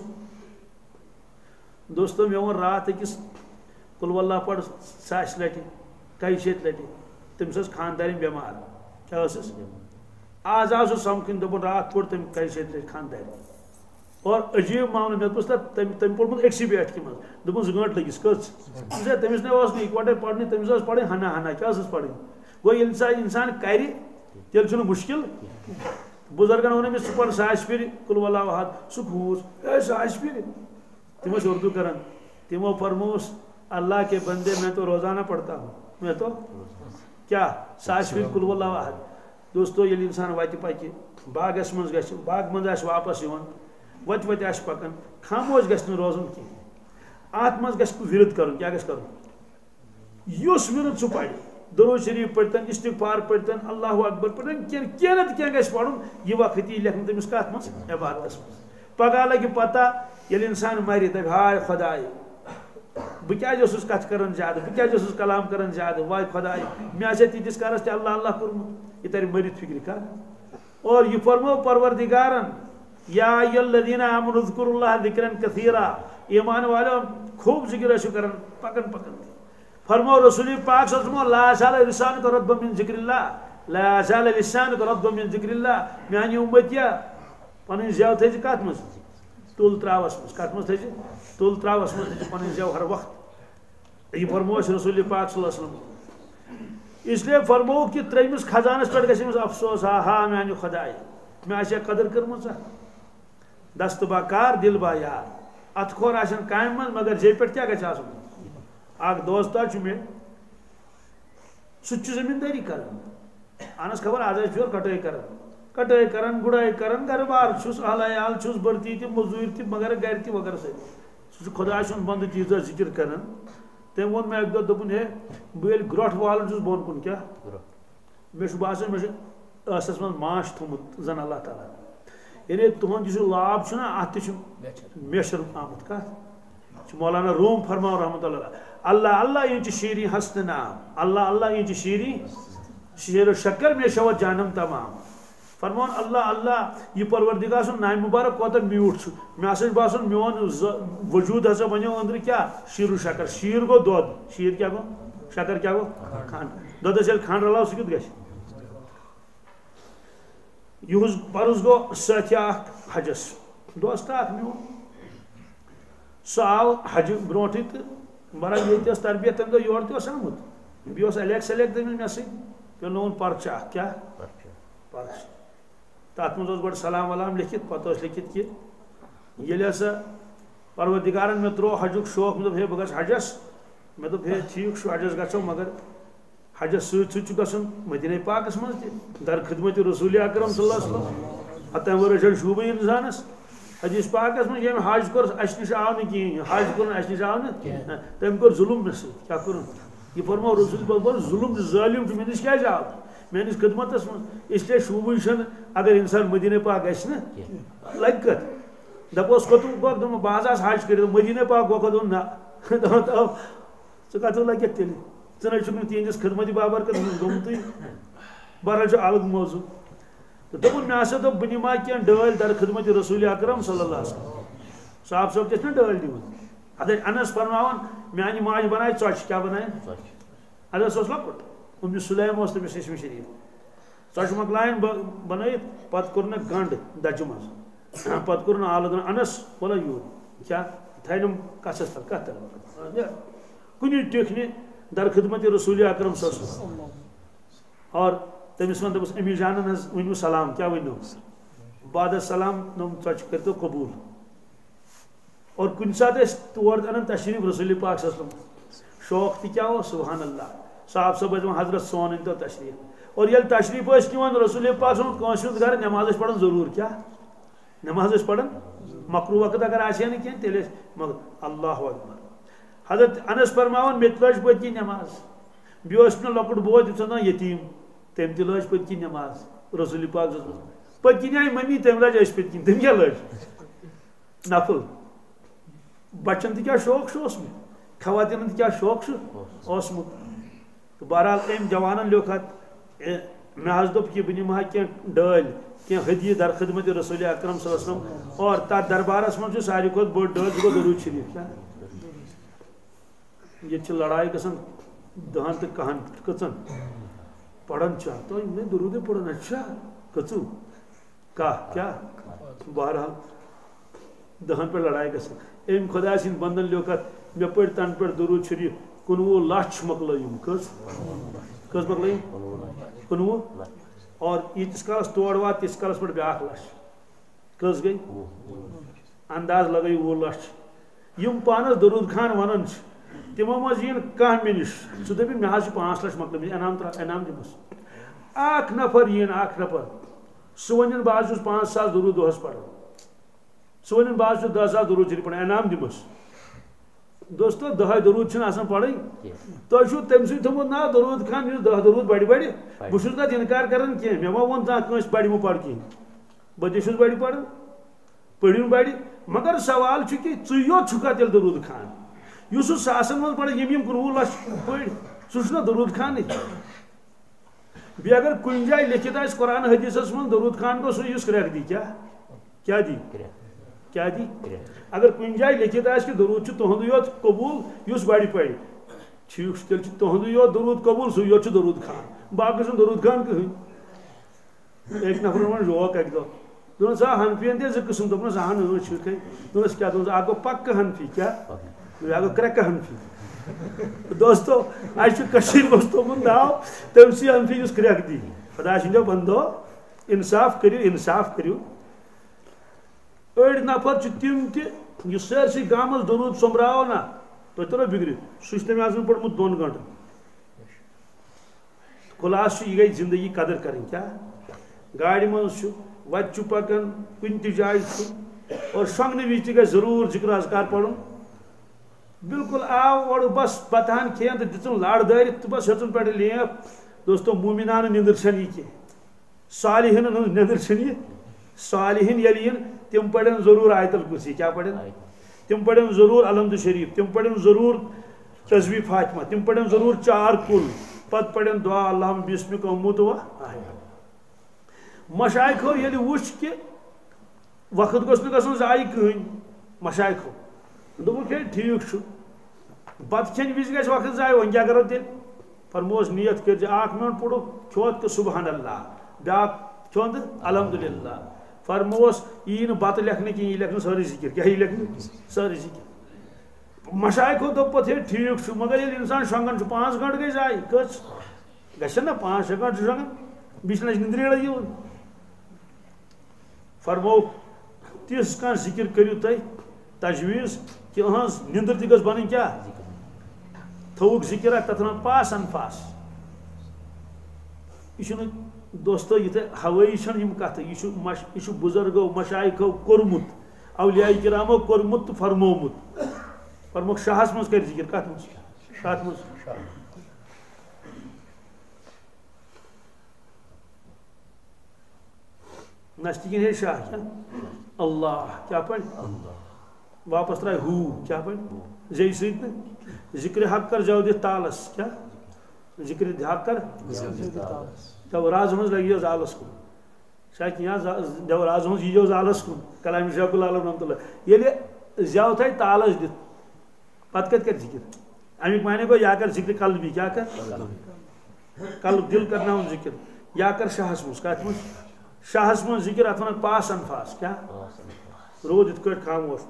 دوستو مےٚ ووٚن راتھ أکِس قُل واللہ پڑھ 1000 لٹہِ 200 لٹہِ تٔمِس ٲس خاندارِنۍ بٮ۪مار کیٛاہ ٲسٕس آز آو سُہ سمکھٕنۍ دوٚپُن راتھ پوٚر تٔمۍ 200 لٹہِ خاندارِنۍ اور عجیٖب معاملہٕ مےٚ دوٚپُس تٔمۍ پوٚرمُت أکسٕے بیٹھکہِ منٛز دوٚپُن 2 گٲنٛٹہٕ لٔگِس کٔژ تٔمِس نَے اوس نہٕ اِکوَٹَے پَرنہِ تٔمِس ٲس پَرٕنۍ ہنا ہنا کیٛاہ ٲسٕس پَرٕنۍ گوٚو ییٚلہِ سا اِنسان کَرِ تیٚلہِ چھُنہٕ مُشکِل بُزرگن ووٚن أمِس ژٕ پَر 1000 پھِرِ قُل واللہُ احد سُہ کھوٗژ ہے 1000 پھِرِ تِم ٲسۍ اُردو کران تِمو فرمووُس اللہ کے بندے میں تو روزانہ پڑھتا ہوں میں تو کیا 1000 پھِرِ قُل واللہُ احد دوستو ییٚلہِ اِنسان وَتہِ پَکہِ باغس منٛز گژھِ باغ منٛز آسہِ واپس یِوان وَتہِ وَتہِ آسہِ پَکان خاموش گژھِ نہٕ روزُن کینٛہہ اَتھ منٛز گژھِ وِرد کَرُن کیٛاہ گژھِ کَرُن یُس وِرد سُہ پَرِ درود شریف پٔرۍتن استغفار پٔرۍتن اللہ اکبر پٔرۍتن کینٛہہ نتہٕ کینٛہہ گژھِ پَرُن یہِ وقت یی لیکھنہٕ تٔمِس کَتھ منٛز عبادتس منٛز پگہہ لگہِ پتہ ییٚلہِ اِنسان مَرِ دَپہِ ہاے خۄداے بہٕ کیٛازِ اوسُس کَتھٕ کران زیادٕ بہٕ کیٛازِ اوسُس کلام کران زیادٕ واے خۄداے مےٚ آسہِ ہا تیٖتِس کالس تہِ اللہ اللہ کوٚرمُت یہِ تَرِ مٔرِتھ فِکرِ کَتھ اور یہِ فرمو پروردِگارن یا ایھا الذین آمنوا اذکروا اللہ ذکرا کثیرا ایمان والو خوب ذکر ٲسِو کران پکان پکان فرمو رسول پاک صلی اللہ علیہ وسلم لا یزال لسانک رطبا من ذکر اللہ لا یزال لسانک رطبا من ذکر اللہ میانہِ اُمتیا پنٕنۍ زٮ۪و تھٲیزِ کتھ منٛز تُل تراوس منٛز کتھ منٛز تھٲیزِ تُل تراوس منٛز تھٲیزِ پنٕنۍ زٮ۪و ہر وقت یہِ فرمو اَسہِ رسول پاک صلی اللہ علیہ وسلم اس لیے فرمو کہ ترٛیٚیمِس خزانس پٮ۪ٹھ گژھِ أمِس افسوس ہا ہا میانہِ خۄداے مےٚ آسہِ ہا قدر کٔرمٕژ دست با کار دل با یار اتھ کھور آسن کامہِ منٛز مگر جے پٮ۪ٹھ کیٛاہ گژھِ آسُن اکھ دوستا چھُ مےٚ سُہ تہِ چھُ زٔمیٖندٲری کران اہنس خبر آز آسہِ بِچور کٹٲے کران گُڈٲے کران گرٕ بار چھُس اہل عیال چھُس بٔرتی تہِ موٚزوٗرۍ تہِ مگر گرِ تہِ وغیرہ سۭتۍ سُہ چھُ خۄداے سُنٛد بنٛدٕ تیٖژاہ ذِکر کران تٔمۍ ووٚن مےٚ اکہِ دۄہ دوٚپُن ہے بہٕ ییٚلہِ گرٛوٚٹھ والان چھُس بۄن کُن کیٛاہ مےٚ چھُ باسان مےٚ چھُ ٲسس منٛز ماچھ تھوٚمُت زن اللہ تعالیٰ یعنی تُہُنٛد یُس یہِ لاب چھُنہ اَتھ تہِ چھُ میچھر آمُت کتھ چھُ مولانا روم فرماوان رحمتہ اللہ اللہ یہ چھُ شیٖری ہستہٕ نام اللہ اللہ یہ چھُ شیٖری شیر و شکر میں شوت جانم تمام فرمان اللہ اللہ یہ پروردگار سُنٛد نامہِ مُبارک کوتاہ میوٗٹھ چھُ مےٚ ہسا چھُ باسان میون وجوٗد ہسا بنیو أنٛدرٕ کیٛاہ شیٖر و شکر شیٖر گوٚو دۄد شیٖر کیٛاہ گوٚو شکر کیٛاہ گوٚو کھنٛڈ دۄدس ییٚلہِ کھنٛڈ رلاو سُہ کیُتھ گژھِ یِہُس پرُس گوٚو سٲتھیا اکھ حجس دوست اکھ میون سُہ آو حجہِ برونٛٹھٕے تہٕ بران ییٚتہِ ٲس تربیت تمہِ دۄہ یورٕ تہِ اوس آمُت بیٚیہِ اوس الیک سلیک دٔپمٕژ مےٚ سۭتۍ پیوٚو نوٚوُن پرچہِ اکھ کیٛاہ پرچہِ تتھ منٛز اوس گۄڈٕ سلام ولام لیکھِتھ پتہٕ اوس لیکھِتھ کہِ ییٚلہِ ہسا پروردِگارن مےٚ تروو حجُک شوق مےٚ دوٚپ ہے بہٕ گژھٕ حجس مےٚ دوٚپ ہے ٹھیٖک چھُ حجس گژھو مگر حجس سۭتۍ سۭتۍ چھُ گژھُن مدیٖنہ پاکس منٛز تہِ در خدمت رسول اکرم صلی اللہ علیہ وسلم اتھ تمہِ ورٲے چھنہٕ شوٗبٕے انسانس حدیث پاکس منٛز ییٚمۍ حج کوٚر اسہِ نِش آو نہٕ کِہیٖنۍ حج کوٚر اسہِ نِش آو نہٕ تٔمۍ کوٚر ظُلم مےٚ سۭتۍ کیٛاہ کوٚرُن یہ فرمو رسول پاک ظُلم ظٲلِم چھُ مےٚ نِش کیٛازِ آو میٲنِس خدمتس منٛز اس لیے شوٗبٕے چھنہٕ اگر انسان مدیٖنہ پاک گژھِ نہٕ لگہِ کتھ دپوس کوٚتُن گوٚو دوٚپُن بہٕ حظ آسہٕ حج کٔرِتھ مدیٖنہ پاک گوٚو دوٚپُن نہ ژٕ کتھ لگٮ۪تھ تیٚلہِ ژٕ نَے چھُکھ نہٕ تِہنٛدِس خدمت بابرکت منٛز گوٚمتُے بہرحال چھُ الگ موضوٗع تہٕ دوٚپُن مےٚ ہسا دوٚپ بہٕ نِما کینٛہہ ڈٲلۍ در خدمت رسول اکرم صلی اللہ علیہ وسلم صاحب صٲب چھِ نا ڈٲلۍ دِوان ادٕ انس فرماوان میانہِ ماجہِ بنایہِ ژۄچہِ کیٛاہ بنایہِ انس اوس لۄکُٹ سُلیم اوس تٔمِس اسمہِ شریٖف ژۄچہِ مۄکلایَن بنٲیِتھ پتہٕ کوٚر گنٛڈ دَچہِ منٛز پتہٕ کوٚرُن آلہٕ دۄن انس وَلہ یوٗر کیٛاہ تھاینم کَسَس تل کَتھ تل کُنہِ ٹیٚکھ نہٕ در خدمت رسول اکرم صلی اللہ علیہ وسلم اور تٔمِس ووٚن دوٚپُس امی جانن حظ ؤنِو سلام کیٛاہ ؤنِو بعد السلام دوٚپُن ژۄچہِ کٔرۍتو قبوٗل اور کُنہِ ساتہٕ ٲسۍ تور اَنان تشریٖف رسول پاک صلی اللہ علیہ وسلم شوق تہِ کیٛاہ اوس سبحان اللہ صاحب صٲب ٲسۍ دَپان حضرت سون أنۍتو تشریٖف اور ییٚلہِ تشریٖف ٲسۍ نِوان رسول پاک صٲب کٲنٛسہِ ہُنٛد گرٕ نٮ۪ماز ٲسۍ پران ضروٗر کیٛاہ نٮ۪ماز ٲسۍ پران مکروٗ وقت اگر آسہِ ہا نہٕ کینٛہہ تیٚلہِ ٲسۍ مگر اللہ اکبر حضرت انس فرماوان مےٚ تہِ لٲج پٔتۍ کِنۍ نٮ۪ماز بیٚیہِ اوس مےٚ لۄکُٹ بوے تٔمِس اوس ناو یتیٖم تٔمۍ تہِ لٲج پٔتۍ کِنۍ نٮ۪ماز رسول پاک صٲب پٔتۍ کِنۍ آیہِ ممی تٔمۍ لٲج أسۍ پٔتۍ کِنۍ تٔمۍ کیٛاہ لٲج نفل بچن تہِ کیٛاہ شوق چھُ اوسمُت خواتیٖنن تہِ کیٛاہ شوق چھُ اوسمُت تہٕ بہرحال أمۍ جوانن لیوٚکھ اتھ مےٚ حظ دوٚپ کہِ بہٕ نِمہٕ ہا کینٛہہ ڈٲلۍ کینٛہہ ہدیہِ در خدمت رسول اکرم صلی اللہ علیہ وسلم اور تتھ دربارس منٛز چھُ ساروی کھۄتہٕ بٔڑ ڈٲلۍ سُہ گوٚو درود شریٖف کیٛاہ ییٚتہِ چھِ لڑایہِ گژھان 10 تہٕ 11 کٔژن پران چھا تُہۍ مےٚ درودے پران اچھا کٔژوٗ کاہ کیٛاہ بہرحال 10 پٮ۪ٹھ لڑایہِ گژھان أمۍ خۄدا سٕنٛدۍ بنٛدن لیوٚکھ اتھ مےٚ پٔرۍ تنہٕ پٮ۪ٹھ درود شریٖف 19 لچھ مۄکلٲیِم کٔژ مۄکلٲیِم 19 اور ییٖتِس کالس تور وات تیٖتِس کالس پٮ۪ٹھ بیٛاکھ لچھ کٔژ گٔے انداز لگٲیِو 20 لچھ یِم پانس درود خان ونان چھِ تِمو منٛز یِیہِ نہٕ کانٛہہ مےٚ نِش سُہ دپہِ مےٚ حظ چھِ 5 لچھ مۄکلٲمٕتۍ انعام دِمس اکھ نفر یِیہِ نہٕ اکھ نفر سُہ ونن بہٕ حظ چھُس 5,000 درود دۄہس پران سُہ ونن بہٕ حظ چھُس 10,000 درود شریٖف پران انعام دِمس دوستو 10 درود چھِنہٕ آسان پرٕنۍ تۄہہِ چھُو تٔمۍ سٕے تھوٚمُت ناو درود خان یُس 10 درود بڑِ بہٕ چھُس تتھ انکار کران کینٛہہ مےٚ ما ووٚن زانٛہہ کٲنٛسہِ بڑِ مہٕ پر کینٛہہ بہٕ تہِ چھُس بڑِ پران پٔرِو بڑِ مگر سوال چھُ کہِ ژٕے یوت چھُکھا تیٚلہِ درود خان یُس سُہ ساسن منٛز پران یِم 19 لچھ پٔرۍ سُہ چھُنہ درود خانٕے بیٚیہِ اگر کُنہِ جایہِ لیکھِتھ آسہِ قرآن حدیٖثس منٛز درود خان گوٚو سُہ یُس کرٛٮ۪کھ دی کیٛاہ دی اگر کُنہِ جایہِ لیکھِتھ آسہِ کہِ درود چھُ تُہُنٛدُے یوت قبوٗل یُس بڑِ پرِ ٹھیٖک چھُ تیٚلہِ چھُ تُہُنٛدُے یوت درود قبوٗل سُے یوت چھُ درود خان باقٕے چھُنہٕ درود خان کٕہٕنۍ أکۍ نفرن ووٚن جوک اکہِ دۄہ دوٚپنس آ حنفین تہِ 2 قٕسٕم دوٚپنس اہن ٹھیٖکھٕے دوٚپنس کیٛاہ دوٚپنس اکھ گوٚو پکہٕ حنفی کیٛاہ بیٛاکھ گوٚو کرٛٮ۪کہٕ حنفی دوستو اسہِ چھُ کٔشیٖرِ منٛز تھوٚمُت ناو تٔمسٕے حنفی یُس کرٛٮ۪کھ دی خۄدا سٕنٛدیو بنٛدو انصاف کٔرِو أڑۍ نفر چھِ تِم تہِ یُس سٲرسٕے گامس درود سوٚمبراوو نا تُہۍ ترو بِگڑِتھ سُہ چھُ تٔمۍ آسان پوٚرمُت 2 گٲنٛٹن خُلاصہٕ چھُ یہِ گٔے زندگی قدر کرٕنۍ کیٛاہ گاڑِ منٛز چھُ وتہِ چھُ پکان کُنہِ تہِ جایہِ چھُ اور شۄنٛگنہٕ وِزِ تہِ گژھِ ضروٗر ذِکر اذکار پرُن بالکل آو اورٕ بس بتہٕ ہن کھٮ۪ن تہٕ دِژٕن لڑ دٲرِتھ تہٕ بس ہیٚژٕن پٮ۪ٹھٕ لیپ دوستو موٗمِنانہٕ نیٚنٛدٕر چھنہٕ یہِ کینٛہہ صالحیٖنن ہٕنٛز نیٚنٛدٕر چھنہٕ یہِ صالحیٖن ییٚلہِ یِن تِم پرن ضروٗر آیت الکُرسی کیٛاہ پرن تِم پرن ضروٗر الحمدُ شریٖف تِم پرن ضروٗر تسبیح فاطمہ تِم پرن ضروٗر 4 کُل پتہٕ پرن دعا اللہُم بِسمِکَ اُمُت و مشایخو ییٚلہِ وٕچھ کہِ وقت گوٚژھ نہٕ گژھُن ضایہِ کٕہٕنۍ مشایخو دوٚپُکھ ہے ٹھیٖک چھُ بتہٕ کھٮ۪نہِ وِزِ گژھِ وقت ضایہِ وۄنۍ کیٛاہ کرو تیٚلہِ فرمووس نیت کٔرۍ زِ 1 مِنٹ پوٚرُکھ کھیوٚت تہٕ سبحان اللہ بیٛاکھ کھیوٚن تہٕ الحمدُاللہ فرمووس یی نہٕ بتہٕ لیکھنہٕ کِہیٖنۍ یہِ لیکھنہٕ سٲرٕے ذِکر کیٛاہ یی لیکھنہٕ سٲرٕے ذِکر مشایخو دوٚپ پتہٕ ہے ٹھیٖک چھُ مگر ییٚلہِ اِنسان شۄنٛگان چھُ 5 گٲنٛٹہٕ گٔے ضایہِ کٔژ گژھن نا 5-6 گٲنٛٹہٕ چھُ شۄنٛگان بیٚیہِ چھِنہٕ اَسہِ نِندرے یِوان فرمووُکھ تِژھ کانٛہہ ذِکر کٔرِو تُہۍ تجویٖز کہِ أہٕنٛز نِندٕر تہِ گٔژھ بنٕنۍ کیٛاہ تھوٚوُکھ ذِکر اکھ تتھ ونان پاس انفاس یہِ چھُنہٕ دوستو یِتھے ہوٲیی چھنہٕ یِم کتھٕ یہِ چھُ بُزرگو مشایخو کوٚرمُت اولیاء کرامو کوٚرمُت تہٕ فرمومُت فرمووُکھ شاہس منٛز کٔرۍ ذِکر کتھ منٛز نستہِ کِنۍ ہے شاہ کیٛاہ اللہ کیٛاہ پرِ واپس ترٛایہِ ہوٗ کیٛاہ پرِ زیٚیہِ سۭتۍ نہٕ ذِکرِ حق کر زٮ۪و دِتھ تالس کیٛاہ ذِکرِ حق کر دیورازٕ منٛز لٔگِو زالس کُن شاید کینٛہہ دیورازٕ منٛز ییٖزیو زالس کُن کلامِ شیخ العالم رحمتہ اللہ ییٚلہِ زٮ۪و تھایہِ تالس دِتھ پتہٕ کتہِ کرِ ذِکر امیُک معنی گوٚو یا کر ذِکرِ قلبی کیٛاہ کر قلب دِل کرناوُن ذِکر یا کر شاہس مز کت مز شاہس مز ذکر ات ون پاس انفاس کیا رود ات کٹ خاموش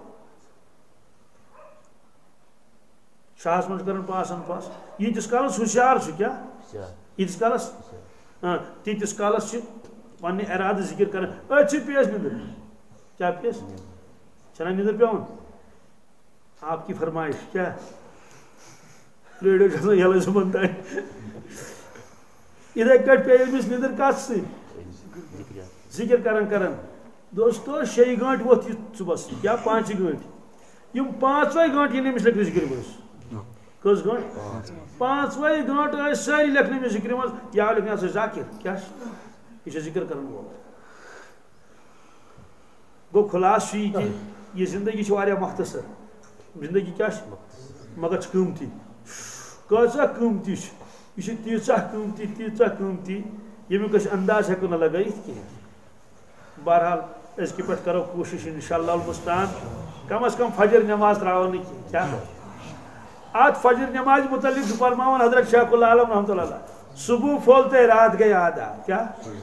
شاہس مز کرن پاس انفاس یتس کالس ہوشیار کیا یتس کالس تیتس کالس پنہ ارادہ ذکر کران اچھی پیس ندر کیا پیس چنا ندر پیون آپ کی فرمائش کیا ریڈیو چل یل صبح تین ادھے کٹ پہ امس ندر کت سی ذکر کران دوستو 6 گھنٹہ ووت صبح یا 5 گھنٹہ یم 5 گھنٹہ ین امس لکھ ذکر مز کس گھنٹہ 5 گھنٹہ ساری لکھنے امس ذکر مز یا لکھنا سا ذاکر کیا یہ ذکر کرن وول گو خلاص کہ یہ زندگی مختصر زندگی کیا مگر قیمتی کۭژاہ قیمتی یہ تیژاہ قیمتی یمیک انداز ہیکو نہ لگائت کہین بہرحال اس کی پہ کرو کوشش انشاءاللہ المستعان کم از کم فجر نماز تراو نہیں کیا آت فجر نماز متعلق فرماون حضرت شیخ العالم رحمۃ اللہ علیہ صبح پھولتے رات گئی آدھا کیا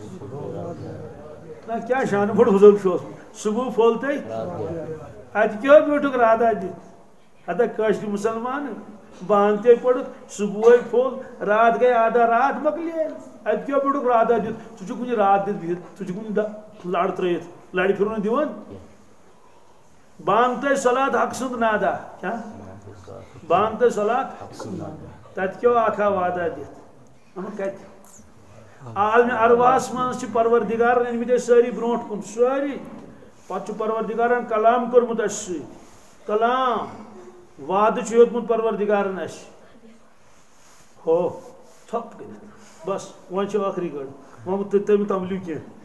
کیا شان بڑ بزرگ شو صبح پھولتے ات کیوں بیٹھک رات ادھا کاشر مسلمان بانتے پڑھ صبح پھول رات گئی آدھا رات مکلی ات کیوں بیٹھک رات دت ثہ کن رات دت بہت ثہ کن لڑ ترت لڑ پھر دان بانتے صلات حق سند نادا کیا بانتے صلات تت کیوں آکھا وعدہ دت کت عالم ارواس من پروردگار انمت ساری برونٹ کن ساری پتہ پروردگارن کلام کورمت اس کلام وعدہ ہیوتمت پروردگارن اس ہو تھپ کر بس ون آخری گڑ وہ تم تملیو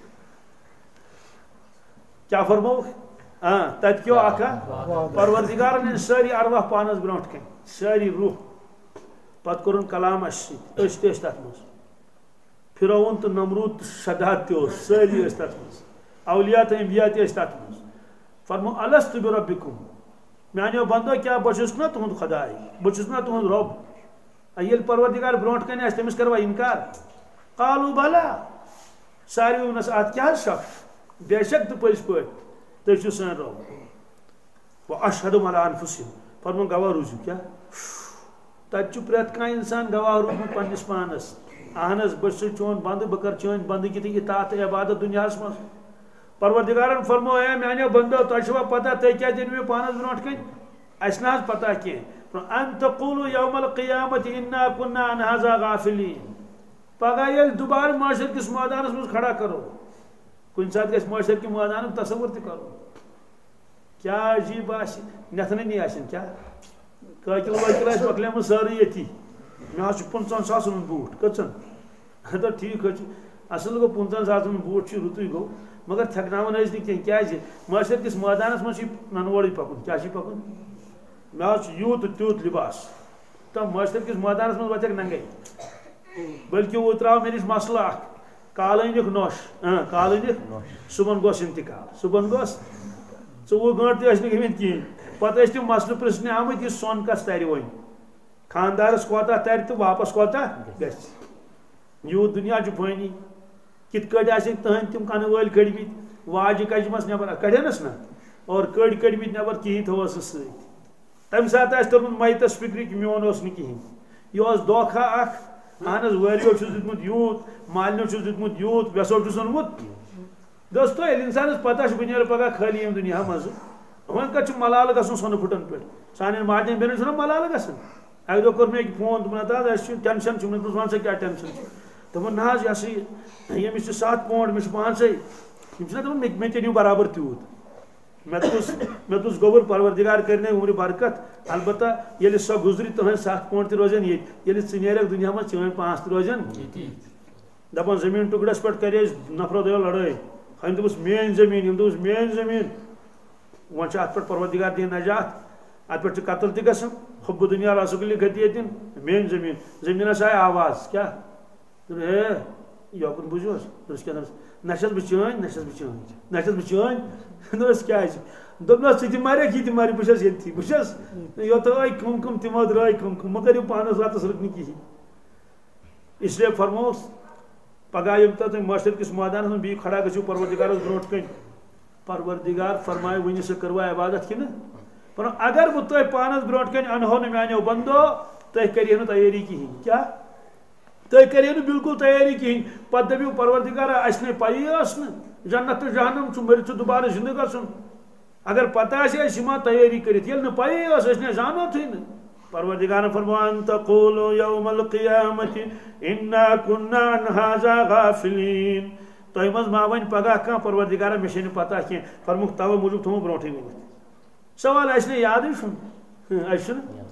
کیا فرمو تت کیوں آکھا پروردگارن ساری ارواح پانس برونٹ کن ساری روح پتہ کورن کلام اس تت مز فرعون تو نمرود تو شداد تہ ساری تت مز اولیاء تو انبیاء تہ تت مز فرمو الست بربکم میانو بندو کیا بچس نا تہد خدائی بچس نا تہد رب یل پروردگار برونٹ کن آس تمس کروا انکار قالوا بلا ساری ونس ات کیا شک بے شک تو پز پہ تھی سن رب و اشہد علی انفسہم فرمو گواہ روزو کیا تت پریت کان انسان گواہ روزمت پنس پانس اہن بس چون بند بہ چون بندگی تو اطاعت عبادت دنیا من پروردگارن فرمو اے میانو بندو تہ پتہ تھی کیا دن مے پانس برونٹ کن اس نا پتہ کی ان تقولوا یوم القیامت انا كنا عن هذا غافلین پگہ یل دوبارہ معاشر کس میدانس من کھڑا کرو کن سات گھس معاشر کے میدان تصور تہ کرو کیا عجیب آس نتھنی آسن کیا قاقل واقل مکلیم ساری یتی مے 50,000 بوٹ کچن تو ٹھیک اصل گو 50,000 بوٹ رتوی گو مگر تھکناون کیا معاشر کس میدانس من ننوڑی پکن کیا پکن مے یوت تیوت لباس تو معاشر کس میدانس من وتھک ننگے بلکہ وہ تراو مے نش مسئلہ اخ کال انک نوش کال انک صبح گوس انتقال صبح گوس 24 گھنٹہ تہ گمت کہین پتہ تم مسئلہ پرسنے آمت یہ سون کس تر ون خاندارس کوتا تر تو واپس کوتا گھس یوت دنیا فانی کت کٹ تہن تم کن ول کڑمت واجہ کجمس نبر کڑنس نا اور کڑ کڑمت نبر کہین تھوس ست تمہ سات ترمت میتس فکر کہ میون اس کہین یہ دھوکھا اخ اہن واریو دتمت یوت مالنو دتمت یوت ویسو اونمت دوستو یل انسانس پتہ بہ نیرٕ پگہ خالی یم دنیا مز ون کت ملالہ گھن سون پھٹن پہ سان ماجن بیٚنٮ۪ن چھُنہ ملالہ گژھان اکہ دۄہ کوٚر مےٚ أکۍ فون دوٚپُن اَسہِ چھُ ٹٮ۪نشن چھُ مےٚ دوٚپُس وَن سا کیٛاہ ٹٮ۪نشن چھُ دوٚپُن نہ حظ یہِ ہسا یہِ ییٚمِس چھِ 7 پونٛڈ مےٚ چھُ 5 یِم چھِنہ دَپان مےٚ تہِ نِیِو برابر تیوٗت مےٚ دوٚپُس گوٚبُر پروردگار کٔرِنَے عمرِ برکت البتہ ییٚلہِ سۄ گُزرِ تُہنٛدۍ 7 پونٛڈ تہِ روزن ییٚتہِ ییٚلہِ ژٕ نیرکھ دُنیا منٛز چٲنۍ 5 تہِ روزن دپان زٔمیٖن ٹُکڑس پٮ۪ٹھ کرے أسۍ نفرو دۄیو لڑٲے ہن دوٚپُس میٲنۍ زٔمیٖن یِم دوٚپُس میٲنۍ زٔمیٖن وۄنۍ چھُ اتھ پٮ۪ٹھ پروردگار دِیِن نجات اتھ پٮ۪ٹھ چھُ قتل تہِ گژھان حب دنیا رسولی گتی یتن میٲنۍ زٔمیٖن زٔمیٖنس آیہِ آواز کیٛاہ ہے یوکُن بوٗزِو حظ کیٛاہ نہ چھس بہٕ چٲنۍ نہ چھس بہٕ چٲنۍ نہ چھس بہٕ چٲنۍ دوٚپُس کیٛازِ دوٚپنس ژٕ تہِ مرکھ یہِ تہِ مرِ بہٕ چھس ییٚتھی بہٕ چھس یوٚت آے کٕم تِمو درٛاے کٕم مہ کٔرِو پانس راتس رٕکنہِ کِہیٖنۍ اس لیے فرموس پگہ یم تم معاشر کس میدان من بی کھڑا گھو پروردگارس برونٹ کن پروردگار فرمائے ون سہ کروا عبادت کن پر اگر بہ تہ پانس برونٹ کن انہو نا میانو بندو تہ کریو نا تیاری کہین کیا تہ کریو نا بالکل تیاری کہین پتہ دپیو پروردگارا اس نے پائی اس نا جنت تو جہنم چھ مرچ دوبارہ زندہ گژھن اگر پتہ آسہ ما تیاری کرت یل نا پائی اس نے زانو تھی نا پروردگار فرمان تقولوا یوم القیامت انا كنا عن هذا غافلین تہ مز ما ون پگہ کھانا پروردگارا مے چھ پتہ کی فرموک تو موجود تھو برونٹھے ورنت سوال اس نے یاد اس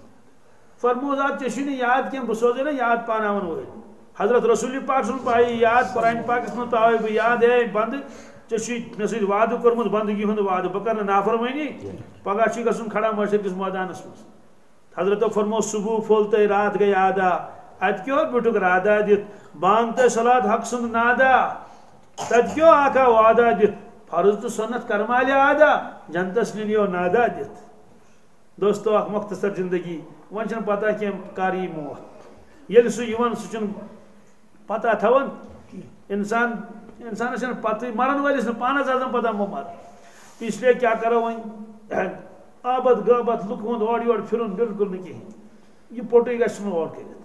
فرمو ذات ٹھن یاد کی بہ سوزے نا یاد پاناون وول حضرت رسول پاک سن پائی یاد قرآن پاکس من پائی بہ یاد ہے بند مے سۭتۍ وعدٕ کوٚرمُت بندگی ہُنٛد وعدٕ بہ کرٕ نافرمٲنی پگہ چھ گژھُن کھڑا معاشر کس میدانس مز حضرت فرمو صبح پھول تو رات گئی آدھا ات کیو بٹک رادا دت بانگ تو صلات حق سند نادا تت کیو آکا وعدہ دت فرض تو سنت کرمالے آدھا جنتس ننیو نادا دت دوستو اخ مختصر زندگی ون چھن پتہ کی کاری موت یل سہ یوان سہ چھن پتہ تھوان انسانس چھن پتہ مرن ولس نہ پانس آسان پتہ مو مر اس لیے کیا کرو ون آبد غابت لک ہند اور یور پھرن بالکل نہ کہین یہ پوٹے گھس اور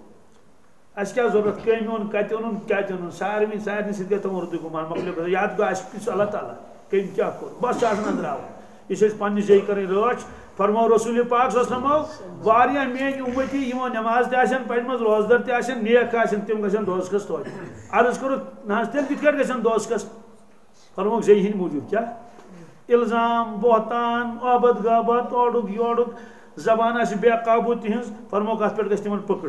کرت اس کیا ضرورت کم اون کت اون کت اون سارے ست گئی تم اردو گمان مکل یاد گو اس اللہ تعالیٰ کم کیا کور بس اندر یہ پنہ جائیں کریں رچ فرمو رسول پاک صلی اللہ علیہ وسلم واریاہ میٲنۍ اُمتی یمو نماز تہ آسن پرمژ روزدر تہ آسن نیک آسن تم گژھن دوزخس توتہِ عرض کوٚرُکھ نہ حظ تیٚلہِ کِتھ کٲٹھۍ گژھن دوزخس فرموکھ زے ہٕنٛدۍ موٗجوٗب کیٛاہ الزام بہتان آبد غابت اوڑُک یورُک زبان آسہِ بے قابوٗ تِہنٛز فرموکھ اتھ پٮ۪ٹھ گژھِ تِمن پکڑ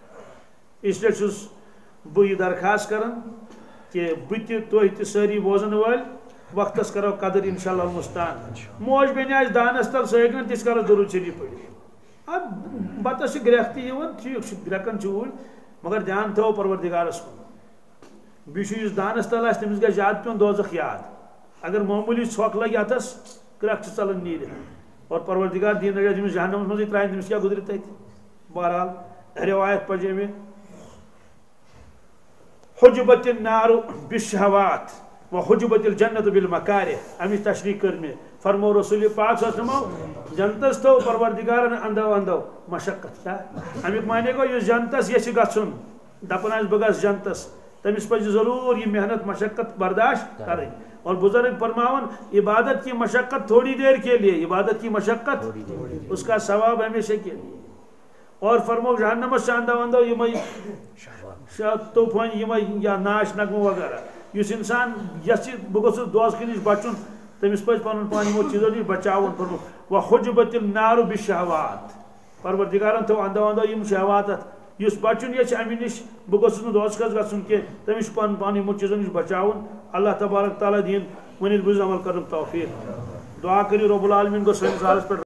اس لیے چھُس بہٕ یہِ درخاست کران کہ بہٕ تہِ تُہۍ تہِ سٲری بوزن وٲلۍ وقتس کرو قدر انشاءاللہ المستان موج بیٚنہِ آسہِ دانس تل سُہ ہیٚکہِ نہٕ تِژھ کالس درود شریف پٔرِتھ اب بتس چھِ گرٛٮ۪کھ تہِ یِوان ٹھیٖک چھُ گرٛٮ۪کن چھِ اوٗرۍ مگر دھیان تھٲو پروردگارس کُن بیٚیہِ چھُ یُس دانس تل آسہِ تٔمِس گژھِ زیادٕ پیوٚن دوزخ یاد اگر معموٗلی ژھۄکھ لگہِ اتھس گرٛٮ۪کھ چھِ ژلان نیٖرِتھ اور پروردگار دین نجات تٔمِس جہنمس منٛزٕے ترٛایہِ تٔمِس کیٛاہ گُزرِ تتہِ بہرحال روایت پرجے مےٚ حجبت النار بالشہوات وحجبت الجنت بالمکارہ امچ تشریح کر میں فرمو رسول پاک صلی اللہ علیہ وسلم جنتس تو پروردگارن اندو اندو مشقت کیا امیک معنی گو یہ جنتس یہ گھن دپان آس بہ گھس جنتس تمس پہ ضرور یہ محنت مشقت برداشت کریں اور بزرگ فرماون عبادت کی مشقت تھوڑی دیر کے لیے عبادت کی مشقت اس کا ثواب ہمیشہ کے لیے اور فرمو جہنمس سے اندو اندو یہ طوفان یا ناش نغمہ وغیرہ اس انسان یس بہ گوس دوزخ نش بچن تمس پہ پن پان یمو چیزو نش بچاون فرمو وحجبت النار بالشہوات پروردگارن تھو اندو اندو یم شہوات اس بچن یہ امہ نش بہ گوس دوزخس گھن کی تمس پن پان یمو چیزو نش بچاون اللہ تبارک تعالیٰ دین ونت بز عمل کرن توفیق دعا کری رب العالمین گو سٲنِس حالس پہ